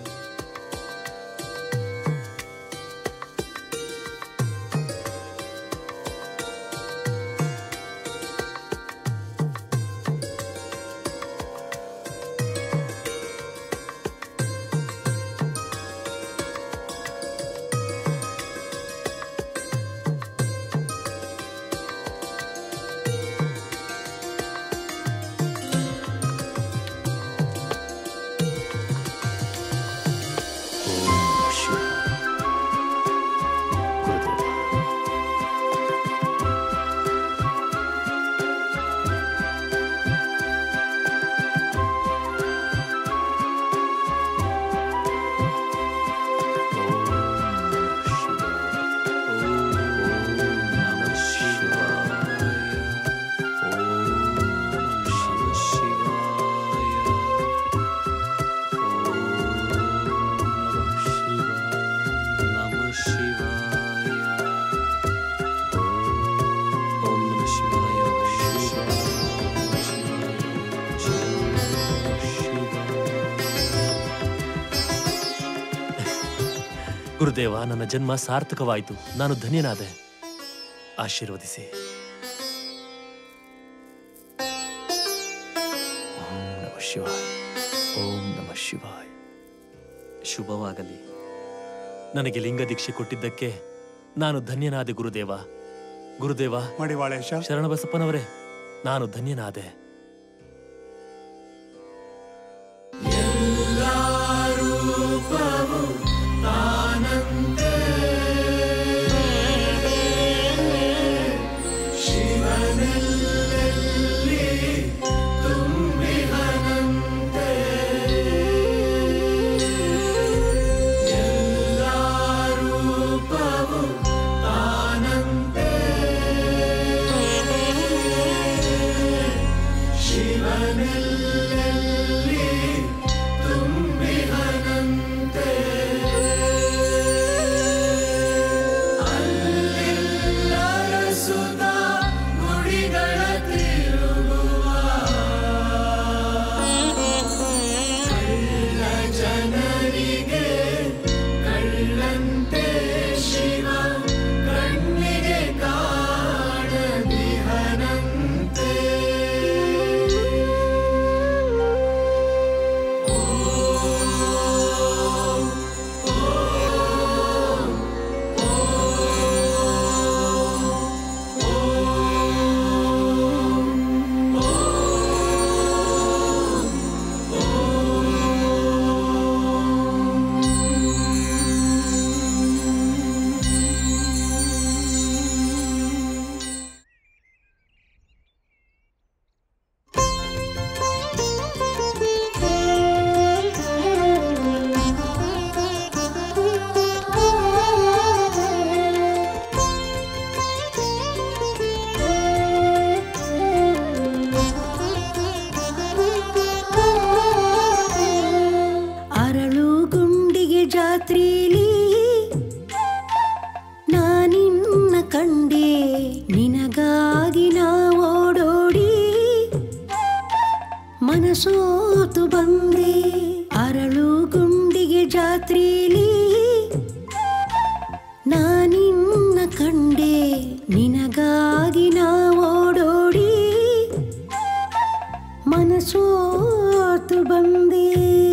ಗುರುದೇವ, ನನ್ನ ಜನ್ಮ ಸಾರ್ಥಕವಾಯಿತು. ನಾನು ಧನ್ಯನಾದೆ. ಆಶೀರ್ವದಿಸಿ. ಓಂ ನಮಃ ಶಿವಾಯ. ಓಂ ನಮಃ ಶಿವಾಯ. ಶುಭವಾಗಲಿ. ನನಗೆ ಲಿಂಗ ದೀಕ್ಷೆ ಕೊಟ್ಟಿದ್ದಕ್ಕೆ ನಾನು ಧನ್ಯನಾದೆ ಗುರುದೇವ. ಗುರುದೇವ ಮಡಿವಾಳೇಶ, ಶರಣಬಸಪ್ಪನವರೇ, ನಾನು ಧನ್ಯನಾದೆ. ಗುಡಿಗಳ ಮನಸೋತು ಬಂದೆ ಅರಳು ಗುಂಡಿಗೆ ಜಾತ್ರೆಲಿ ನಾನಿನ್ನ ಕಂಡೆ ನಿನಗಾಗಿ ನಾ ಓಡೋಡಿ ಮನಸೋತು ಬಂದೆ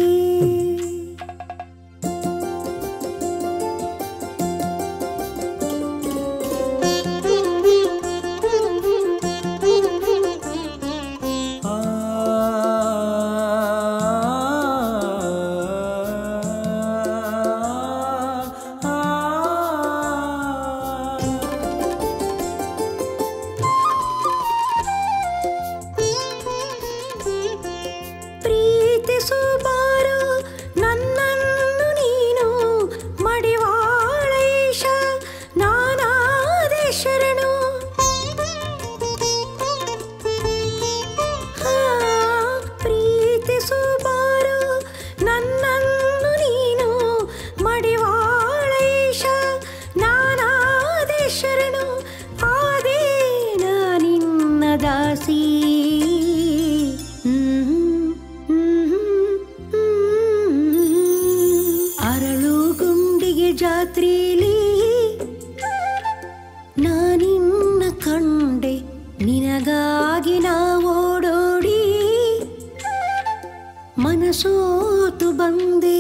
ಮನಸೋತು ಬಂದೆ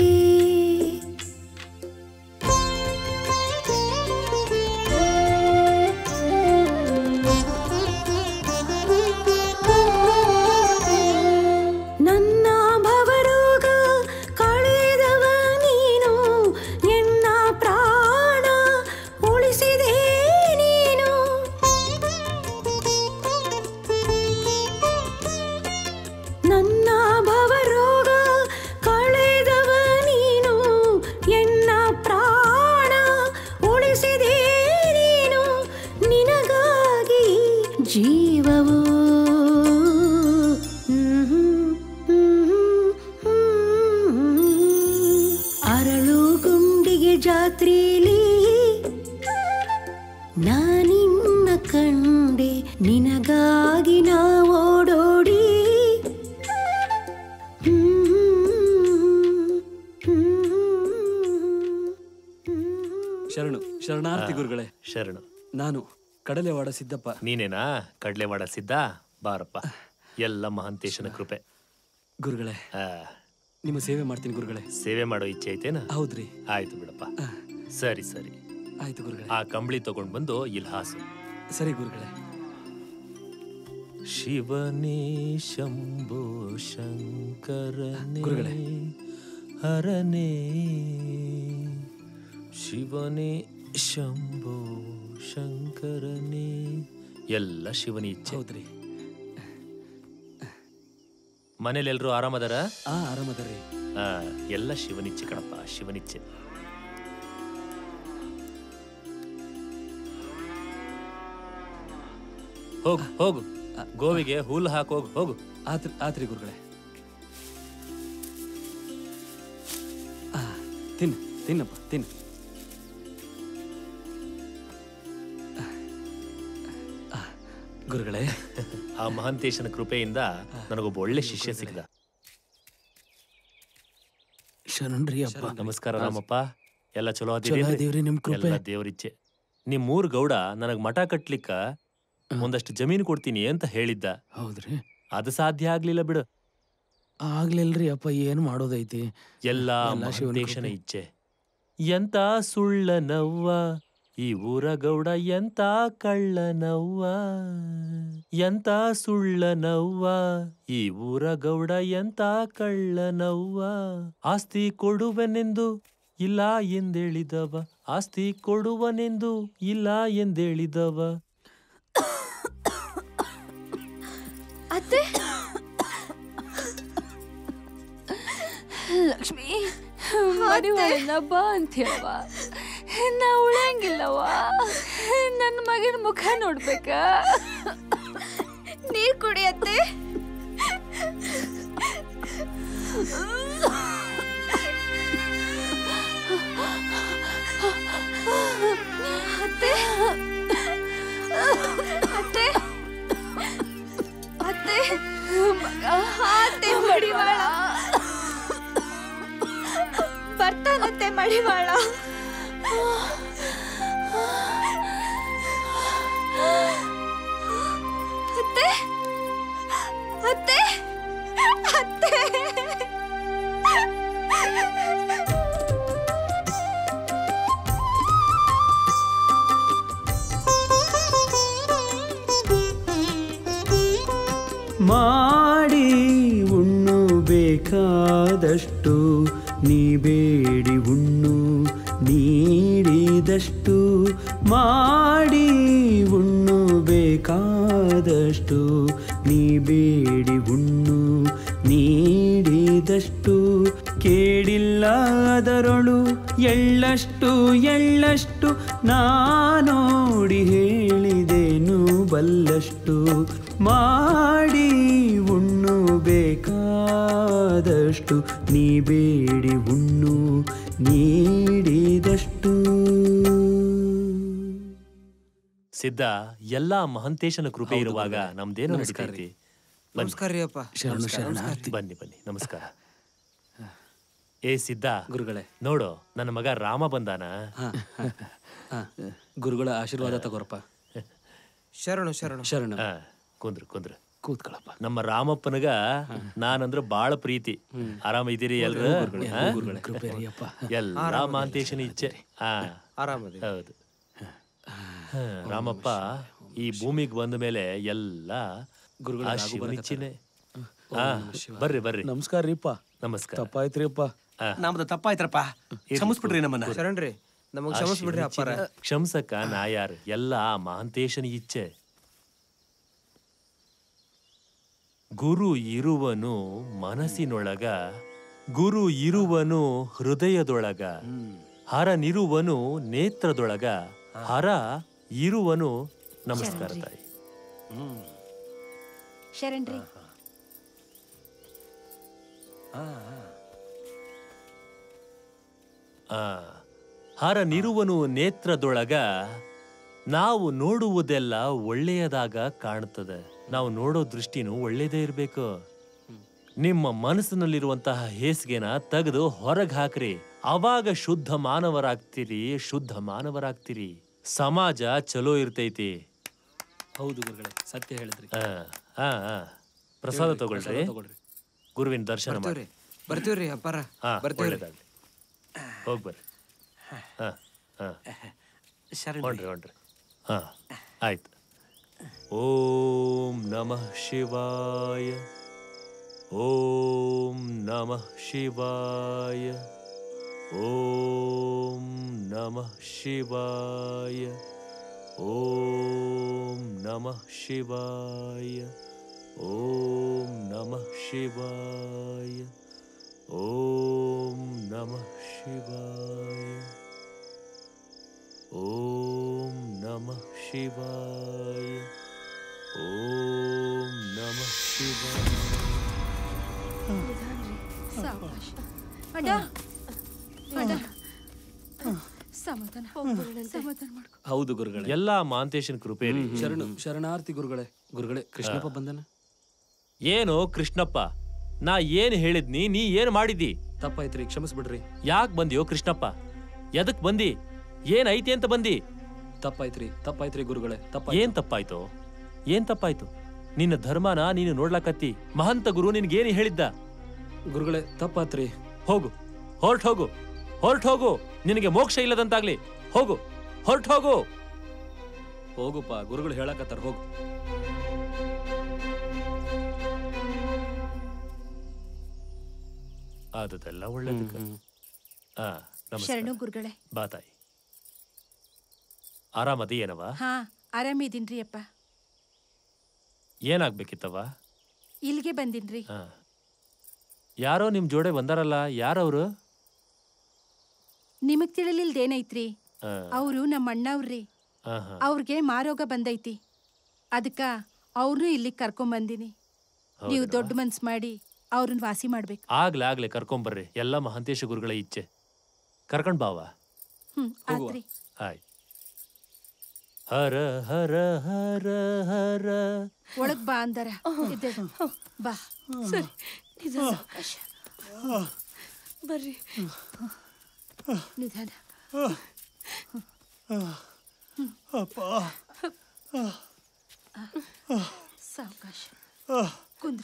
ನನ್ನ ಭವರೋಗ ಕಳೆದವ ನೀನು ಎನ್ನ ಪ್ರಾಣ ಉಳಿಸಿದೆ ನೀನು ನನ್ನ ಭವರೋಗ ಕಳೆದವ ನೀನು ಎನ್ನ ಪ್ರಾಣ ಉಳಿಸಿದೆ ನೀನು ನಿನಗಾಗಿ ಜೀವವು ಅರಳು ಗುಂಡಿಗೆ ಜಾತ್ರೆಲಿ ನಾನಿನ್ನ ಕಂಡೆ ನಿನಗಾಗಿ ನಾ ಓಡೋಡಿ ಶರಣು ಶರಣಾರ್ಥಿ ಗುರುಗಳೇ. ಶರಣು. ನಾನು ಕಡಲೆವಾಡ ಸಿದ್ದಪ್ಪ. ನೀನೇನಾ ಕಡಲೆವಾಡ ಸಿದ್ದ? ಬಾರಪ್ಪ. ಎಲ್ಲ ಮಹಾಂತೇಶನ ಕೃಪೆ. ಗುರುಗಳೇ ನಿಮ್ಮ ಸೇವೆ ಮಾಡ್ತೀನಿ ಗುರುಗಳೇ. ಸೇವೆ ಮಾಡೋ ಇಚ್ಛೆ ಐತೇನಾ? ಹೌದ್ರಿ. ಆಯ್ತು ಬಿಡಪ್ಪ. ಸರಿ ಸರಿ ಆಯ್ತು ಗುರುಗಳೇ. ಆ ಕಂಬಳಿ ತಗೊಂಡ್ ಬಂದು ಇಲ್ಲಿ ಹಾಸು. ಸರಿ ಗುರುಗಳೇ. ಶಿವನೇ ಶಂಭೋ ಶಂಕರನೇ ಗುರುಗಳೇ. ಹರನೇ ಶಿವನೇ ಶಂಭೋ ಶಂಕರನೇ. ಎಲ್ಲ ಶಿವನ ಇಚ್ಛೆ. ಹೌದ್ರಿ. ಮನೇಲಿ ಎಲ್ರು ಆರಾಮದಾರ? ಆ ಆರಾಮದಾರ್ರಿ. ಆ ಎಲ್ಲ ಶಿವನಿಚ್ಛೆ ಕಣಪ್ಪ, ಶಿವನಿಚ್ಛೆ. ಹೋಗು ಹೋಗು, ಗೋವಿಗೆ ಹುಲ್ಲು ಹಾಕೋಗು ಹೋಗು. ಆತ್ರಿ ಆತ್ರಿ ಗುರುಗಳೇ. ತಿನ್ನು ತಿನ್ನಪ್ಪ ತಿನ್ನು. ಗುರುಗಳೇ, ಆ ಮಹಾಂತೇಶನ ಕೃಪೆಯಿಂದ ನನಗೊಬ್ಬ ಒಳ್ಳೆ ಶಿಷ್ಯ ಸಿಕ್ಕಿದ. ಶರಣ್ರಿ ಅಪ್ಪ. ನಮಸ್ಕಾರ ರಾಮಪ್ಪ. ಎಲ್ಲ ಚಲೋ ಚಲೋ ಅದೀವ್ರಿ, ನಿಮ್ ಕೃಪೆ. ಎಲ್ಲ ದೇವರಿಚ್ಛೆ. ನಿಮ್ ಮೂರ್ ಗೌಡ ನನಗ್ ಮಠ ಕಟ್ಲಿಕ್ಕ ಒಂದಷ್ಟು ಜಮೀನು ಕೊಡ್ತೀನಿ ಅಂತ ಹೇಳಿದ್ದ. ಹೌದ್ರಿ. ಅದು ಸಾಧ್ಯ ಆಗ್ಲಿಲ್ಲ ಬಿಡು. ಆಗ್ಲಿಲ್ರಿ ಅಪ್ಪ, ಏನ್ ಮಾಡೋದೈತಿ. ಎಲ್ಲ ಮಹಾಂತೇಶನ ಇಚ್ಛೆ. ಎಂತ ಸುಳ್ಳನವ್ವ ಈ ಊರ ಗೌಡ, ಎಂತ ಕಳ್ಳನವ್ವ, ಎಂತ ಸುಳ್ಳನವ್ವ ಈ ಊರ ಗೌಡ, ಎಂತ ಕಳ್ಳನವ್ವ. ಆಸ್ತಿ ಕೊಡುವನೆಂದು ಇಲ್ಲ ಎಂದೇಳಿದವ, ಆಸ್ತಿ ಕೊಡುವನೆಂದು ಇಲ್ಲ ಎಂದೇಳಿದವ. ಅತ್ತೆ ಲಕ್ಷ್ಮಿ, ಮರಿವಾಳನ್ನ ಬಾ ಅಂತ ಹೇಳವ. ನಾ ಉಳಿಯಂಗಿಲ್ಲವ. ನನ್ನ ಮಗನ ಮುಖ ನೋಡ್ಬೇಕಾ? ನೀರ್ ಕುಡಿಯತ್ತೆ. ಅತ್ತೆ ಅತ್ತೆ ಅತ್ತೆ ಮಗ ಅತ್ತೆ ಮಡಿವಾಳ ಬರ್ತಾನತ್ತೆ ಮಡಿವಾಳ. ಅತ್ತೆ ಅತ್ತೆ ಅತ್ತೆ ಮಾಡಿ ಉಣ್ಣು ಬೇಕಾದಷ್ಟು ನೀ ಬೇಡಿ ಉಣ್ಣು ನೀಡಿದಷ್ಟು ಮಾಡಿ ಉಣ್ಣು ಬೇಕಾದಷ್ಟು ನೀ ಬೇಡಿ ಉಣ್ಣು ನೀಡಿದಷ್ಟು ಕೇಳಿಲ್ಲ ಅದರೊಳು ಎಳ್ಳಷ್ಟು ಎಳ್ಳಷ್ಟು ನಾನೋಡಿ ಹೇಳಿದೆನು ಬಲ್ಲಷ್ಟು ಮಾಡಿ ಉಣ್ಣು ಬೇಕಾದಷ್ಟು ನೀ ಬೇಡಿ ಉಣ್ಣು ನೀಡಿದಷ್ಟು. ಸಿದ್ಧ, ಎಲ್ಲಾ ಮಹಂತೇಶನ ಕೃಪೆ ಇರುವಾಗ ನಮ್ದೇನು ನಡೀತೈತಿ? ನಮಸ್ಕಾರ ರೀ ಅಪ್ಪ. ಬನ್ನಿ ಬನ್ನಿ, ನಮಸ್ಕಾರ. ಏ ಸಿದ್ಧ ಗುರುಗಳೇ, ನೋಡು ನನ್ನ ಮಗ ರಾಮ ಬಂದಾನ. ಗುರುಗಳ ಆಶೀರ್ವಾದ ತಗೋರಪ್ಪ. ಶರಣು ಶರಣು ಶರಣ. ಕುಂದ್ರು ಕುಂದ್ರು ಕೂತ್ಕೊಳಪ್ಪ. ನಮ್ಮ ರಾಮಪ್ಪನಗ ನಾನಂದ್ರ ಬಾಳ ಪ್ರೀತಿ. ಆರಾಮ ಇದೀರಿ ಎಲ್ರು? ಎಲ್ಲಾ ಮಹಂತೇಶನ ಇಚ್ಛೆ. ಹಾ ಆರಾಮದಿ. ಹೌದು. ರಾಮಪ್ಪ ಈ ಭೂಮಿಗೆ ಬಂದ ಮೇಲೆ ಎಲ್ಲ ಆ ಶಿವನ ಇಚ್ಛೆನೆ. ಹಾ ಬರ್ರಿ ಬರ್ರಿ. ನಮಸ್ಕಾರ ರೀಪ್ಪ. ನಮಸ್ಕಾರ. ತಪ್ಪಾಯ್ತ್ರಿಪ್ಪ. ನಮ್ದು ತಪ್ಪಾಯ್ತ್ರಪ್ಪ, ಕ್ಷಮಿಸ್ಬಿಡ್ರಿ ನಮ್ಮನ್ನ. ಶರಣ್ರಿ, ನಮಗ್ ಕ್ಷಮಿಸ್ಬಿಡ್ರಿ ಅಪ್ಪಾರ. ಕ್ಷಮ್ಸಕ್ಕ ನಾ ಯಾರು? ಎಲ್ಲ ಮಹಂತೇಶನ ಇಚ್ಛೆ. ಗುರು ಇರುವನು ಮನಸ್ಸಿನೊಳಗ, ಗುರು ಇರುವನು ಹೃದಯದೊಳಗ, ಹರನಿರುವನು ನೇತ್ರದೊಳಗ, ಹರ ಇರುವನು. ನಮಸ್ಕಾರ ತಾಯಿ. ಶರಣ್ರಿ. ಆ ಹರನಿರುವನು ನೇತ್ರದೊಳಗ, ನಾವು ನೋಡುವುದೆಲ್ಲ ಒಳ್ಳೆಯದಾಗ ಕಾಣುತ್ತದೆ. ನಾವು ನೋಡೋ ದೃಷ್ಟಿನೂ ಒಳ್ಳೇದೇ ಇರ್ಬೇಕು. ನಿಮ್ಮ ಮನಸ್ಸಿನಲ್ಲಿರುವಂತಹ ಹೇಸಿಗೆನ ತೆಗೆದು ಹೊರಗೆ ಹಾಕ್ರಿ. ಅವಾಗ ಶುದ್ಧ ಮಾನವರಾಗ್ತೀರಿ, ಶುದ್ಧ ಮಾನವರಾಗ್ತೀರಿ. ಸಮಾಜ ಚಲೋ ಇರ್ತೈತಿ. ಹೌದು ಗುರುಗಳೇ, ಸತ್ಯ ಹೇಳಿದ್ರಿ. ಹಾ ಹಾ ಪ್ರಸಾದ ತಗೊಳ್ರಿ. ಗುರುವಿನ ದರ್ಶನ ಮಾಡಿ ಬರ್ತೀವ್ರಿ ಅಪ್ಪಾರ. ಹಾ ಒಳ್ಳೇದಾಗ್ಲಿ. ಹೋಗ್ ಬರ್ರಿ. ಹಾ ಹಾ ಹೊಂಡ್ರಿ ಹೊಂಡ್ರಿ. ಹಾ ಆಯ್ತು. ಓಂ ನಮಃ ಶಿವಾಯ. ಓಂ ನಮಃ ಶಿವಾಯ. ಓಂ ನಮಃ ಶಿವಾಯ. ಓಂ ನಮಃ ಶಿವಾಯ. ಓಂ ನಮಃ ಶಿವಾಯ. ಓಂ ನಮಃ ಶಿವಾಯ. ಓಂ ನಮಃ ಶಿವಾಯ. ಓಂ ನಮಃ ಶಿವಾಯ. ಅಡ್ಡ ಅಡ್ಡ ಸಮಾಧಾನ ಸಮಾಧಾನ ಮಾಡ್ಕೊ. ಹೌದು ಗುರುಗಳೇ, ಎಲ್ಲಾ ಮಹಂತೇಶನ್ ಕೃಪೆ. ಶರಣು ಶರಣಾರ್ಥಿ ಗುರುಗಳೇ. ಗುರುಗಳೇ, ಕೃಷ್ಣಪ್ಪ ಬಂದನ. ಏನು ಕೃಷ್ಣಪ್ಪ? ನಾ ಏನ್ ಹೇಳಿದ್ನಿ, ನೀ ಏನ್ ಮಾಡಿದ್ದಿ? ತಪ್ಪಾಯ್ತ್ರಿ, ಕ್ಷಮಿಸ್ಬಿಡ್ರಿ. ಯಾಕೆ ಬಂದಿಯೋ ಕೃಷ್ಣಪ್ಪ? ಎದಕ್ ಬಂದಿ? ಏನ್ ಐತಿ ಅಂತ ಬಂದಿ? ತಪ್ಪಾಯ್ತ್ರಿ ತಪ್ಪಾಯ್ತ್ರಿ ಗುರುಗಳೇ. ತಪ್ಪ ಏನ್ ತಪ್ಪಾಯ್ತು? ಏನ್ ತಪ್ಪಾಯ್ತು? ನಿನ್ನ ಧರ್ಮನ ನೀನು ನೋಡ್ಲಕತ್ತಿ. ಮಹಂತ ಗುರು ನಿನ್ಗೇನು ಹೇಳಿದ್ದ? ಗುರುಗಳೇ ತಪ್ಪಾತ್ರಿ. ಹೋಗು, ಹೊರ್ಟ್ ಹೋಗು, ಹೊರ್ಟ್ ಹೋಗು. ನಿನಗೆ ಮೋಕ್ಷ ಇಲ್ಲದಂತಾಗ್ಲಿ. ಹೋಗು, ಹೊರ್ಟ್ ಹೋಗು. ಹೋಗುಪ್ಪ, ಗುರುಗಳು ಹೇಳಕತ್ತಾರ. ಹೋಗು. ಅದೆಲ್ಲ ಒಳ್ಳೇದಕ್ಕ. ಹಾ ಶರಣು ಗುರುಗಳೇ. ಬಾ ತಾಯಿ. ಆರಾಮದಿ ಏನವ? ಹಾ ಆರಾಮಿದೀನ್ರಿ ಅಪ್ಪ. ಏನಾಗ್ಬೇಕಿತ್ತವ? ಇಲ್ಲಿಗೆ ಬಂದಿನ್ರಿ. ಹಾ ಯಾರೋ ನಿಮ್ ಜೋಡೆ ಬಂದಾರಲ್ಲ, ಯಾರವ್ರು? ನಿಮಗ್ ತಿಳಿಲಿಲ್ದೇನೈತ್ರಿ, ಅವರು ನಮ್ಮ ಅಣ್ಣವ್ರಿ. ಅವ್ರಿಗೆ ಮಾರೋಗ ಬಂದೈತಿ, ಅದಕ್ಕ ಅವ್ರನ್ನೂ ಇಲ್ಲಿಗೆ ಕರ್ಕೊಂಡ್ ಬಂದಿನಿ. ನೀವು ದೊಡ್ಡ ಮನ್ಸ್ ಮಾಡಿ ಅವ್ರನ್ನ ವಾಸಿ ಮಾಡ್ಬೇಕು. ಆಗ್ಲೇ ಆಗ್ಲೇ ಕರ್ಕೊಂಬರ್ರಿ. ಎಲ್ಲ ಮಹಂತೇಶ ಗುರುಗಳ ಇಚ್ಛೆ. ಕರ್ಕೊಂಡ್ ಬಾವ. ಹ್ಮ್ ಆತ್ರಿ. ಆಯ್ತು. ಹರ ಹರ ಹರ ಹರ. ಒಳಗ್ ಬಾ ಅಂದರ ಎದ್ದೇಳು. ಬಾ. ಸರಿ ನಿಧಾನ. ಬರ್ರಿ. ನಿಧಾನ. ಅಪ್ಪ ಸಾವಕಾಶ. ಕುಂದ್ರ.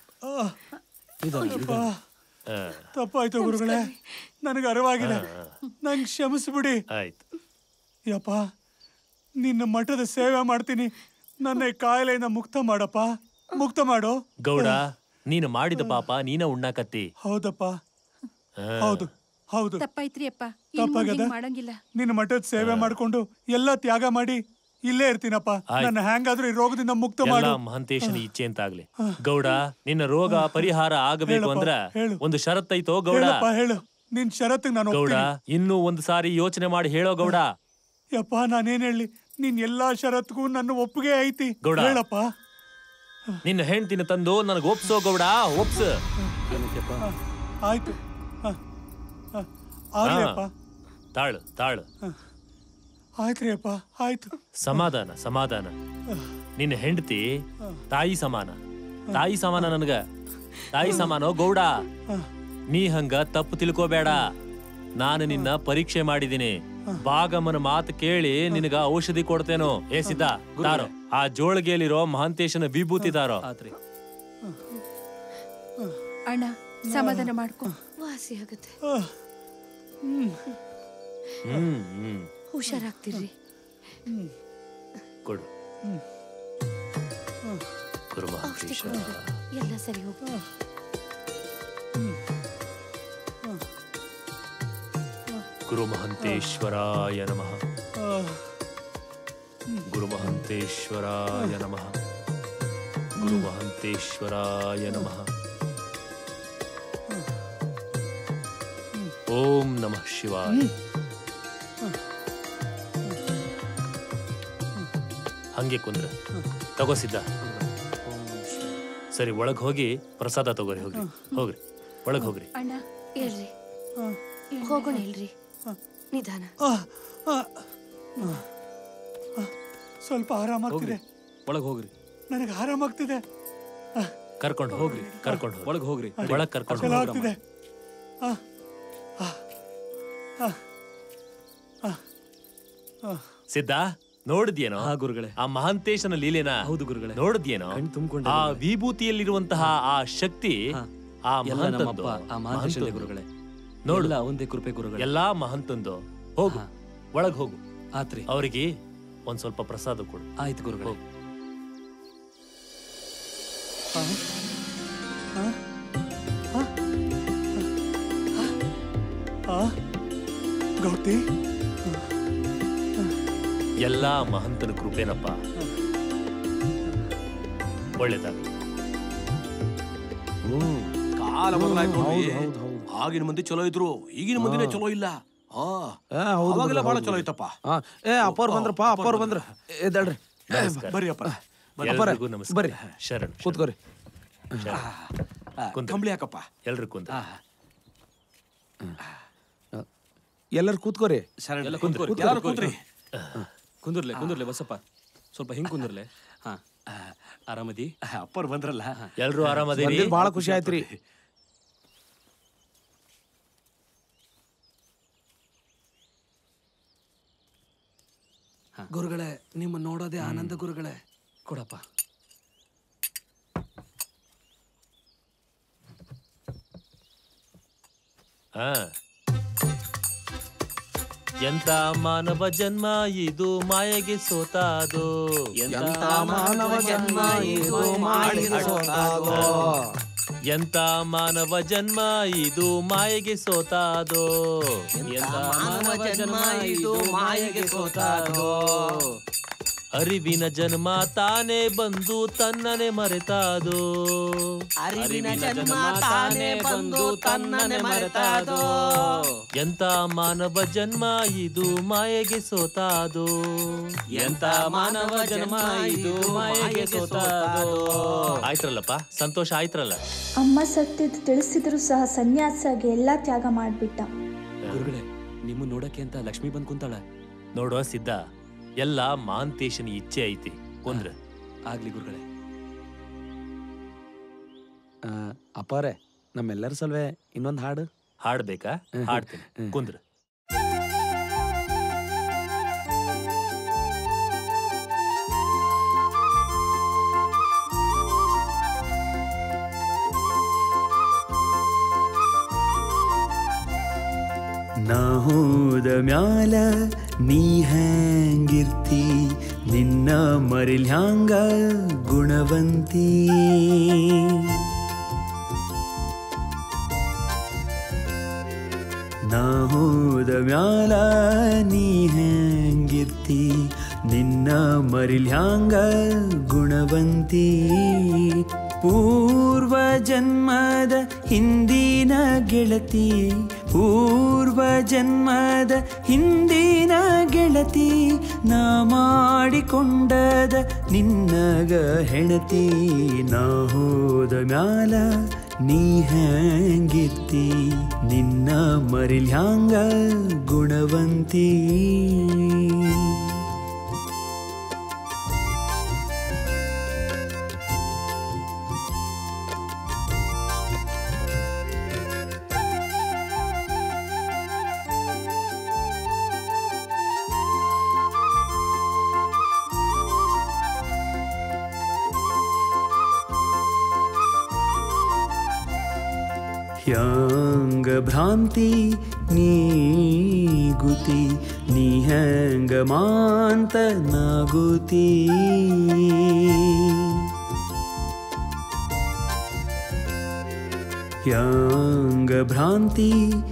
ತಪ್ಪಾಯ್ತು ಗುರುಗಳೇ, ನನಗೆ ಅರಿವಾಗಿಲ್ಲ, ನಂಗೆ ಕ್ಷಮಿಸ್ಬಿಡಿ. ಆಯ್ತು. ಯಪ್ಪ, ನಿನ್ನ ಮಠದ ಸೇವೆ ಮಾಡ್ತೀನಿ, ನನ್ನ ಈ ಕಾಯಿಲೆಯಿಂದ ಮುಕ್ತ ಮಾಡಪ್ಪ, ಮುಕ್ತ ಮಾಡು. ಗೌಡ, ನೀನು ಮಾಡಿದ ಪಾಪ ನೀನ ಉಣ್ಣಾಕತ್ತಿ. ಹೌದಪ್ಪ, ಹೌದು ಹೌದು. ತಪ್ಪಾಯ್ತ್ರಿ ಅಪ್ಪ, ತಪ್ಪಾಗದ. ಮಾಡಂಗಿಲ್ಲ. ನಿನ್ನ ಮಠದ ಸೇವೆ ಮಾಡ್ಕೊಂಡು ಎಲ್ಲ ತ್ಯಾಗ ಮಾಡಿ ಇಲ್ಲೇ ಇರ್ತೀನಪ್ಪ. ನನ್ನ ಹ್ಯಾಂಗಾದ್ರೂ ಈ ರೋಗದಿಂದ ಮುಕ್ತ ಮಾಡು. ಮಹಂತೇಶನ ಇಚ್ಛೆ ಅಂತ ಆಗ್ಲಿ. ಗೌಡ, ನಿನ್ನ ರೋಗ ಪರಿಹಾರ ಆಗಬೇಕು ಅಂದ್ರ ಒಂದು ಷರತ್ತೈತೋ ಗೌಡ. ಹೇಳು, ನಿನ್ ಷರತ್ತಿಗೆ ನಾನು ಗೌಡ, ಇನ್ನೂ ಒಂದು ಸಾರಿ ಯೋಚನೆ ಮಾಡಿ ಹೇಳೋ ಗೌಡ. ಯಪ್ಪ, ನಾನೇನ್ ಹೇಳಿ, ನಿನ್ ಎಲ್ಲಾ ಷರತ್ಗೂ ನನ್ನ ಒಪ್ಪಿಗೆ ಐತಿ. ಗೌಡ, ಹೇಳಪ್ಪ. ನಿನ್ನ ಹೆಂಡ್ತಿನ ತಂದು ನನಗೆ ಒಪ್ಸೋ ಗೌಡ, ಒಪ್ಸ. ಆಯ್ತು, ಆಗ್ಲಿಯಪ್ಪ. ತಾಳು ತಾಳು. ಆಯ್ತ್ರಿ ಅಪ್ಪ, ಆಯ್ತು. ಸಮಾಧಾನ ಸಮಾಧಾನ. ನಿನ್ನ ಹೆಂಡತಿ ತಾಯಿ ಸಮಾನ, ತಾಯಿ ಸಮಾನ ನನಗ. ತಾಯಿ ಸಮಾನೋ ಗೌಡ. ನೀ ಹಂಗ ತಪ್ಪು ತಿಳ್ಕೋಬೇಡ. ನಾನು ನಿನ್ನ ಪರೀಕ್ಷೆ ಮಾಡಿದೀನಿ. ಭಾಗಮ್ಮನ ಮಾತು ಕೇಳಿ ನಿನಗ ಔಷಧಿ ಕೊಡ್ತೇನೋ. ಏ ಸಿದ್ಧ, ತಾರೋ ಆ ಜೋಳಿಗೆಯಲ್ಲಿರೋ ಮಹಾಂತೇಶನ ವಿಭೂತಿ ತಾರೋ. ಅಣ್ಣ, ಸಮಾಧಾನ ಮಾಡ್ಕೊ, ವಾಸಿ ಆಗುತ್ತೆ. ಹ್ಮ್ ಹ್ಮ್ ಹುಷಾರಾಗ್ತಿರ್ರಿ. ಕೊಡು. ಗುರು ಮಹಂತೇಶ, ಎಲ್ಲ ಸರಿ ಹೋಗ್ತದೆ. ಗುರು ಮಹಂತೇಶ್ವರಾಯ ನಮಃ. ಗುರು ಮಹಂತೇಶ್ವರಾಯ ನಮಃ. ಗುರು ಮಹಂತೇಶ್ವರಾಯ ನಮಃ. ಓಂ ನಮಃ ಶಿವಾಯ. ಹಂಗೆ ಕುಂದ್ರ. ತಗೋಸಿದ್ದ. ಸರಿ, ಒಳಗ್ ಹೋಗಿ ಪ್ರಸಾದ ತಗೋರಿ. ಹೋಗ್ರಿ ಹೋಗ್ರಿ, ಒಳಗ್ ಹೋಗ್ರಿ. ಅಣ್ಣ ಹೇಳ್ರಿ, ಹೋಗೋಣ ಹೇಳ್ರಿ. ನಿಧಾನ. ಸ್ವಲ್ಪ ಆರಾಮಾಗ್ತಿದೆ. ಒಳಗ್ ಹೋಗ್ರಿ. ನನಗೆ ಆರಾಮಾಗ್ತಿದೆ. ಕರ್ಕೊಂಡು ಹೋಗ್ರಿ, ಕರ್ಕೊಂಡು ಒಳಗ್ ಹೋಗ್ರಿ. ಒಳಗ್ ಕರ್ಕೊಂಡು ಆಗ್ತಿದೆ. ಸಿದ್ಧ, ನೋಡಿದ್ಯೇನೋ ಗುರುಗಳೇ ಆ ಮಹಾಂತೇಶನ ಲೀಲೆನ? ಹೌದು ಗುರುಗಳೇ. ನೋಡಿದ್ಯೇನೋ ಆ ವಿಭೂತಿಯಲ್ಲಿರುವಂತಹ ಆ ಶಕ್ತಿ ಆ ಮಹಂತಂದು. ಆ ಮಹಾಂತೇಶನ ಗುರುಗಳೇ, ನೋಡು, ಒಂದೇ ಕೃಪೆ ಗುರುಗಳೇ. ಎಲ್ಲಾ ಮಹಂತಂದು. ಹೋಗು, ಒಳಗ್ ಹೋಗು. ಆತ್ರಿ. ಅವರಿಗೆ ಒಂದ್ ಸ್ವಲ್ಪ ಪ್ರಸಾದ ಕೊಡು. ಆಯ್ತು ಗುರುಗಳೇ. ಗೌತಿ, ಎಲ್ಲಾ ಮಹಂತನ ಕೃಪೆನಪ್ಪ. ಒಳ್ಳೇದಾಗ. ಹ್ಮ್ ಕಾಲ ಬದಲಾಯ್ತು. ಆಗಿನ ಮಂದಿ ಚಲೋ ಇದ್ರು, ಈಗಿನ ಮಂದಿನೇ ಚಲೋ ಇಲ್ಲ. ಅವಾಗೆಲ್ಲ ಬಹಳ ಚಲೋ ಐತಪ್ಪ. ಏ ಅಪ್ಪವ್ರು ಬಂದ್ರಪ್ಪ, ಅಪ್ಪವ್ರು ಬಂದ್ರ. ಎದ್ದೇಳ್ರಿ, ಬರ್ರಿ ಅಪ್ಪ. ಎಲ್ರಿಗೂ ನಮಸ್ಕಾರ. ಬರ್ರಿ, ಶರಣ್. ಕೂತ್ಕೋರಿ. ಕಂಬಳಿ ಹಾಕಪ್ಪ. ಎಲ್ರು ಕುಂತ. ಎಲ್ಲರೂ ಕೂತ್ಕೋರಿ. ಶರಣ್, ಕೂತ್ರಿ. ಕುಂದರ್ಲೆ ಕುಂದರ್ಲೆ ಬಸಪ್ಪ, ಸ್ವಲ್ಪ ಹಿಂಗ್ ಕುಂದರ್ಲೆ. ಹಾ, ಆರಾಮದಿ? ಅಪ್ಪರ್ ಬಂದ್ರಲ್ಲ, ಎಲ್ರು ಆರಾಮದಿ? ಬಹಳ ಖುಷಿ ಆಯ್ತ್ರಿ. ಗುರುಗಳೇ, ನಿಮ್ಮ ನೋಡೋದೇ ಆನಂದ ಗುರುಗಳೇ. ಕೊಡಪ್ಪ. ಹಾ, ಎಂತ ಮಾನವ ಜನ್ಮ ಇದು ಮಾಯೆಗೆ ಸೋತಾದೋ. ಎಂತ ಮಾನವ ಜನ್ಮ ಇದು ಮಾಯೆಗೆ ಸೋತಾದೋ. ಎಂತ ಮಾನವ ಜನ್ಮ ಇದು ಮಾಯೆಗೆ ಸೋತಾದೋ. ಎಂತ ಮಾನವ ಜನ್ಮ ಇದು ಮಾಯೆಗೆ ಸೋತಾದೋ. ಅರಿವಿನ ಜನ್ಮ ತಾನೇ ಬಂದು ತನ್ನನೆ ಮರೆತಾದೋ. ಅರಿವಿನ ಜನ್ಮ ತಾನೇ ಬಂದು ತನ್ನನೆ ಮರೆತಾದೋ. ಎಂತ ಮಾನವ ಜನ್ಮ ಇದು ಮಾಯೆಗೆ ಸೋತಾದೋ. ಎಂತ ಮಾನವ ಜನ್ಮ ಇದು ಮಾಯೆಗೆ ಸೋತಾದೋ. ಆಯ್ತ್ರಲ್ಲಪ್ಪ, ಸಂತೋಷ ಆಯ್ತ್ರಲ್ಲ. ಅಮ್ಮ ಸತ್ತಿದ್ದು ತಿಳಿಸಿದ್ರು ಸಹ ಸನ್ಯಾಸಾಗಿ ಎಲ್ಲಾ ತ್ಯಾಗ ಮಾಡ್ಬಿಟ್ಟ. ಗುರುಗಳೇ, ನಿಮ್ಮ ನೋಡಕ್ಕೆ ಅಂತ ಲಕ್ಷ್ಮಿ ಬಂದ್ ಕುಂತಾಳ. ನೋಡೋ ಸಿದ್ಧ, ಎಲ್ಲ ಮಾಂತೇಶನ ಇಚ್ಛೆ ಐತಿ ಕೊಂದ್ರ. ಆಗ್ಲಿ ಗುರುಗಳೇ. ಅಪ್ಪಾರೆ, ನಮ್ಮೆಲ್ಲರ ಸಲ್ವೆ ಇನ್ನೊಂದು ಹಾಡು ಹಾಡ್ಬೇಕಾ? ಹಾಡ್ತೀನಿ, ಕುಂದ್ರ. ನಾ ಹೋದ ಮ್ಯಾಲ ನೀ ಹ್ಯಾಂಗಿರ್ತಿ, ನಿನ್ನ ಮರಿಲ್ಯಾಂಗ ಗುಣವಂತಿ. ನಾ ಹೋದ ಮ್ಯಾಲ ನೀ ಹ್ಯಾಂಗಿರ್ತಿ, ನಿನ್ನ ಮರಿಲ್ಯಾಂಗ ಗುಣವಂತಿ. ಪೂರ್ವ ಜನ್ಮದ ಹಿಂದಿನ ಗೆಳತಿ, ಪೂರ್ವ ಜನ್ಮದ ಹಿಂದಿನ ಗೆಳತಿ, ನಾ ಮಾಡಿಕೊಂಡದ ನಿನ್ನಗ ಹೆಣತಿ. ನಾ ಹೋದ ಮ್ಯಾಲ ನೀ ಹ್ಯಾಂಗಿರ್ತಿ, ನಿನ್ನ ಮರಿಲ್ಯಾಂಗ ಗುಣವಂತಿ. ಹ್ಯಾಂಗ ಭ್ರಾಂತಿ ನೀಗುತಿ, ನೀ ಹ್ಯಾಂಗ ಮಾಂತ ನಾಗುತಿ. ಹ್ಯಾಂಗ ಭ್ರಾಂತಿ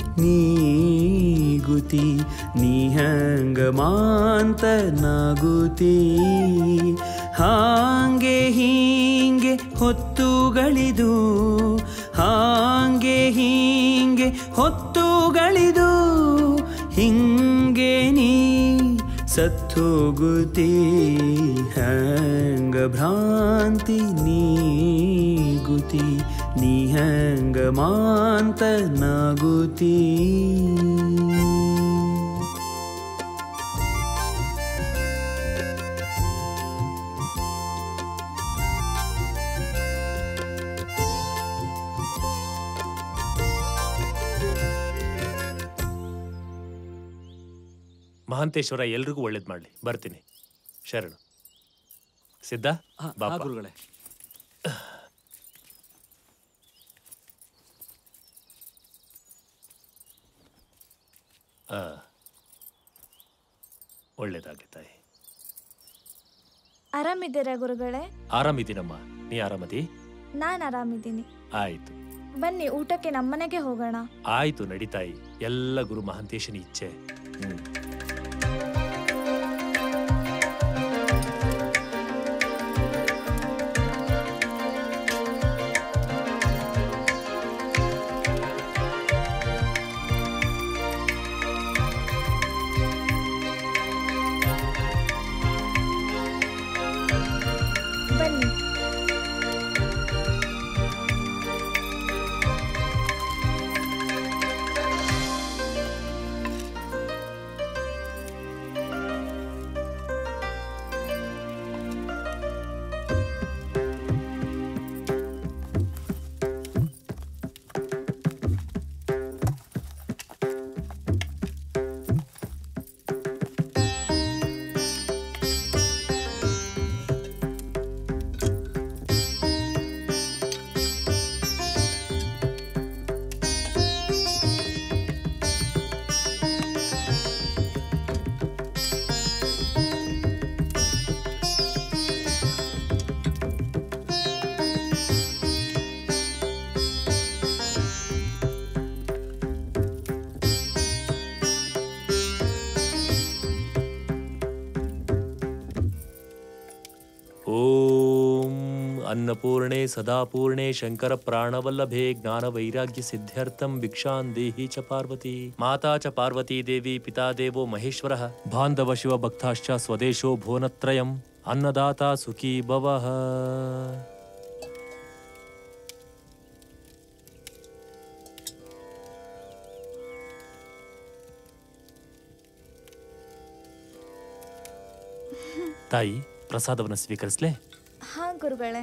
ನೀಗುತಿ, ನೀ ಹ್ಯಾಂಗ ಮಾಂತ ನಾಗುತಿ. ಹಾಂಗೆ ಹೀಂಗೆ ಹೊತ್ತುಗಳಿದು, ಹಾಂಗೆ ಹೀಂಗೆ ಹೊತ್ತುಗಳಿದು, ಹಿಂಗೆ ನೀ ಸತ್ತೋಗುತ್ತಿ. ಹ್ಯಾಂಗ ಭ್ರಾಂತಿ ನೀಗುತಿ, ನೀ ಹ್ಯಾಂಗ ಮಾಂತ ನಾಗುತಿ. ಮಹಾಂತೇಶ್ವರ ಎಲ್ರಿಗೂ ಒಳ್ಳೇದ್ ಮಾಡ್ಲಿ. ಬರ್ತೀನಿ. ಶರಣು. ಸಿದ್ಧ ಬಾಬಾ ಗುರುಗಳೇ. ಆ ಒಳ್ಳೇದಾಗ್ಲಿ ತಾಯಿ. ಆರಾಮಿದ್ದೀರಾ ಗುರುಗಳೇ? ಆರಾಮಿದ್ದೀನಮ್ಮ, ನೀ ಆರಾಮದಿ? ನಾನ್ ಆರಾಮಿದ್ದೀನಿ. ಆಯ್ತು, ಬನ್ನಿ ಊಟಕ್ಕೆ ನಮ್ಮನೆಗೆ ಹೋಗೋಣ. ಆಯ್ತು ನಡಿತಾಯಿ. ಎಲ್ಲ ಗುರು ಮಹಾಂತೇಶನ ಇಚ್ಛೆ. ಹ್ಮ್ अन्नपूर्णे सदापूर्णे शंकर प्राणवल्लभे ज्ञान वैराग्य सिद्ध्यर्थम भिक्षां देहि च पार्वती माता च पार्वती देवी पिता देवो महेश्वरः बान्धव शिव भक्ताश्च स्वदेशो भुवनत्रयम् अन्नदाता सुखी भवः। ತಾಯಿ, ಪ್ರಸಾದವನ್ನು ಸ್ವೀಕರಿಸ್ಲೇ? ಹಾ ಗುರುಗಳೇ.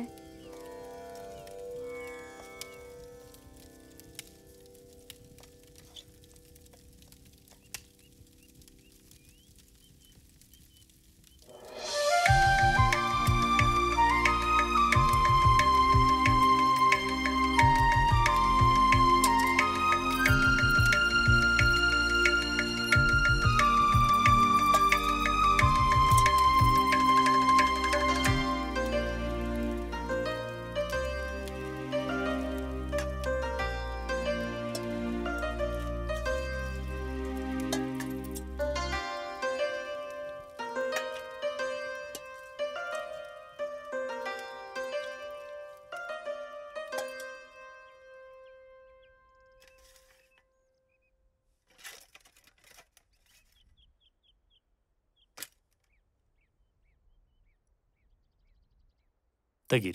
ತೆಗೀರಿ.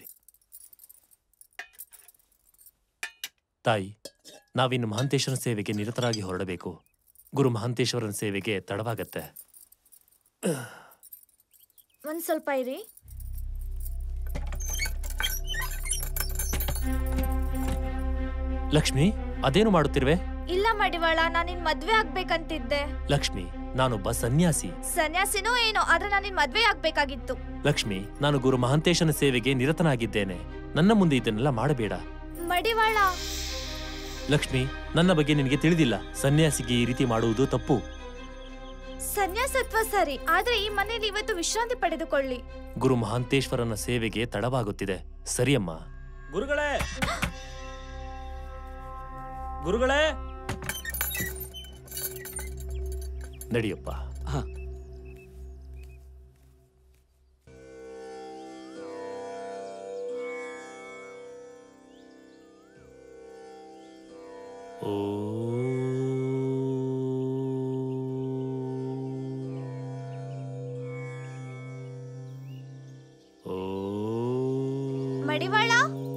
ತಾಯಿ, ನಾವಿನ್ನು ಮಹಾಂತೇಶ್ವರನ ಸೇವೆಗೆ ನಿರತರಾಗಿ ಹೊರಡಬೇಕು. ಗುರು ಮಹಾಂತೇಶ್ವರನ ಸೇವೆಗೆ ತಡವಾಗತ್ತೆ. ಒಂದ್ ಸ್ವಲ್ಪ ಇರಿ. ಲಕ್ಷ್ಮಿ, ಅದೇನು ಮಾಡುತ್ತಿರುವೆ? ಇಲ್ಲ ಮಡಿವಾಳ, ನಾನು ನಿನ್ ಮದ್ವೆ ಆಗ್ಬೇಕಂತಿದ್ದೆ. ಲಕ್ಷ್ಮಿ, ನಾನೊಬ್ಬ ಸನ್ಯಾಸಿ. ಸನ್ಯಾಸಿನೋ ಏನೋ, ಆದ್ರೆ ನಾನು ನಿನ್ ಮದ್ವೆ ಆಗ್ಬೇಕಾಗಿತ್ತು. ಲಕ್ಷ್ಮಿ, ನಾನು ಗುರು ಮಹಾಂತೇಶನ ಸೇವೆಗೆ ನಿರತನಾಗಿದ್ದೇನೆ. ನನ್ನ ಮುಂದೆ ಇದನ್ನೆಲ್ಲ ಮಾಡಬೇಡ. ಮಡಿವಾಳ. ಲಕ್ಷ್ಮಿ, ನನ್ನ ಬಗ್ಗೆ ನಿನಗೆ ತಿಳಿದಿಲ್ಲ. ಸನ್ಯಾಸಿಗೆ ಈ ರೀತಿ ಮಾಡುವುದು ತಪ್ಪು. ಸನ್ಯಾಸತ್ವ ಸರಿ, ಆದ್ರೆ ಈ ಮನೆಯಲ್ಲಿ ಇವತ್ತು ವಿಶ್ರಾಂತಿ ಪಡೆದುಕೊಳ್ಳಿ. ಗುರು ಮಹಾಂತೇಶ್ವರನ ಸೇವೆಗೆ ತಡವಾಗುತ್ತಿದೆ. ಸರಿಯಮ್ಮ. ಗುರುಗಳೇ, ಗುರುಗಳೇ, ನಡಿಯಪ್ಪ. ಹಾ. ಓ ಮಡಿವಾಳ,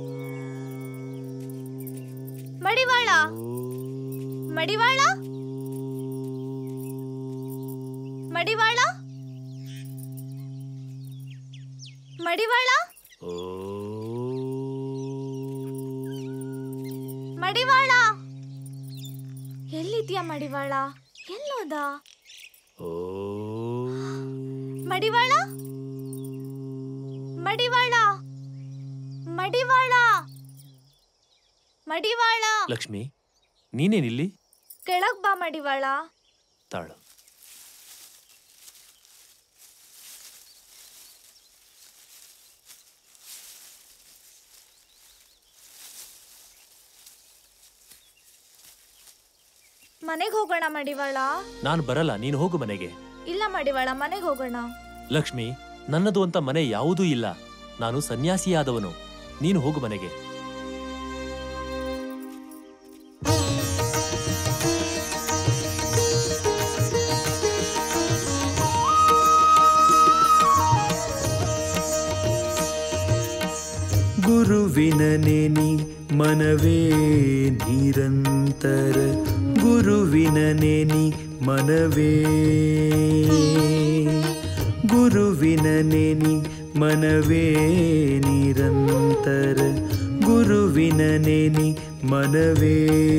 ಮಡಿವಾಳ, ಮಡಿವಾಳ, ಮಡಿವಾಳ, ಮಡಿವಾಳ, ಮಡಿವಾಳ, ಎಲ್ಲಿದ್ಯಾ ಮಡಿವಾಳ? ಎಲ್ಲೋದ ಮಡಿವಾಳ? ಮಡಿವಾಳ, ಮಡಿವಾಳ, ಮಡಿವಾಳ. ಲಕ್ಷ್ಮಿ, ನೀನೇನಿಲ್ಲಿ? ಕೆಳಗ್ ಬಾ ಮಡಿವಾಳ. ತಾಳು. ಮನೆಗೆ ಹೋಗೋಣ ಮಡಿವಾಳ. ನಾನು ಬರಲ್ಲ, ನೀನು ಹೋಗು ಮನೆಗೆ. ಇಲ್ಲ ಮಡಿವಾಳ, ಮನೆಗೆ ಹೋಗೋಣ. ಲಕ್ಷ್ಮಿ, ನನ್ನದು ಅಂತ ಮನೆ ಯಾವುದೂ ಇಲ್ಲ. ನಾನು ಸನ್ಯಾಸಿಯಾದವನು. ನೀನು ಹೋಗು ಮನೆಗೆ. ಗುರುವಿನ ನೆನಿ ಮನವೇ ನಿರಂತರ, ಗುರುವಿನ ನೆನಿ ಮನವೇ, ಗುರುವಿನ ನೆನಿ ಮನವೇ ನಿರಂತರ, ಗುರುವಿನ ನೆನಿ ಮನವೇ,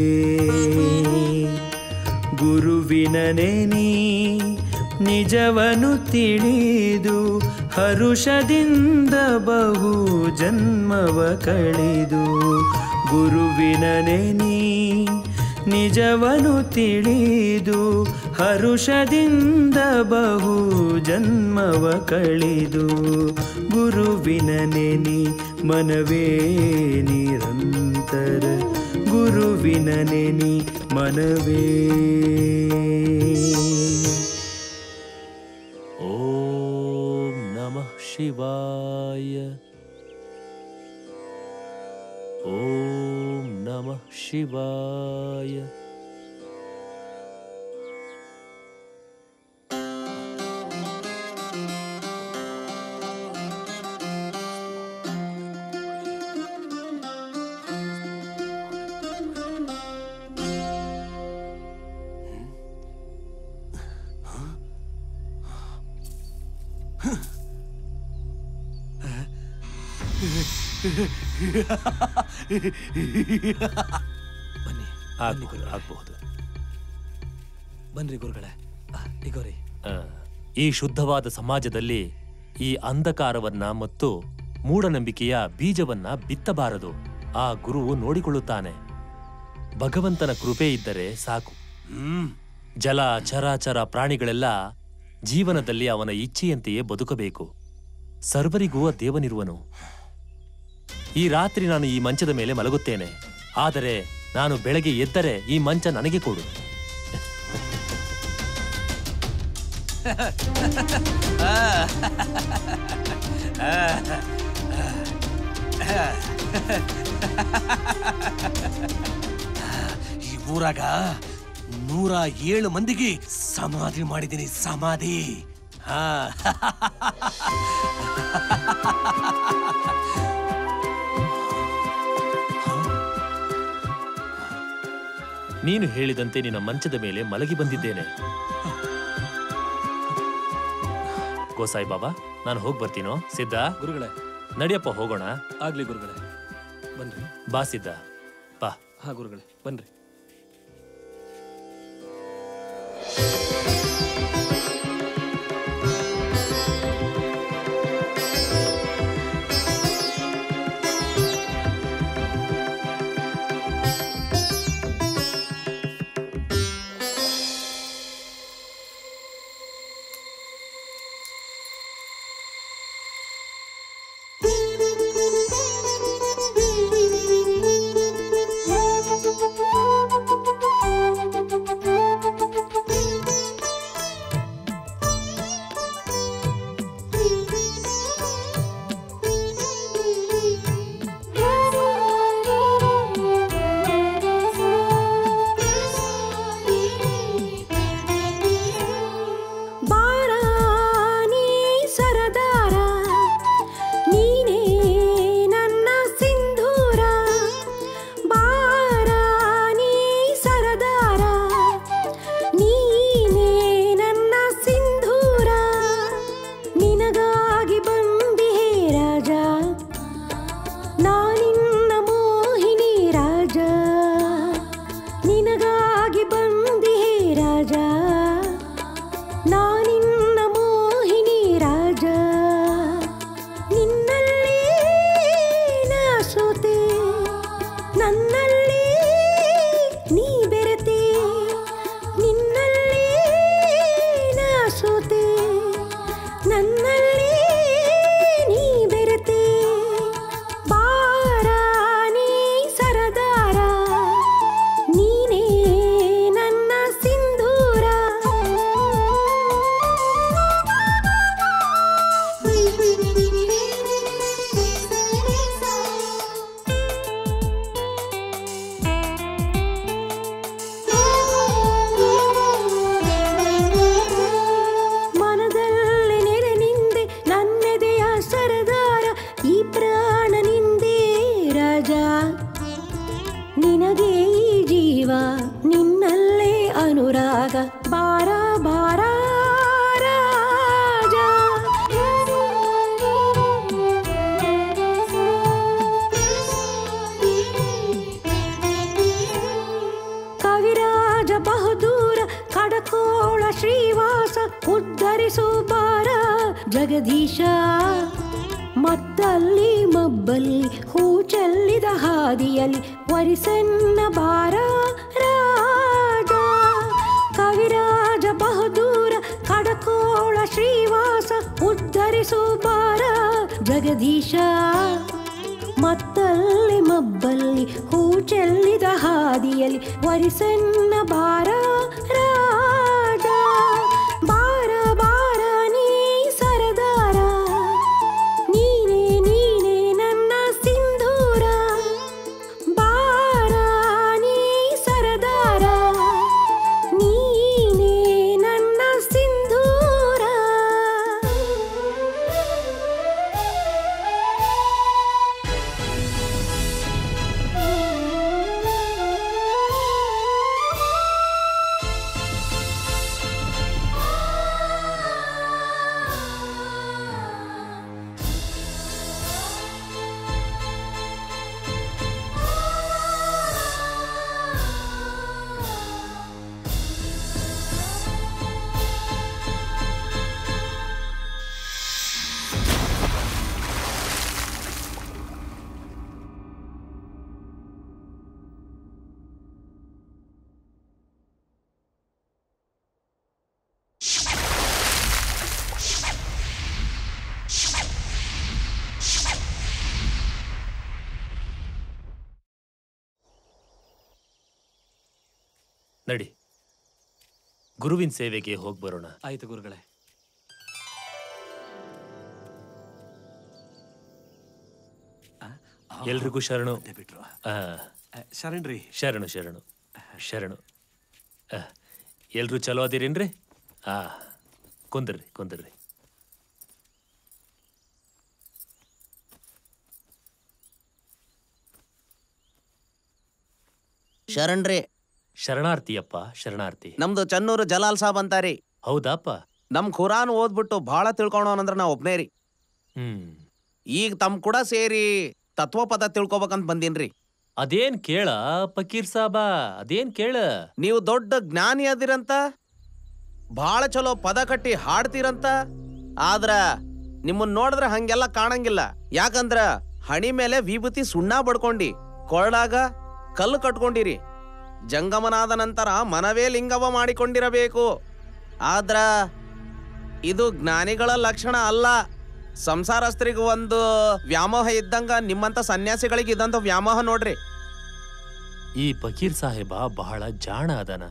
ಗುರುವಿನ ನೆನಿ ನಿಜವನು ತಿಳಿದು ಹರುಷದಿಂದ ಬಹು ಜನ್ಮವ ಕಳೆದು, ಗುರುವಿನ ನೆನಿ ನಿಜವನು ತಿಳಿದು ಹರುಷದಿಂದ ಬಹು ಜನ್ಮವ ಕಳೆದು, ಗುರುವಿನ ನೆನಿ ಮನವೇ ನಿರಂತರ, ಗುರುವಿನ ನೆನಿ ಮನವೇ. ಓಂ ನಮಃ ಶಿವಾಯ. ಓಂ ನಮಃ ಶಿವಾಯ. ಬನ್ನಿ ಆಗ್ಬಹುದು ಆಗ್ಬಹುದು ಬನ್ರಿ ಗುರುಗಳೇ ಇಗೋರಿ. ಈ ಶುದ್ಧವಾದ ಸಮಾಜದಲ್ಲಿ ಈ ಅಂಧಕಾರವನ್ನ ಮತ್ತು ಮೂಢನಂಬಿಕೆಯ ಬೀಜವನ್ನ ಬಿತ್ತಬಾರದು. ಆ ಗುರುವು ನೋಡಿಕೊಳ್ಳುತ್ತಾನೆ. ಭಗವಂತನ ಕೃಪೆ ಇದ್ದರೆ ಸಾಕು. ಜಲ ಚರಾಚರ ಪ್ರಾಣಿಗಳೆಲ್ಲ ಜೀವನದಲ್ಲಿ ಅವನ ಇಚ್ಛೆಯಂತೆಯೇ ಬದುಕಬೇಕು. ಸರ್ವರಿಗೂ ಆ ದೇವನಿರುವನು. ಈ ರಾತ್ರಿ ನಾನು ಈ ಮಂಚದ ಮೇಲೆ ಮಲಗುತ್ತೇನೆ, ಆದರೆ ನಾನು ಬೆಳಗ್ಗೆ ಎದ್ದರೆ ಈ ಮಂಚ ನನಗೆ ಕೊಡು. ಈ ಊರಾಗ ನೂರ ಏಳು ಮಂದಿಗೆ ಸಮಾಧಿ ಮಾಡಿದ್ದೀನಿ. ಸಮಾಧಿ. ಹಾ ನೀನು ಹೇಳಿದಂತೆ ನಿನ್ನ ಮಂಚದ ಮೇಲೆ ಮಲಗಿ ಬಂದಿದ್ದೇನೆ. ಗೋಸಾಯಿ ಬಾಬಾ, ನಾನು ಹೋಗಿ ಬರ್ತೀನೋ? ಸಿದ್ಧ ಗುರುಗಳೇ, ನಡಿಯಪ್ಪ ಹೋಗೋಣ. ಆಗ್ಲಿ ಗುರುಗಳೇ, ಬನ್ರಿ. ಬಾ ಸಿದ್ಧ, ಬಾ. ಹಾ ಗುರುಗಳೇ, ಬನ್ರಿ. ಜಗದೀಶ ಮತ್ತಲ್ಲಿ ಮಬ್ಬಲ್ಲಿ ಹೂ ಚೆಲ್ಲಿದ ಹಾದಿಯಲ್ಲಿ ವರಿಸನ್ನ ಬಾರ ರಾಜ ಕವಿರಾಜ ಬಹುದೂರ ಕಡಕೋಳ ಶ್ರೀವಾಸ ಉದ್ಧರಿಸು ಬಾರ ಜಗದೀಶ ಮತ್ತಲ್ಲಿ ಮಬ್ಬಲ್ಲಿ ಹೂ ಚೆಲ್ಲಿದ ಹಾದಿಯಲ್ಲಿ ವರಿಸನ್ನ ಬಾರ ರಾಜ ಬಾರ ಬಾರ ನೀ ಸರದಾರ ನೀನೇ ನೀನೇ ನನ್ನ ಸಿಂಧೂರ ಬಾರ ನೀ ಸರದಾರ ನೀನೇ ನನ್ನ ಸಿಂಧೂರ ನಡಿ, ಗುರುವಿನ ಸೇವೆಗೆ ಹೋಗಿ ಬರೋಣ. ಆಯ್ತು ಗುರುಗಳೇ. ಎಲ್ರಿಗೂ ಶರಣು. ಶರಣ್ರಿ. ಶರಣು ಶರಣು ಶರಣು. ಎಲ್ರು ಚಲೋ ಅದಿರೇನ್ರಿ? ಆ ಕುಂದ್ರಿ ಕುಂದ್ರಿ. ಶರಣ್ರಿ. ಶರಣಾರ್ಥಿಯಪ್ಪ, ಶರಣಾರ್ಥಿ. ನಮ್ದು ಚನ್ನೂರು ಜಲಾಲ್ ಸಾಬ್ ಅಂತಾರಿ. ಹೌದಪ್ಪ. ನಮ್ ಖುರಾನ್ ಓದ್ಬಿಟ್ಟು ಬಹಳ ತಿಳ್ಕೊಳೋನಂದ್ರ ನಾ ಒಬ್ನೇ ರೀ. ಹ್ಮ್ ಈಗ ತಮ್ ಕೂಡ ಸೇರಿ ತತ್ವಪದ ತಿಳ್ಕೊಬೇಕಂತ ಬಂದೀನ್ರಿ. ಅದೇನ್ ಕೇಳ ಫಕೀರ್ ಸಾಬ, ಅದೇನ್ ಕೇಳ. ನೀವು ದೊಡ್ಡ ಜ್ಞಾನಿ ಅದಿರಂತ, ಬಹಳ ಚಲೋ ಪದ ಕಟ್ಟಿ ಹಾಡ್ತೀರಂತ. ಆದ್ರ ನಿಮ್ಮನ್ ನೋಡಿದ್ರ ಹಂಗೆಲ್ಲ ಕಾಣಂಗಿಲ್ಲ. ಯಾಕಂದ್ರ ಹಣಿ ಮೇಲೆ ವಿಭೂತಿ ಸುಣ್ಣ ಬಡ್ಕೊಂಡಿ, ಕೊರಳಾಗ ಕಲ್ಲು ಕಟ್ಕೊಂಡಿರಿ. ಜಂಗಮನಾದ ನಂತರ ಮನವೇ ಲಿಂಗವ ಮಾಡಿಕೊಂಡಿರಬೇಕು. ಆದ್ರ ಇದು ಜ್ಞಾನಿಗಳ ಲಕ್ಷಣ ಅಲ್ಲ. ಸಂಸಾರಸ್ಥರಿಗೂ ಒಂದು ವ್ಯಾಮೋಹ ಇದ್ದಂಗ ನಿಮ್ಮಂತ ಸನ್ಯಾಸಿಗಳಿಗೆ ಇದಂತ ವ್ಯಾಮೋಹ ನೋಡ್ರಿ. ಈ ಫಕೀರ್ ಸಾಹೇಬ ಬಹಳ ಜಾಣ ಅದನ.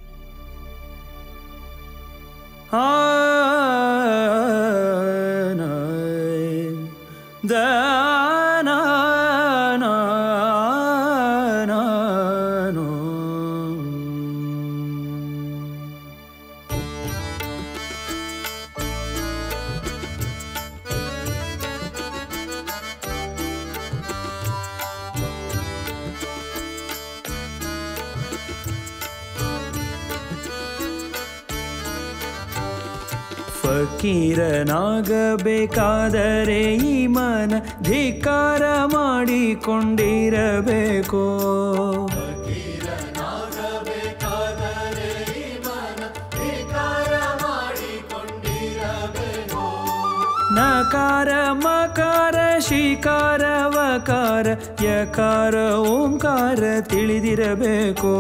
ಫಕೀರನಾಗಬೇಕಾದರೆ ಈ ಮನ ಧಿಕ್ಕಾರ ಮಾಡಿಕೊಂಡಿರಬೇಕು. ನಕಾರ ಮಕಾರ ಶಿಕಾರ ವಕಾರ ಯಕಾರ ಓಂಕಾರ ತಿಳಿದಿರಬೇಕು.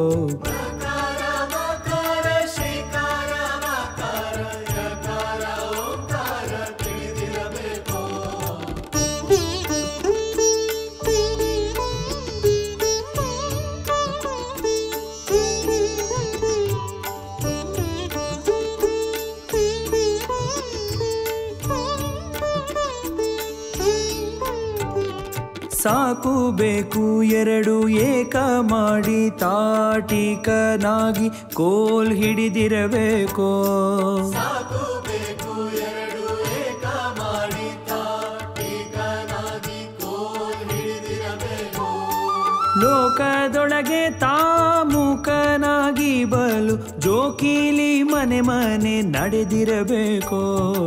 ಸಾಕು ಬೇಕು ಎರಡು ಏಕ ಮಾಡಿ ತಾಟಿಕನಾಗಿ ಕೋಲ್ ಹಿಡಿದಿರಬೇಕು. ಲೋಕದೊಳಗೆ ತಾಮುಖನಾಗಿ ಬಲು ಜೋಕಿಲಿ ಮನೆ ಮನೆ ನಡೆದಿರಬೇಕು.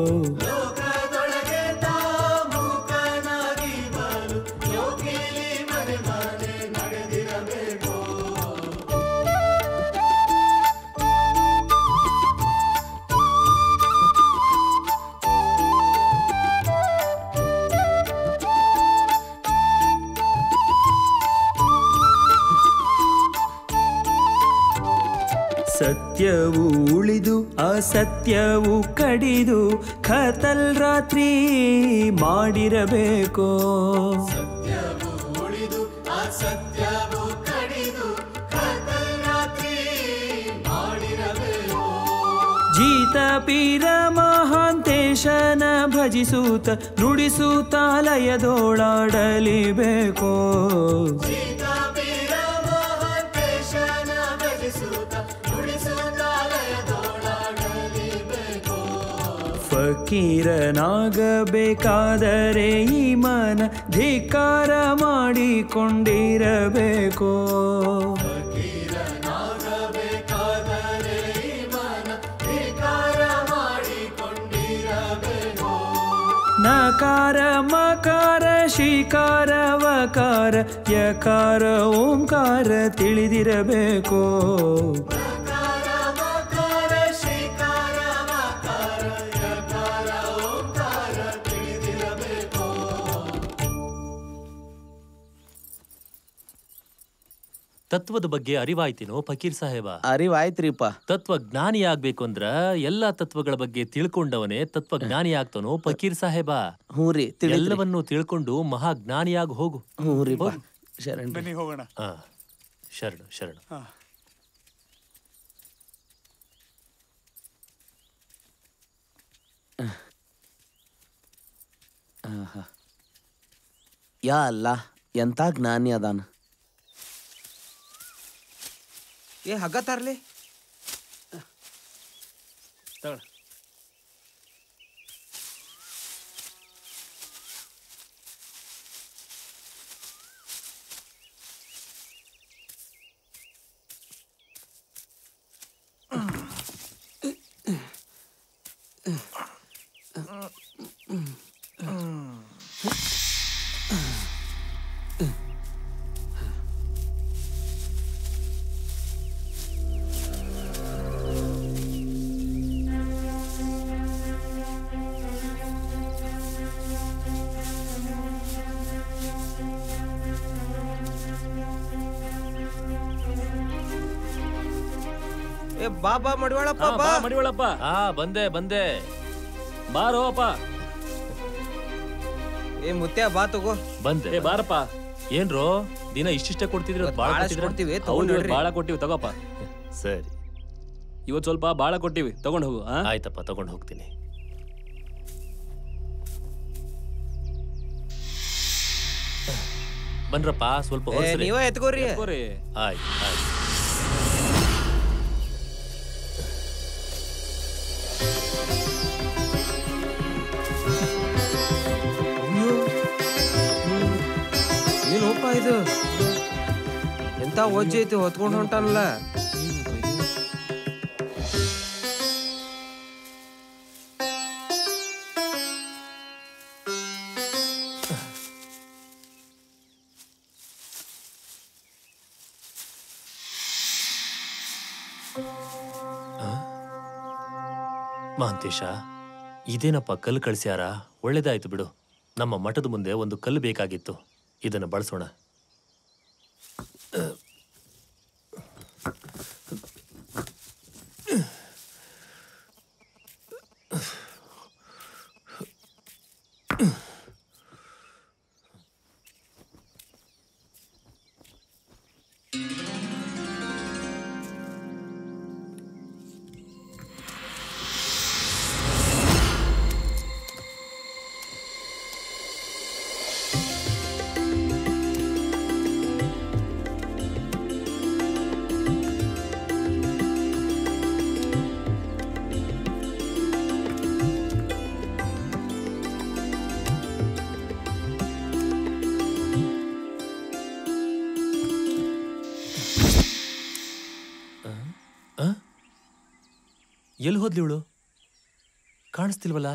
ಸತ್ಯವು ಉಳಿದು ಅಸತ್ಯವು ಕಡಿದು ಖತಲ್ ರಾತ್ರಿ ಮಾಡಿರಬೇಕು. ಜೀತ ಪೀರ ಮಹಾಂತೇಶನ ಭಜಿಸೂತ ನುಡಿಸೂತ ಲಯದೋಳಾಡಲಿಬೇಕು. ಫಕೀರನಾಗಬೇಕಾದರೆ ಈ ಮನ ಧಿಕ್ಕಾರ ಮಾಡಿಕೊಂಡಿರಬೇಕು. ನಕಾರ ಮಕಾರ ಶಿಕಾರ ವಕಾರ ಯಕಾರ ಓಂಕಾರ ತಿಳಿದಿರಬೇಕು. ತತ್ವದ ಬಗ್ಗೆ ಅರಿವಾಯ್ತಿನೋ ಫಕೀರ್ ಸಾಹೇಬ? ಅರಿವಾಯ್ತ್ರಿಪ್ಪ. ತತ್ವ ಜ್ಞಾನಿ ಆಗ್ಬೇಕು ಅಂದ್ರ ಎಲ್ಲಾ ತತ್ವಗಳ ಬಗ್ಗೆ ತಿಳ್ಕೊಂಡವನೇ ತತ್ವ ಜ್ಞಾನಿ ಆಗ್ತಾನೋ ಫಕೀರ್ ಸಾಹೇಬ. ಹೂರಿ, ಎಲ್ಲವನ್ನೂ ತಿಳ್ಕೊಂಡು ಮಹಾ ಜ್ಞಾನಿಯಾಗಿ ಹೋಗು. ಹೂರಿ ಶರಣ. ಹೋಗೋಣ. ಶರಣು ಶರಣು. ಯಾ ಅಲ್ಲ ಎಂತ ಜ್ಞಾನಿ ಅದಾನ. ಏ ಹಗ್ಗ ತಾರ್ಲಿ. ತಗೊಳ. ಏ ಬಾಬಾ ಮಡಿವಾಳಪ್ಪ ಹಾ, ಬಾ ಬಾ ಮಡಿವಾಳಪ್ಪ. ಹಾ ಬಂದೆ ಬಂದೆ ಬಾರೋ ಅಪ್ಪ. ಏ ಮುತ್ಯ ಬಾ ತಗೋ. ಬಂದೆ. ಏ ಬಾರಪ್ಪ. ಏನ್ರೋ ದಿನ ಇಷ್ಟಿಷ್ಟೇ ಕೊಡ್ತಿದ್ರಿ ಇವತ್ತು ಬಾಳ ಭಾಳಷ್ಟ್ ಕೊಡ್ತೀವಿ, ಕೊಟ್ಟಿದ್ರಿ. ತಗೊಂಡ್ ಹೌದು, ನಡ್ರಿ. ಬಾಳ ಕೊಟ್ಟಿವಿ ತಗೋಪ್ಪ. ಸರಿ ಇವತ್ತು ಸ್ವಲ್ಪ ಬಾಳ ಕೊಟ್ಟಿವಿ, ತಗೊಂಡ್ ಹೋಗು. ಆ? ಆಯ್ತಪ್ಪ ತಗೊಂಡು ಹೋಗ್ತೀನಿ. ಬನ್ರಪ್ಪ ಸ್ವಲ್ಪ ಏ, ಹೊರ್ಸ್ರಿ. ನೀವೇ ಎತ್ಕೋರಿ. ಎತ್ಕೋರಿ. ಆಯ್ತು ಆಯ್ತು. ಏನೋಪ್ಪ ಇದು ಎಂತ ಒಜ್ಜೆ ಐತಿ ಹೊತ್ಕೊಂಡು ಹೊಂಟಾನಲ್ಲ. ಮಹಾಂತೇಶ, ಇದೇನಪ್ಪ ಕಲ್ಲು ಕಳಿಸ್ಯಾರ? ಒಳ್ಳೇದಾಯ್ತು ಬಿಡು. ನಮ್ಮ ಮಠದ ಮುಂದೆ ಒಂದು ಕಲ್ಲು ಬೇಕಾಗಿತ್ತು, ಇದನ್ನು ಬಳಸೋಣ. ಎಲ್ಲಿ ಹೋದ್ಲಿ ಇವಳು? ಕಾಣಿಸ್ತಿಲ್ವಲ್ಲ?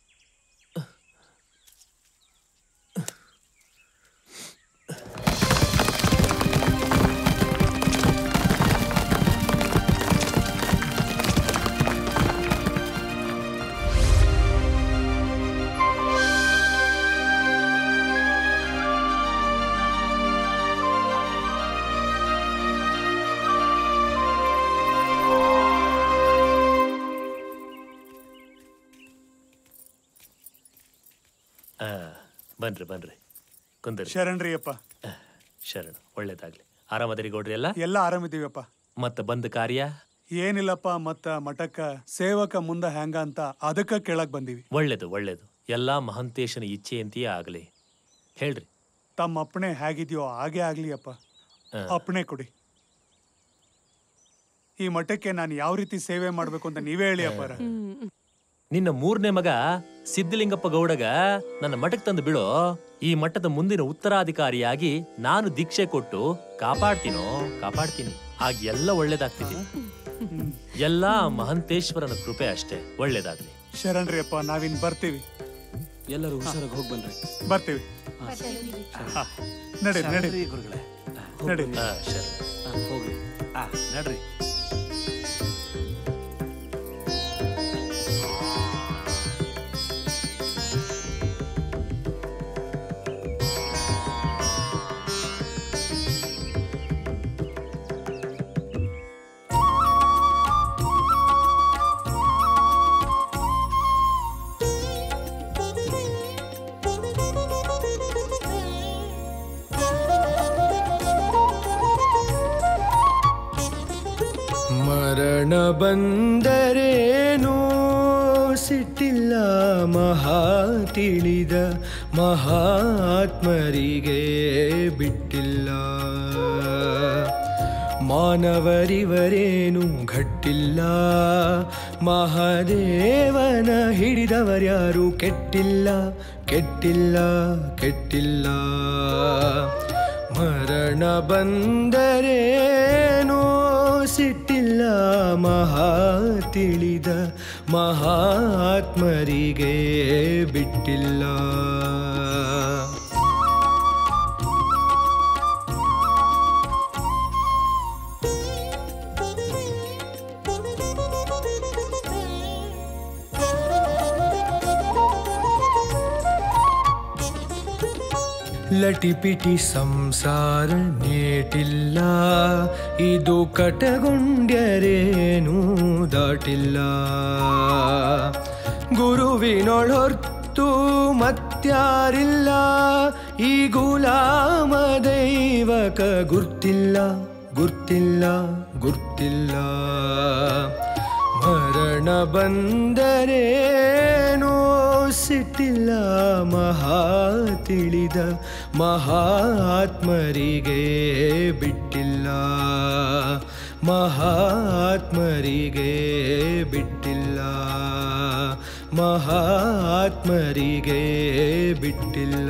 ಬನ್ರಿ ಬನ್ರಿ ಕುಂದ್ರಿ. ಶರಣ್ರಿ ಅಪ್ಪ. ಶರಣ, ಒಳ್ಳೇದಾಗ್ಲಿ. ಆರಾಮದಿರಿ ಗೌಡ್ರಿ? ಎಲ್ಲ ಎಲ್ಲ ಆರಾಮಿದೀವಪ್ಪ. ಮತ್ತ ಬಂದ ಕಾರ್ಯ ಏನಿಲ್ಲಪ್ಪ, ಮತ್ತ ಮಠಕ್ಕ ಸೇವಕ ಮುಂದ ಹೆಂಗ ಅಂತ ಅದಕ್ಕ ಕೇಳಕ್ ಬಂದೀವಿ. ಒಳ್ಳೇದು ಒಳ್ಳೇದು. ಎಲ್ಲಾ ಮಹಂತೇಶನ ಇಚ್ಛೆಯಂತೆಯೇ ಆಗ್ಲಿ. ಹೇಳ್ರಿ. ತಮ್ಮ ಅಪ್ಪಣೆ ಹೇಗಿದೆಯೋ ಹಾಗೆ ಆಗ್ಲಿ ಅಪ್ಪ. ಅಪ್ಪಣೆ ಕೊಡಿ. ಈ ಮಠಕ್ಕೆ ನಾನು ಯಾವ ರೀತಿ ಸೇವೆ ಮಾಡ್ಬೇಕು ಅಂತ ನೀವೇ ಹೇಳಿ ಅಪ್ಪಾರ. ನಿನ್ನ ಮೂರನೇ ಮಗ ಸಿದ್ಧಲಿಂಗಪ್ಪ ಗೌಡಗ ನನ್ನ ಮಠಕ್ಕೆ ತಂದು ಬಿಡೋ. ಈ ಮಠದ ಮುಂದಿನ ಉತ್ತರಾಧಿಕಾರಿಯಾಗಿ ನಾನು ದೀಕ್ಷೆ ಕೊಟ್ಟು ಕಾಪಾಡ್ತೀನೋ ಕಾಪಾಡ್ತೀನಿ. ಆಗ ಎಲ್ಲ ಒಳ್ಳೇದಾಗ್ತಿದೆ. ಎಲ್ಲ ಮಹಂತೇಶ್ವರನ ಕೃಪೆ ಅಷ್ಟೇ. ಒಳ್ಳೇದಾಗ್ಲಿ. ಶರಣ್ರಿ ಅಪ್ಪ, ನಾವಿನ್ ಬರ್ತೀವಿ. ಎಲ್ಲರೂ ಹುಷಾರಾಗಿ ಹೋಗಿ ಬನ್ರಿ. ಬರ್ತೀವಿ. ನಡಿ ನಡಿ ಗುರುಗಳೇ, ನಡಿ. ಹೋಗ್ರಿ. ನಡ್ರಿ. ಮರಣ ಬಂದರೇನು ಸಿಟ್ಟಿಲ್ಲ ಮಹಾ ತಿಳಿದ ಮಹಾತ್ಮರಿಗೆ ಬಿಟ್ಟಿಲ್ಲ. ಮಾನವರಿವರೇನು ಘಟ್ಟಿಲ್ಲ, ಮಹಾದೇವನ ಹಿಡಿದವರ್ಯಾರು ಕೆಟ್ಟಿಲ್ಲ ಕೆಟ್ಟಿಲ್ಲ ಕೆಟ್ಟಿಲ್ಲ. ಮರಣ ಬಂದರೇನೋ ಸಿಟ್ಟಿಲ್ಲ ಮಹಾ ತಿಳಿದ ಮಹಾತ್ಮರಿಗೆ ಬಿಟ್ಟಿಲ್ಲ. ಲಟಿಪಿಟಿ ಸಂಸಾರ ನೇಟಿಲ್ಲ, ಇದು ಕಟಗೊಂಡ್ಯರೇನೂ ದಾಟಿಲ್ಲ. ಗುರುವಿನೊಳೊರ್ತು ಮತ್ಯಾರಿಲ್ಲ, ಈ ಗುಲಾಮ ದೈವಕ ಗುರ್ತಿಲ್ಲ ಗುರ್ತಿಲ್ಲ ಗುರ್ತಿಲ್ಲ. ಮರಣ ಬಂದರೇನೋ ಸಿಟ್ಟಿಲ್ಲ ಮಹಾ ತಿಳಿದ ಮಹಾತ್ಮರಿಗೆ ಬಿಟ್ಟಿಲ್ಲ. ಮಹಾತ್ಮರಿಗೆ ಬಿಟ್ಟಿಲ್ಲ, ಮಹಾತ್ಮರಿಗೆ ಬಿಟ್ಟಿಲ್ಲ.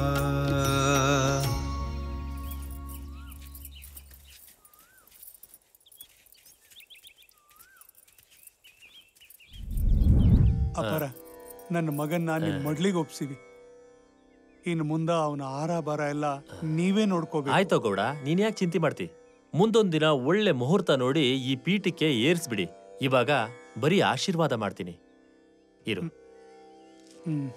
ಅಪರ, ನನ್ನ ಮಗನ್ನ ನಿಮ್ ಮಡ್ಲಿಗೆ ಒಪ್ಸಿವಿ. ಇನ್ನು ಮುಂದ ಅವನ ಆರ ಬಾರ ಎಲ್ಲ ನೀವೇ ನೋಡ್ಕೋಬೇಕು. ಆಯ್ತೋ ಗೌಡ, ನೀನ್ ಯಾಕೆ ಚಿಂತೆ ಮಾಡ್ತಿ? ಮುಂದೊಂದ್ ದಿನ ಒಳ್ಳೆ ಮುಹೂರ್ತ ನೋಡಿ ಈ ಪೀಠಕ್ಕೆ ಏರ್ಸ್ಬಿಡಿ. ಇವಾಗ ಬರೀ ಆಶೀರ್ವಾದ ಮಾಡ್ತೀನಿ, ಇರು. ಹ್ಮ್.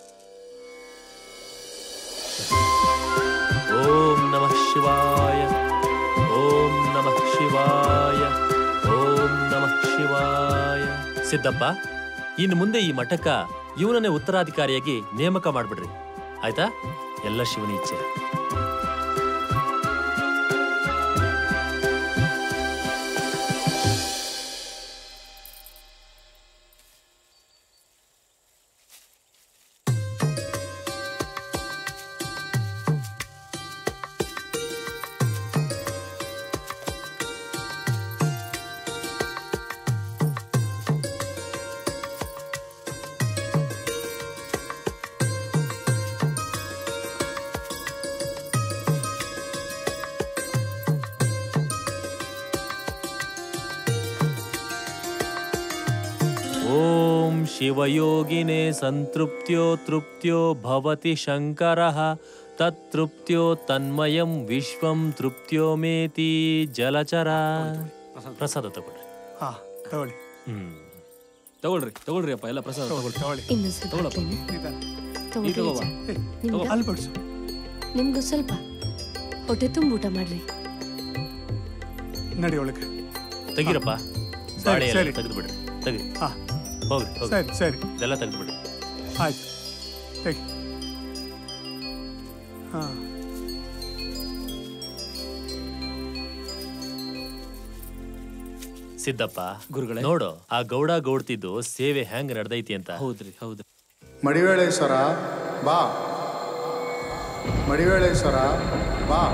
ಓಂ ನಮಃ ಶಿವಾಯ, ಓಂ ನಮಃ ಶಿವಾಯ, ಓಂ ನಮಃ ಶಿವಾಯ. ಸಿದ್ದಪ್ಪ, ಇನ್ನು ಮುಂದೆ ಈ ಮಠಕ್ಕ ಇವನನ್ನೇ ಉತ್ತರಾಧಿಕಾರಿಯಾಗಿ ನೇಮಕ ಮಾಡ್ಬಿಡ್ರಿ, ಆಯ್ತಾ? ಎಲ್ಲ ಶಿವನ ಇಚ್ಛೆ. ಓಂ ಶಿವಯೋಗಿನೇ ಸಂತೃಪ್ತ್ಯೋ ತೃಪ್ತ್ಯೋ ಭವತಿ ಶಂಕರಃ ತತ್ತೃಪ್ತ್ಯೋ ತನ್ಮಯಂ ವಿಶ್ವಂ ತೃಪ್ತ್ಯೋ ಮೇತಿ ಜಲಚರ. ಪ್ರಸಾದ ತಗೊಳ್ರಿ. ಹಾ ತಗೊಳ್ಳಿ. ಹ್ಮ್ ತಗೊಳ್ರಿ ತಗೊಳ್ರಿ ಅಪ್ಪ, ಎಲ್ಲ ಪ್ರಸಾದ ತಗೊಳ್ಳಿ. ಇನ್ನು ಸ್ವಲ್ಪ ತಗೊಳಪ್ಪ. ತಗೊಳ್ಳಿ ಈ ತಗೋಬಾ. ಅಜ್ಜ. ನಿಮ್ಗೆ- ಅಲ್ಲಿ ಬಡ್ಸು. ನಿಮ್ಗೂ ಸ್ವಲ್ಪ ಹೊಟ್ಟೆ ತುಂಬ ಊಟ ಮಾಡ್ರಿ. ನಡಿ ಒಳಗೆ. ತೆಗಿರಪ್ಪ, ಸರಿ, ಬಾಳೆ ಎಲ್ಲ ಸರಿ. ತೆಗೆದು ಬಿಡ್ರಿ. ತೆಗಿ. ಹಾ ಹೋಗ್ರಿ ಹೋಗ್ರಿ. ಸರಿ ಸರಿ ಇದೆಲ್ಲ ತೆಗೆದು ಬಿಡ್ರಿ. ಆಯ್ತು ತೆಗಿ. ಹಾ ಸಿದ್ದಪ್ಪ ಗುರುಗಳೇ, ನೋಡು ಆ ಗೌಡ ಗೌಡ್ತಿದ್ದು ಸೇವೆ ಹೆಂಗ್ ನಡ್ದೈತಿ ಅಂತ. ಹೌದ್ರಿ ಹೌದ್ರಿ. ಮಡಿವೇಳೇಶ್ವರ ಬಾ, ಮಡಿವೇಳೇಶ್ವರ ಬಾ.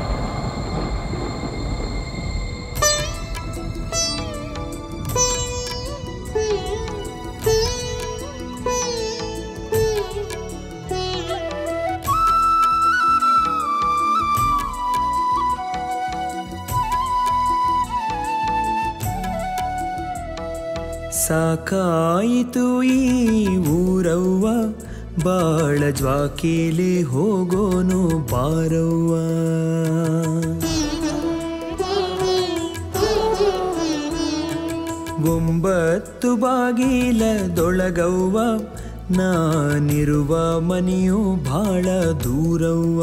ಸಾಕಾಯಿತು ಈ ಊರವ್ವ, ಬಾಳ ಜ್ವಾಕೀಲಿ ಹೋಗೋನು ಬಾರವ್ವ. ಒಂಬತ್ತು ಬಾಗಿಲದೊಳಗವ್ವ, ನಾನಿರುವ ಮನೆಯು ಬಾಳ ದೂರವ್ವ.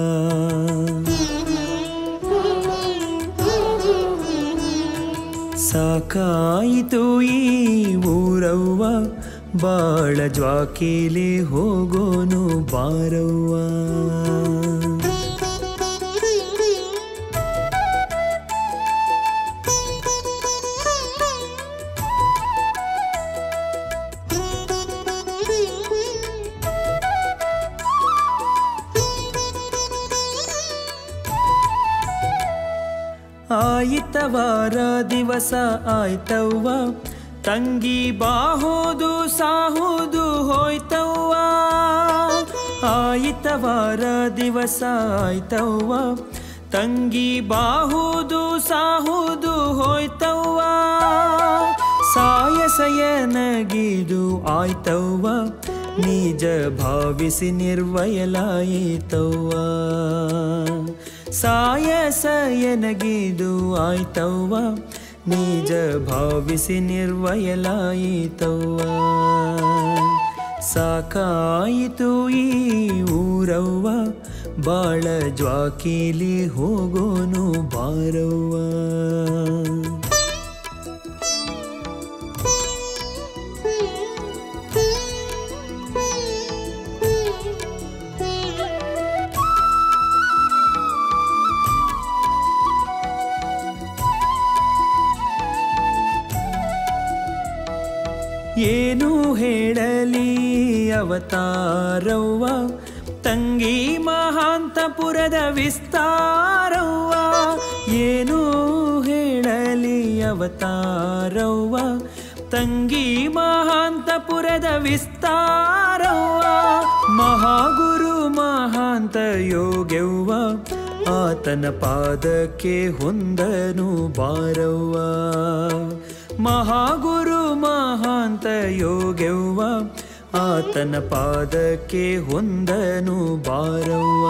ಸಾಕಾಯಿತು ಈ ಊರವ್ವ, ಬಾಳ ಜ್ವಾಕೀಲಿ ಹೋಗೋನು ಬಾರವ್ವ. ಆಯಿತವಾರ ದಿವಸ ಆಯ್ತವ್ವ ತಂಗಿ ಬಾಹೋದು ಸಾಹುದು ಹೋಯ್ತವ್ವ ಆಯಿತವಾರ ದಿವಸ ಆಯ್ತವ್ವ ತಂಗಿ ಬಾಹುದು ಸಾಹುದು ಹೋಯ್ತವ್ವ ಸಾಯಸಯನಗಿದು ಆಯ್ತವ್ವ ನಿಜ ಭಾವಿಸಿ ನಿರ್ವಯಲಾಯಿತವ್ವ ಸಾಯಸಯನಗಿದು ಆಯ್ತವ್ವ ನಿಜ ಭಾವಿಸಿ ನಿರ್ವಯಲಾಯಿತವ್ವ ಸಾಕಾಯಿತು ಈ ಊರವ್ವ ಬಾಳ ಜ್ವಾಕೀಲಿ ಹೋಗೋನು ಬಾರವ್ವ ಏನು ಹೇಳಲಿ ಅವತಾರವ್ವ ತಂಗಿ ಮಹಾಂತಪುರದ ವಿಸ್ತಾರವ್ವ ಏನು ಹೇಳಲಿ ಅವತಾರವ್ವ ತಂಗಿ ಮಹಾಂತಪುರದ ವಿಸ್ತಾರವ್ವ ಮಹಾಗುರು ಮಹಾಂತ ಯೋಗ್ಯವ್ವ ಆತನ ಪಾದಕ್ಕೆ ಹೊಂದನು ಬಾರವ್ವ ಮಹಾಗುರು ಮಹಾಂತ ಯೋಗ್ಯವ್ವ ಆತನ ಪಾದಕ್ಕೆ ಹೊಂದನು ಬಾರವ್ವ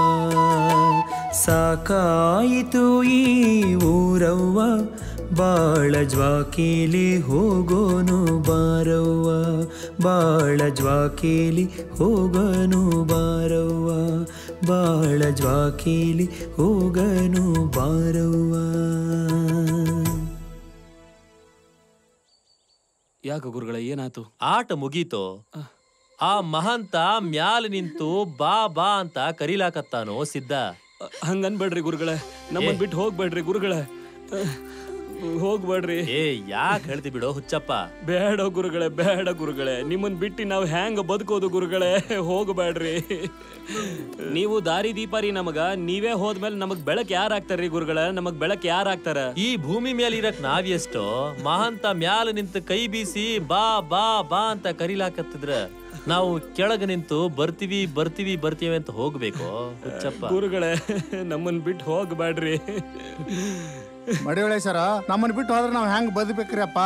ಸಾಕಾಯಿತು ಈ ಊರವ್ವ ಬಾಳ ಜ್ವಾಕೀಲಿ ಹೋಗೋನು ಬಾರವ್ವ ಬಾಳ ಜ್ವಾಕೀಲಿ ಹೋಗನು ಬಾರವ್ವ ಬಾಳ ಜ್ವಾಕೀಲಿ ಹೋಗನು ಬಾರವ್ವ ಯಾಕ ಗುರುಗಳ ಏನಾಯ್ತು? ಆಟ ಮುಗೀತೋ. ಆ ಮಹಂತ ಮ್ಯಾಲ ನಿಂತು ಬಾ ಬಾ ಅಂತ ಕರೀಲಾಕತ್ತಾನೋ ಸಿದ್ಧ. ಹಂಗನ್ಬೇಡ್ರಿ ಗುರುಗಳೇ, ನಮ್ಮನ್ ಬಿಟ್ಟು ಹೋಗ್ಬೇಡ್ರಿ ಗುರುಗಳೇ, ಹೋಗ್ಬೇಡ್ರಿ. ಏ ಯಾಕೆ ಹೇಳ್ತಿ ಬಿಡೋ ಹುಚ್ಚಪ್ಪ. ಬೇಡ ಗುರುಗಳೇ, ಬೇಡ ಗುರುಗಳೇ, ನಿಮ್ಮನ್ ಬಿಟ್ಟು ನಾವ್ ಹೆಂಗ ಬದುಕೋದು ಗುರುಗಳೇ, ಹೋಗ್ಬೇಡ್ರಿ. ನೀವು ದಾರಿ ದೀಪಾರಿ ನಮಗ, ನೀವೇ ಹೋದ್ಮೇಲೆ ನಮಗ್ ಬೆಳಕ್ ಯಾರ ಆಗ್ತಾರ್ರಿ ಗುರುಗಳೇ, ನಮಗ್ ಬೆಳಕ್ ಯಾರ ಆಗ್ತಾರ? ಈ ಭೂಮಿ ಮೇಲೆ ಇರಕ್ ನಾವೆಷ್ಟೋ ಮಹಂತ ಮ್ಯಾಲ ನಿಂತು ಕೈ ಬೀಸಿ ಬಾ ಬಾ ಬಾ ಅಂತ ಕರೀಲಾಕತ್ತಿದ್ರ ನಾವು ಕೆಳಗ ನಿಂತು ಬರ್ತೀವಿ ಬರ್ತೀವಿ ಬರ್ತೀವಿ ಅಂತ ಹೋಗ್ಬೇಕು ಹುಚ್ಚಪ್ಪ. ಗುರುಗಳೇ ನಮ್ಮನ್ ಬಿಟ್ಟು ಹೋಗ್ಬೇಡ್ರಿ. ಮಡಿವಳೆ ಸರ, ನಮ್ಮನ್ ಬಿಟ್ಟು ಹೋದ್ರೆ ನಾವ್ ಹೆಂಗ್ ಬದುಕ್ಬೇಕ್ರಿ ಅಪ್ಪ?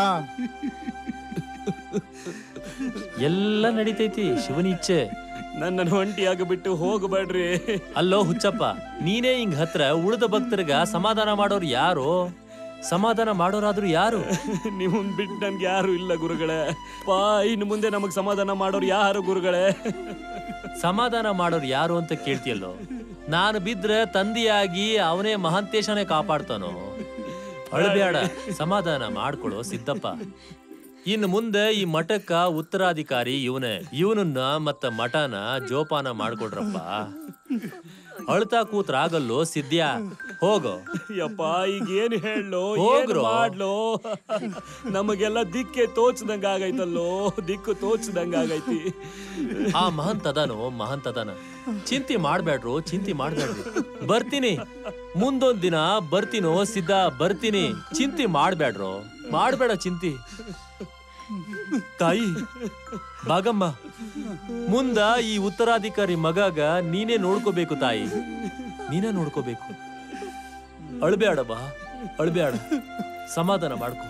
ಎಲ್ಲ ನಡೀತೈತಿ ಶಿವನ ಇಚ್ಛೆ. ನನ್ನ ಒಂಟಿಯಾಗ ಬಿಟ್ಟು ಹೋಗಬೇಡ್ರಿ. ಅಲ್ಲೋ ಹುಚ್ಚಪ್ಪ, ನೀನೇ ಹಿಂಗ್ ಹತ್ರ ಉಳಿದ ಭಕ್ತರಿಗ ಸಮಾಧಾನ ಮಾಡೋರು ಯಾರು? ಸಮಾಧಾನ ಮಾಡೋರಾದ್ರು ಯಾರು? ನೀವು ಬಿಟ್ಟು ನನ್ಗೆ ಯಾರು ಇಲ್ಲ ಗುರುಗಳೇ. ಪಾ ಇನ್ನು ಮುಂದೆ ನಮಗ್ ಸಮಾಧಾನ ಮಾಡೋರು ಯಾರು ಗುರುಗಳೇ? ಸಮಾಧಾನ ಮಾಡೋರು ಯಾರು ಅಂತ ಕೇಳ್ತಿಯಲ್ಲೋ. ನಾನು ಬಿದ್ರೆ ತಂದೆಯಾಗಿ ಅವನೇ ಮಹಾಂತೇಶನೇ ಕಾಪಾಡ್ತಾನೋ. ಅಳಬೇಡ, ಸಮಾಧಾನ ಮಾಡ್ಕೊಳೋ ಸಿದ್ದಪ್ಪ. ಇನ್ನು ಮುಂದೆ ಈ ಮಠಕ್ಕ ಉತ್ತರಾಧಿಕಾರಿ ಇವನೇ. ಇವನನ್ನ ಮತ್ತ ಮಠನ ಜೋಪಾನ ಮಾಡ್ಕೊಡ್ರಪ್ಪ. ಅಳ್ತಾ ಕೂತ್ರಾಗಲ್ಲೋ ಸಿದ್ಯಾ, ಹೋಗೋ. ಯಪ್ಪ ಈಗ ಏನ್ ಹೇಳೋ, ಹೋಗ್ರೋ. ಮಾಡ್ಲೋ? ನಮಗೆಲ್ಲ ದಿಕ್ಕೆ ತೋಚದಂಗ ಆಗೈತಲ್ಲೋ, ದಿಕ್ಕು ತೋಚದಂಗ ಆಗೈತಿ. ಆ ಮಹಂತ ಅದಾನೋ, ಮಹಂತ ಅದಾನ. ಚಿಂತೆ ಮಾಡ್ಬೇಡ್ರು, ಚಿಂತೆ ಮಾಡ್ಬೇಡ್ರಿ. ಬರ್ತೀನಿ, ಮುಂದೊಂದ್ ದಿನ ಬರ್ತೀನೋ ಸಿದ್ಧ, ಬರ್ತೀನಿ. ಚಿಂತೆ ಮಾಡ್ಬೇಡ್ರು, ಮಾಡ್ಬೇಡ ಚಿಂತಿ. ತಾಯಿ ಭಾಗಮ್ಮ, ಮುಂದ ಈ ಉತ್ತರಾಧಿಕಾರಿ ಮಗಾಗ ನೀನೇ ನೋಡ್ಕೋಬೇಕು ತಾಯಿ, ನೀನೇ ನೋಡ್ಕೋಬೇಕು. ಅಳ್ಬೇಡ ಬಾ, ಅಳ್ಬೇಡ, ಸಮಾಧಾನ ಮಾಡ್ಕೊ.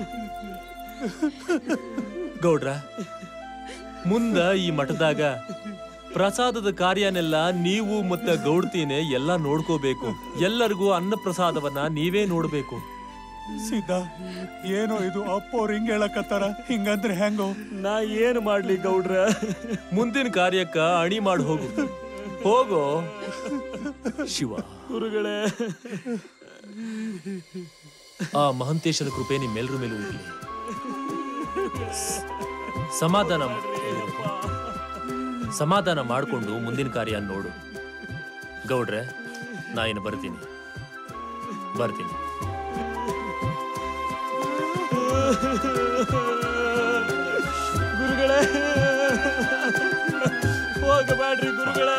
ಗೌಡ್ರ, ಮುಂದ ಈ ಮಠದಾಗ ಪ್ರಸಾದದ ಕಾರ್ಯನೆಲ್ಲ ನೀವು ಮತ್ತೆ ಗೌಡ್ತೀನೆ ಎಲ್ಲ ನೋಡ್ಕೋಬೇಕು. ಎಲ್ಲರಿಗೂ ಅನ್ನ ಪ್ರಸಾದವನ್ನ ನೀವೇ ನೋಡ್ಬೇಕು. ಸಿದ್ಧ, ಏನೋ ಇದು ಅಪ್ಪವ್ರು ಹಿಂಗ ಹೇಳಕತ್ತಾರ, ಹಿಂಗಂದ್ರೆ ಹೆಂಗೋ? ನಾ ಏನ್ ಮಾಡ್ಲಿ ಗೌಡ್ರ? ಮುಂದಿನ ಕಾರ್ಯಕ್ಕ ಅಣಿ ಮಾಡಿ ಹೋಗು, ಹೋಗೋ ಶಿವ. ಗುರುಗಳೇ, ಆ ಮಹಂತೇಶನ ಕೃಪೆ ನಿಮ್ಮೆಲ್ಲರ ಮೇಲೂ ಇರಲಿ. ಸಮಾಧಾನ ಸಮಾಧಾನ ಮಾಡಿಕೊಂಡು ಮುಂದಿನ ಕಾರ್ಯ ನೋಡು. ಗೌಡ್ರೆ, ನಾ ಇನ್ನು ಬರ್ತೀನಿ, ಬರ್ತೀನಿ. ಗುರುಗಳೇ, ಹೋಗಬೇಡ್ರಿ ಗುರುಗಳೇ.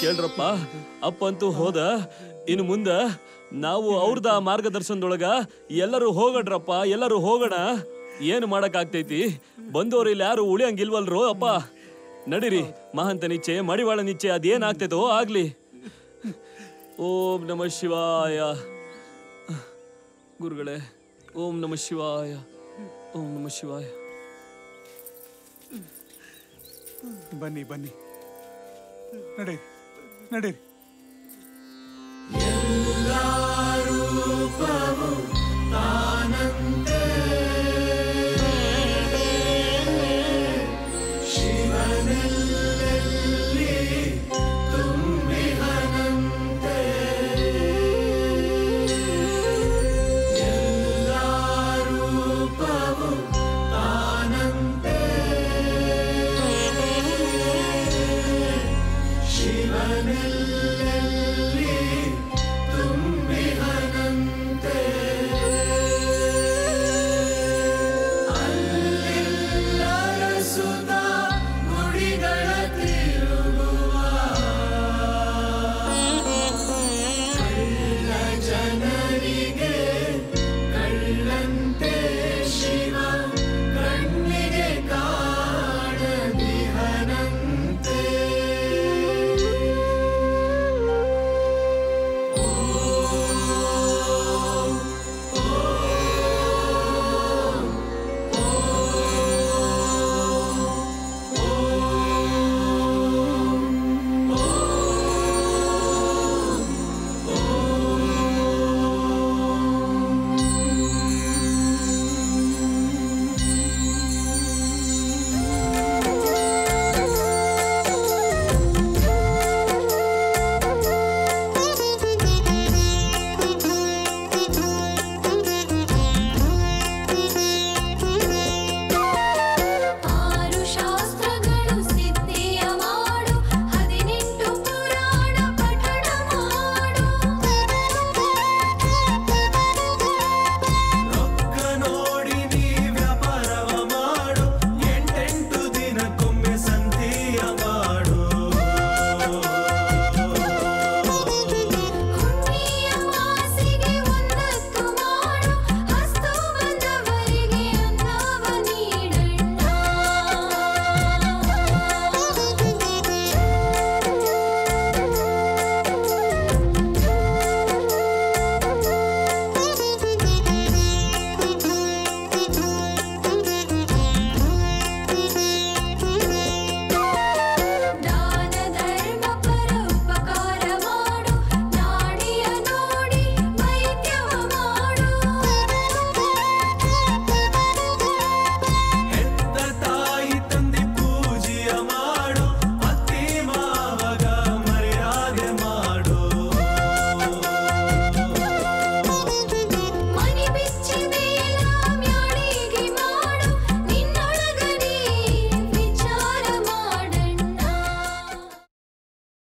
ಕೇಳ್ರಪ್ಪ, ಅಪ್ಪಂತೂ ಹೋದ. ಇನ್ನು ಮುಂದ ನಾವು ಅವ್ರದ ಮಾರ್ಗದರ್ಶನದೊಳಗ ಎಲ್ಲರೂ ಹೋಗಡ್ರಪ್ಪ, ಎಲ್ಲರೂ ಹೋಗೋಣ. ಏನು ಮಾಡಕ್ ಆಗ್ತೈತಿ? ಬಂದವ್ರು ಇಲ್ಲಿ ಯಾರು ಉಳಿಯಂಗಿಲ್ವಲ್ರು ಅಪ್ಪ. ನಡೀರಿ, ಮಹಂತ ನಿಚ್ಚೆ ಮಡಿವಾಳ ನಿಚ್ಚೆ ಅದೇನಾಗ್ತೈತೋ ಆಗ್ಲಿ. ಓಂ ನಮಃ ಶಿವಾಯ. ಗುರುಗಳೇ, ಓಂ ನಮಃ ಶಿವಾಯ, ಓಂ ನಮಃ ಶಿವಾಯ. ಬನ್ನಿ ಬನ್ನಿ, ನಡೀರಿ ನಡೀರಿ. ಶಿವನೆಲ್ಲ